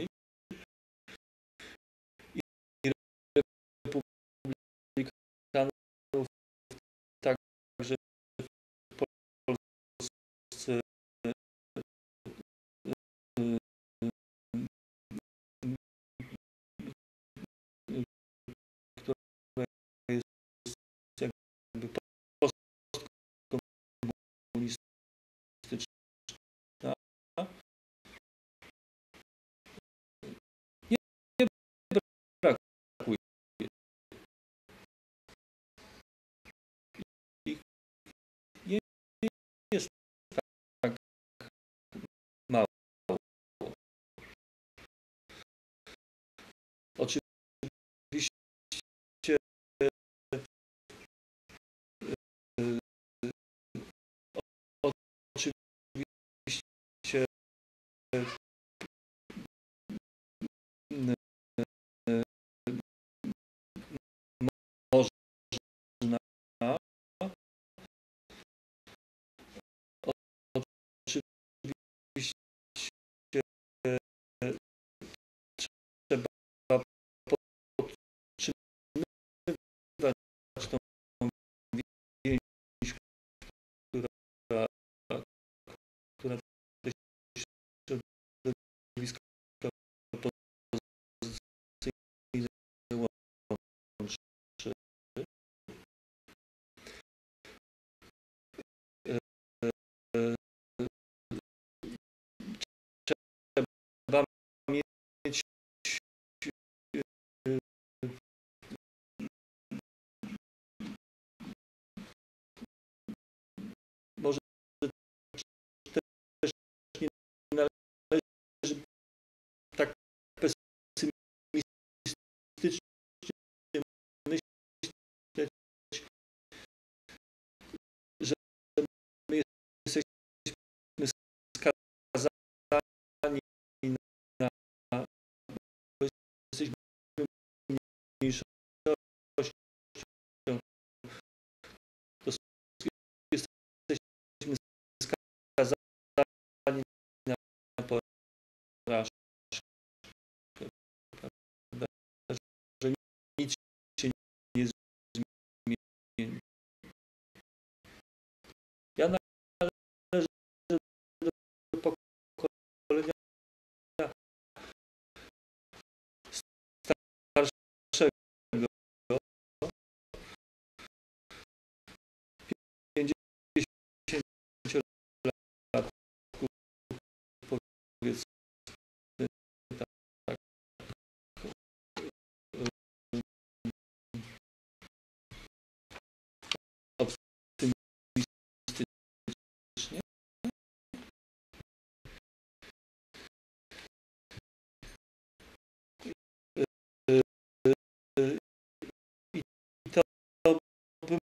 i republikanów także w Polsce, która jest jakby postkomunistyczna, nie brakuje. Ich nie jest tak mało. Oczywiście oczywiście można oczywiście trzeba podtrzymywać tą więź, która te środowiska opozycyjne łączy. Trzeba mieć może też nie należy tak pesymistycznie myśleć, że my jesteśmy skazani na, bo jesteśmy mniejszością, to jesteśmy skazani na porażkę, że nic się nie zmieni. Ja należę do pokolenia starszego, 50 lat, powiedzmy tak, optymistycznie. I to bym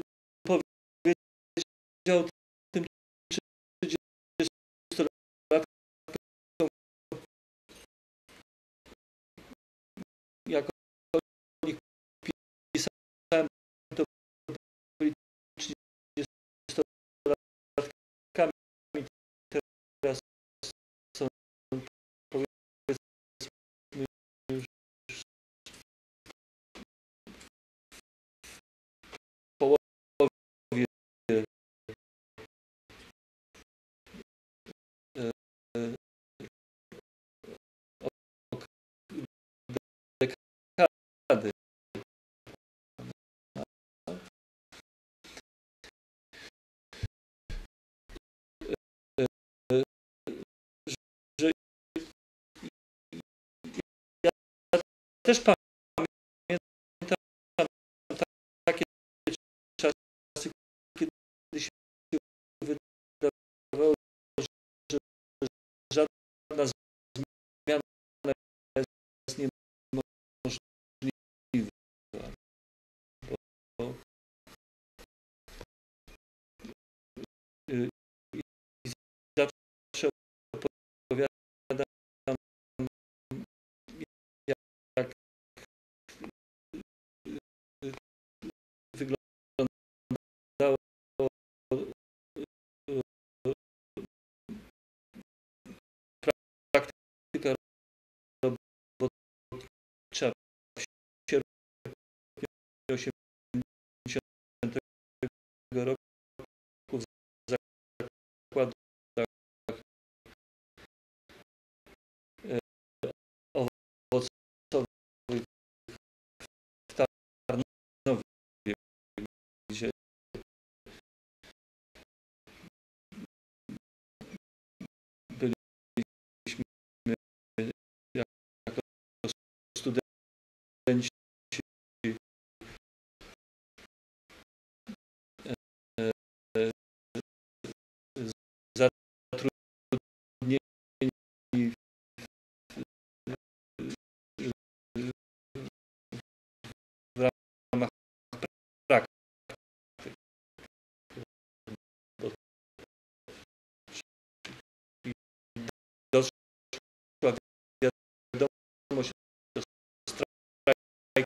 powiedział tym 30-latkom, jak o nich pisałem, to byli 30-latkami, teraz są, powiedzmy, już w połowie dekady. Że ja też pamiętam takie czasy, kiedy się wydawało, że żadna zmiana jest niemożliwa. Bo i zawsze opowiadam, jak wyglądało praktyka robocza w sierpniu 80 roku w zakładach owocowych w Tarnowie, gdzie byliśmy jako studenci zatrudnieni w ramach praktyk. Doszła wiadomość o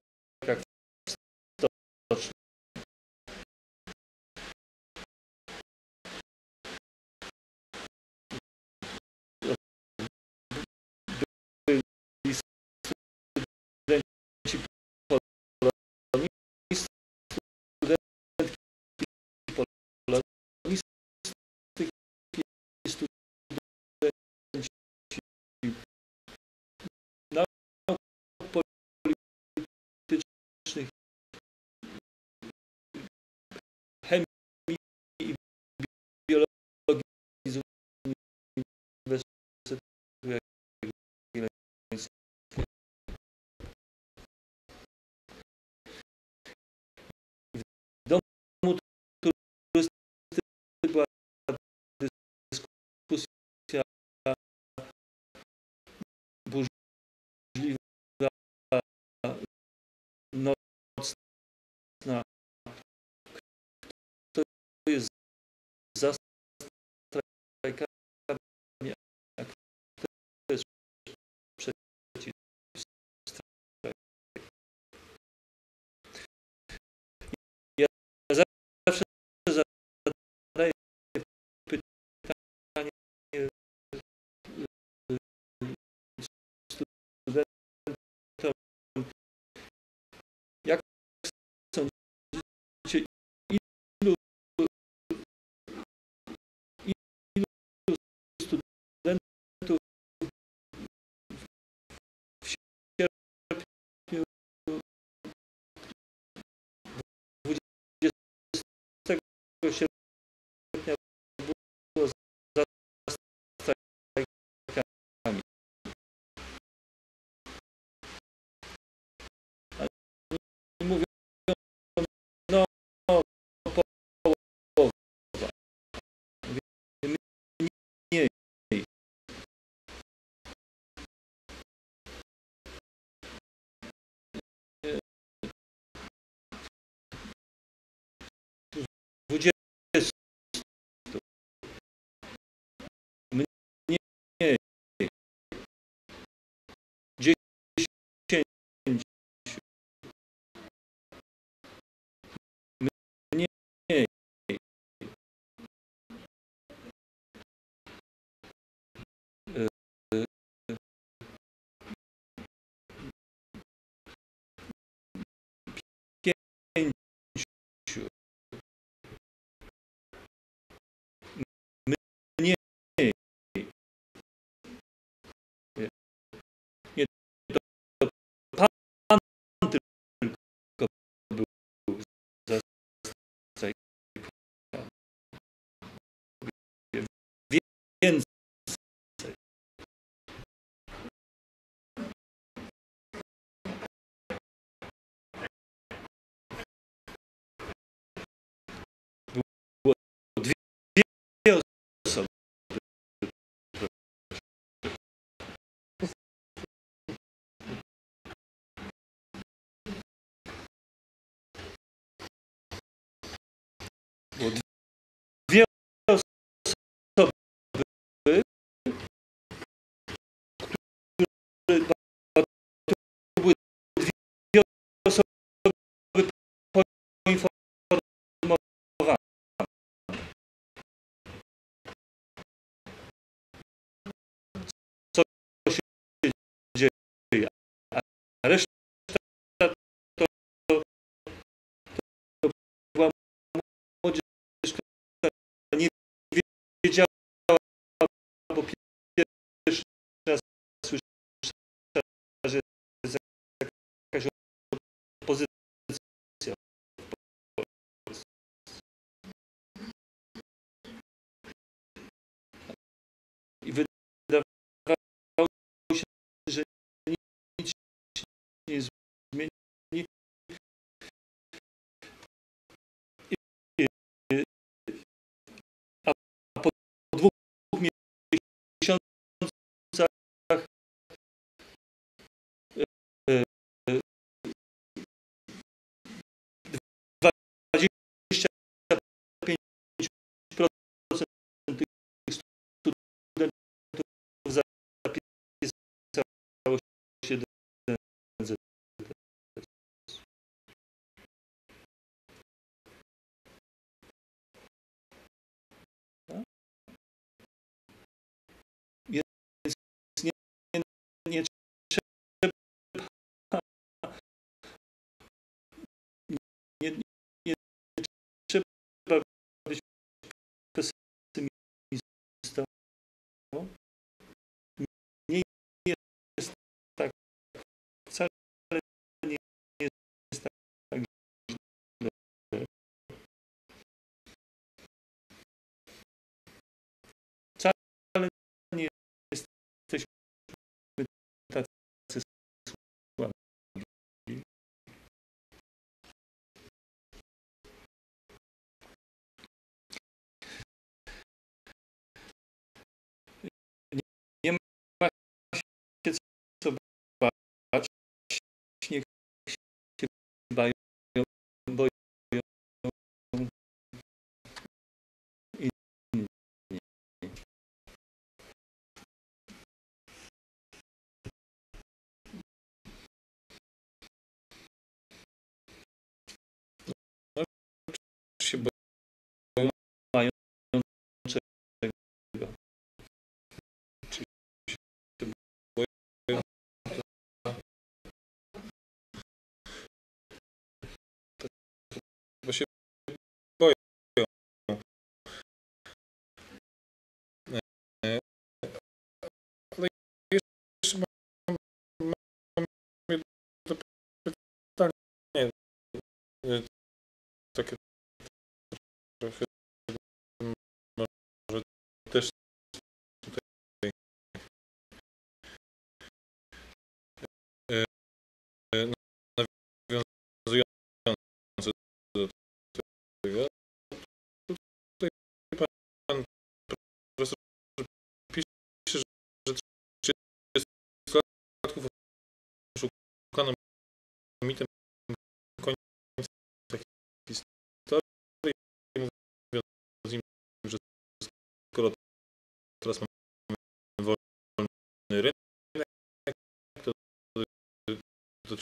wiedziała, bo pierwszy raz słyszała, że jest jakaś opozycja w Polsce. I wydawało się, że nic się nie zmieni. A po 2 miesiącach e, 25% tych studentów zapisało się do NZS. Więc nie trzeba nie trzeba być pesymistą. Nie jest tak, wcale nie jest tak źle. Wcale nie jesteśmy tacy słabi. Nie ma się co bać, niech się boją inni. Się boją, mają czego. Czy się boją, bo się boją. Ale jeszcze mam jedno pytanie, takie trochę może też tutaj nawiązujące do tego. Tutaj pan profesor pisze, że 30-latków oszukano mitem końca historii, mówiąc im, że skoro teraz mamy wolny rynek, to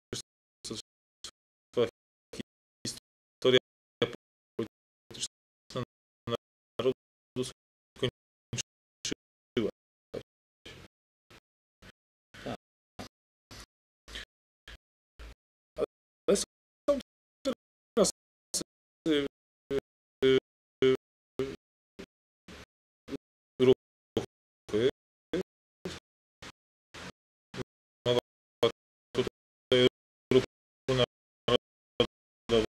trwa historia polityczna narodu skończyła. Ale są teraz ruchy. Mowa tutaj o ruchu narodowym,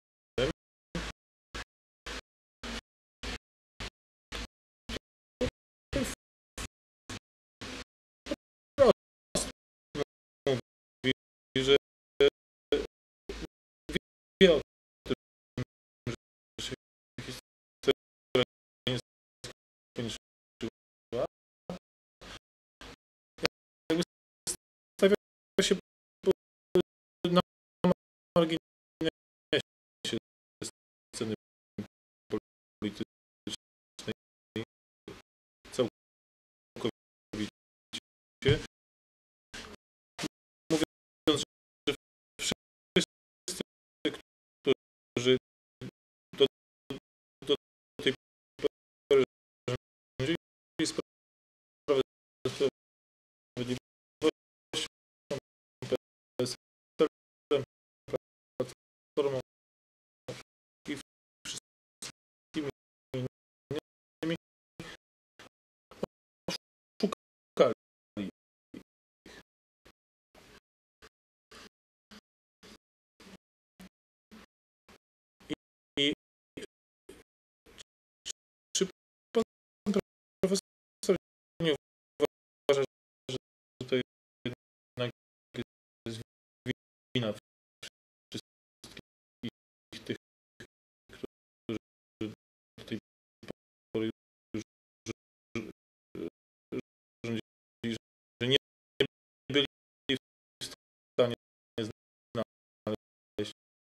mówi, że wie o tym, że się historia nie skończyła. Jakby stawia się na marginesie sceny politycznej całkowicie. Mówiąc, że wszyscy, którzy do tej pory rządzili sprawę sprawiedliwością, PSL-em, wina wszystkich tych, którzy do tej pory już rządzili, że nie byli w stanie znaleźć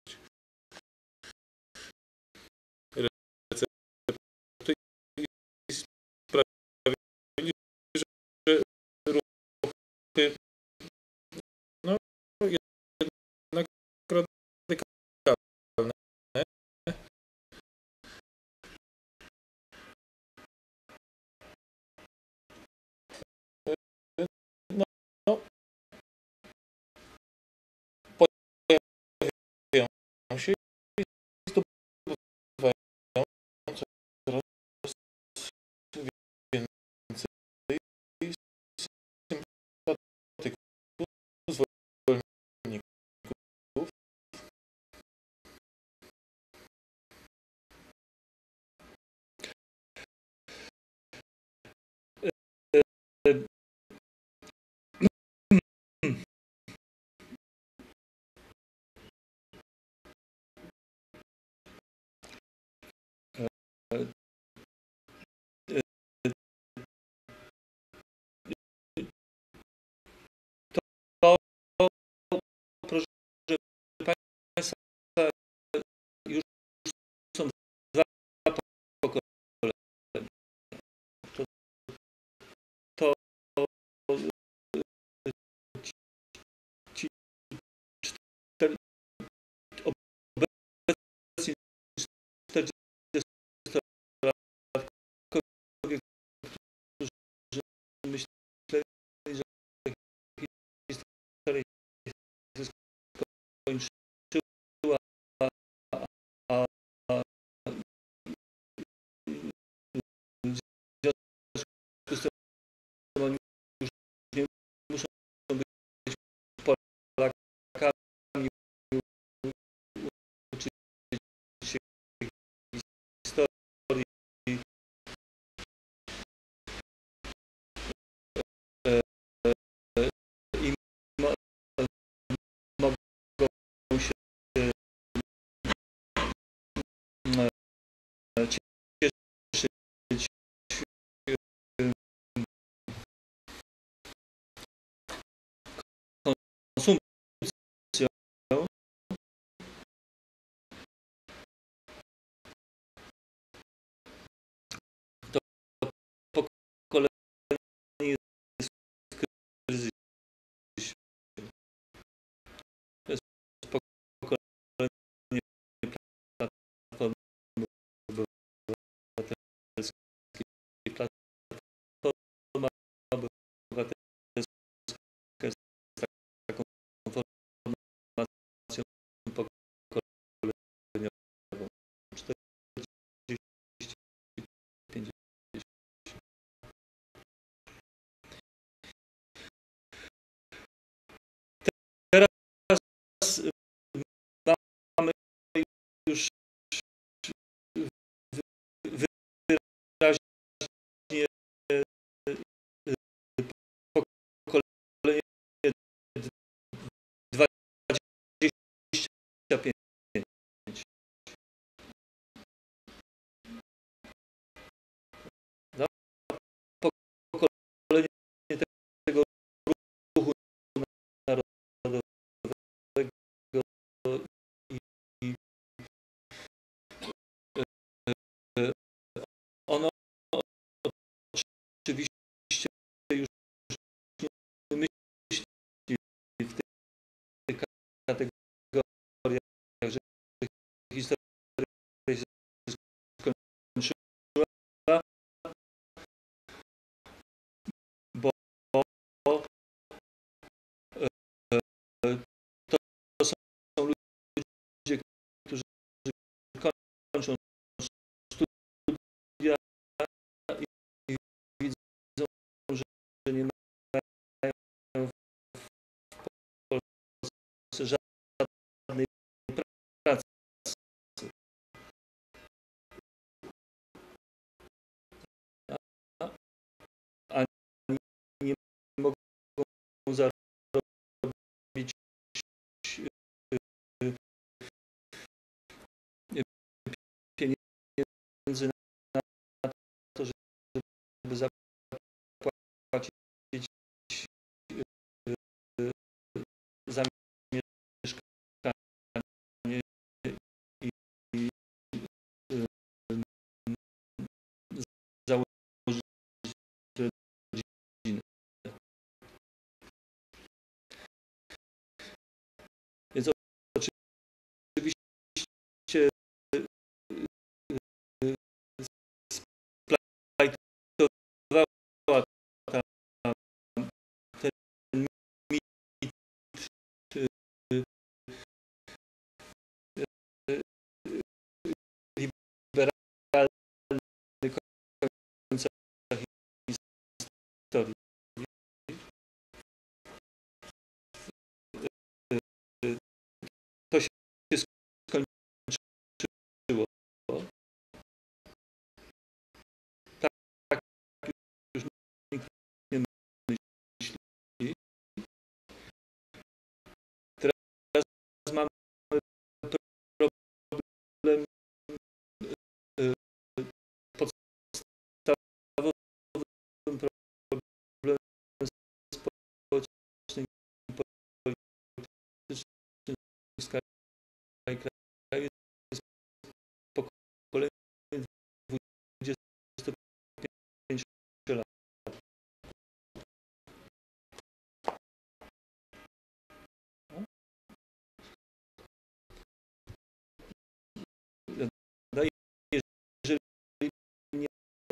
recepty i sprawili, że ruchy no, jednak radykalne. No, pojawiają się i zdobywają coraz więcej sympatyków, zwolenników. To, proszę Państwa, już są dwa pokolenia. To ci cztery, obecnie 40-latkowie, którzy myśleli, że historia się skończyła, a w związku z tym oni już nie muszą być Polakami, uczyć się historii, i mogą się cieszyć konsumpcją. To pokolenie jest w kryzysie. To jest pokolenie Platformy Obywatelskiej. Platforma Obywatelska jest taką formacją pokoleniową. 40, 50. Teraz mamy już wyraźnie pokolenie 25. Pokolenie tego ruchu narodowego i ono oczywiście już nie myśli w tych kategoriach, że historia się skończyła, bo to są ludzie, którzy kończą studia i widzą, że nie mają w Polsce żadnej pracy. Ani nie mogą zarobić żeby zapłacić za mieszkanie i założyć rodzinę. Więc oczywiście splajtowała ten mit liberalny końca historii. To się skończyło. Tak już nikt nie myśli. Teraz mamy problem podstawowym problemem społecznym i politycznym w skali kraju jest pokolenie 25 lat. Jeżeli nie,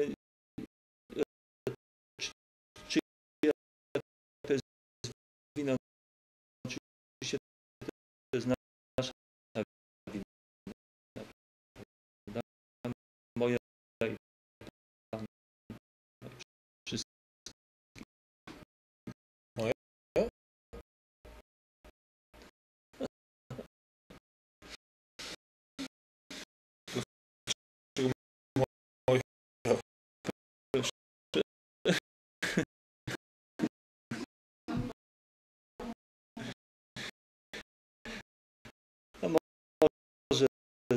czyja to jest wina, oczywiście to jest nasza wina. Moja i pana wszystkich. Moja? A może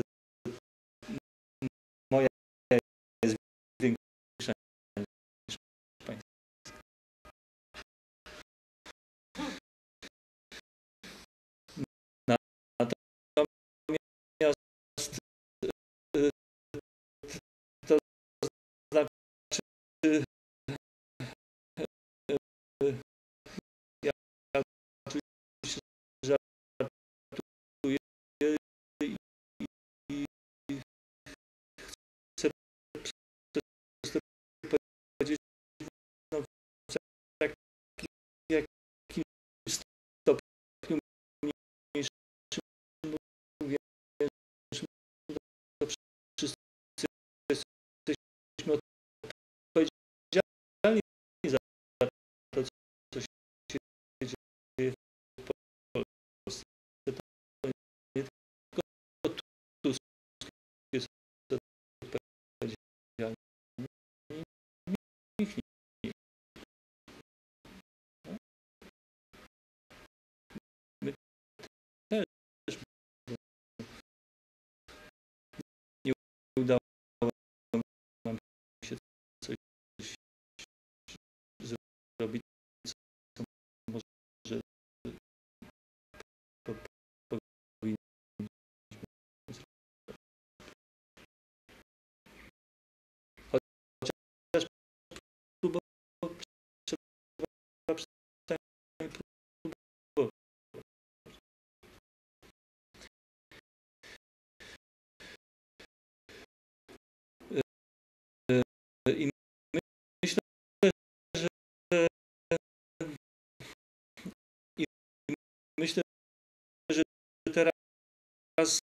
moja jest większa niż pańska. Natomiast to znaczy, ja oczywiście żartuję i chcę powiedzieć, no, w jakim stopniu mniejszym lub większym, to wszyscy jesteśmy odpowiedzialni za to, co się dzieje w Polsce. To nie tylko Tusk jest odpowiedzialny. Nikt nie. My też nie udało nam się coś zrobić, co może powinniśmy zrobić. Chociaż trzeba przynajmniej próbować. I myślę, że i myślę, że teraz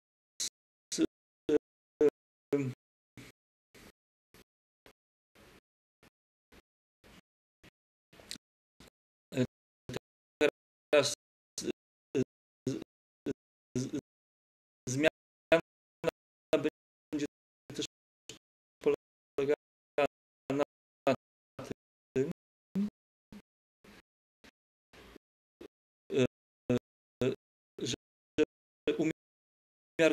teraz zmiana będzie też polegała na tym, że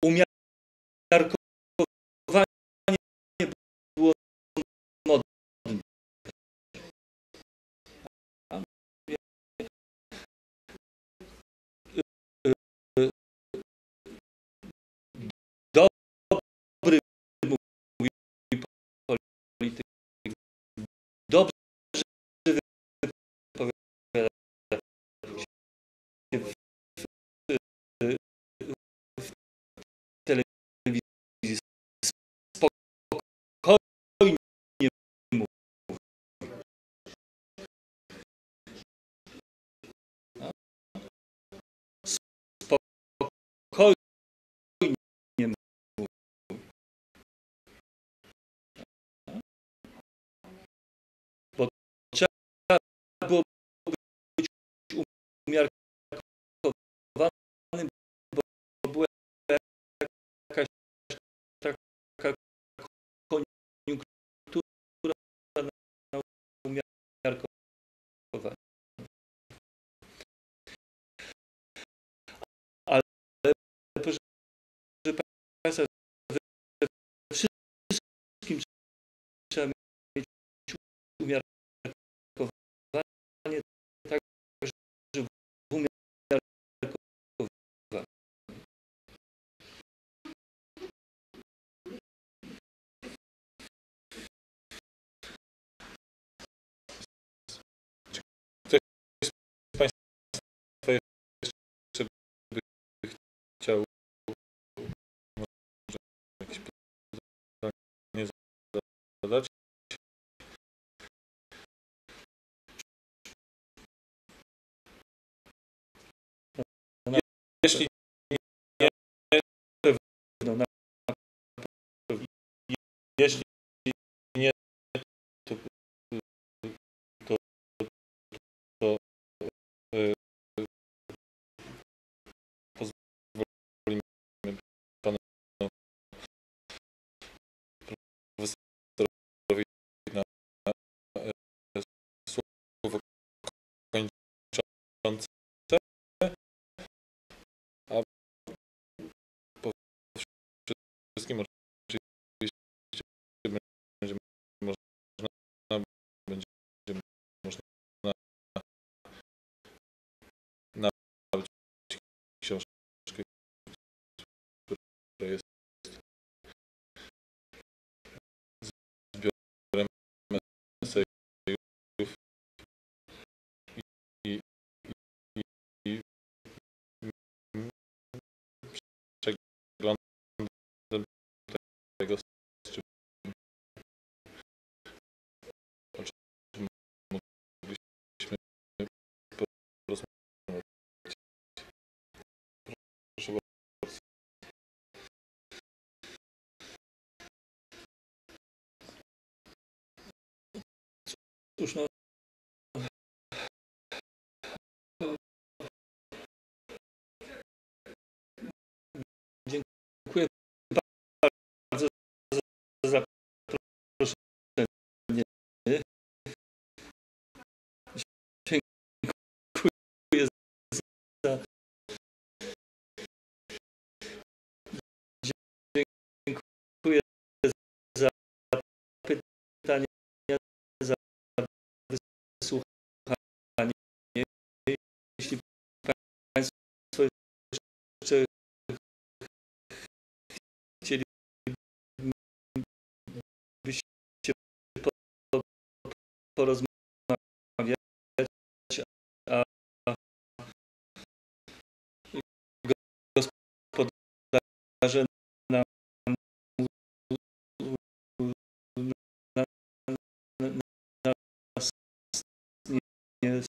umiarkowanie było modne. Dobry, mówi polityk, dobrze wypowiada się w telewizji, spokojnie mówi. Spokojnie mówi. Bo trzeba było być umiarkowanym, bo była jakaś taka koniunktura na umiarkowanie. Ale proszę Państwa, we wszystkim trzeba mieć umiarkowanie, także w umiarkowaniu. Ktoś z Państwa jeszcze by chciał może jakieś pytanie zadać? Jeśli nie, No, na jeśli nie, to, to, to pozwolimy panu profesorowi na słowo kończące, a po wszystkim oczywiście będzie można nabyć książkę, która jest zbiorem esejów i przeglądem tego, o czym mogliśmy porozmawiać. Proszę bardzo. cóż, no, dziękuję bardzo za zaproszenie. Dziękuję za dziękuję za pytania, za wysłuchanie. Jeśli Państwo jeszcze chcielibyście porozmawiać, a gospodarze nam nas nie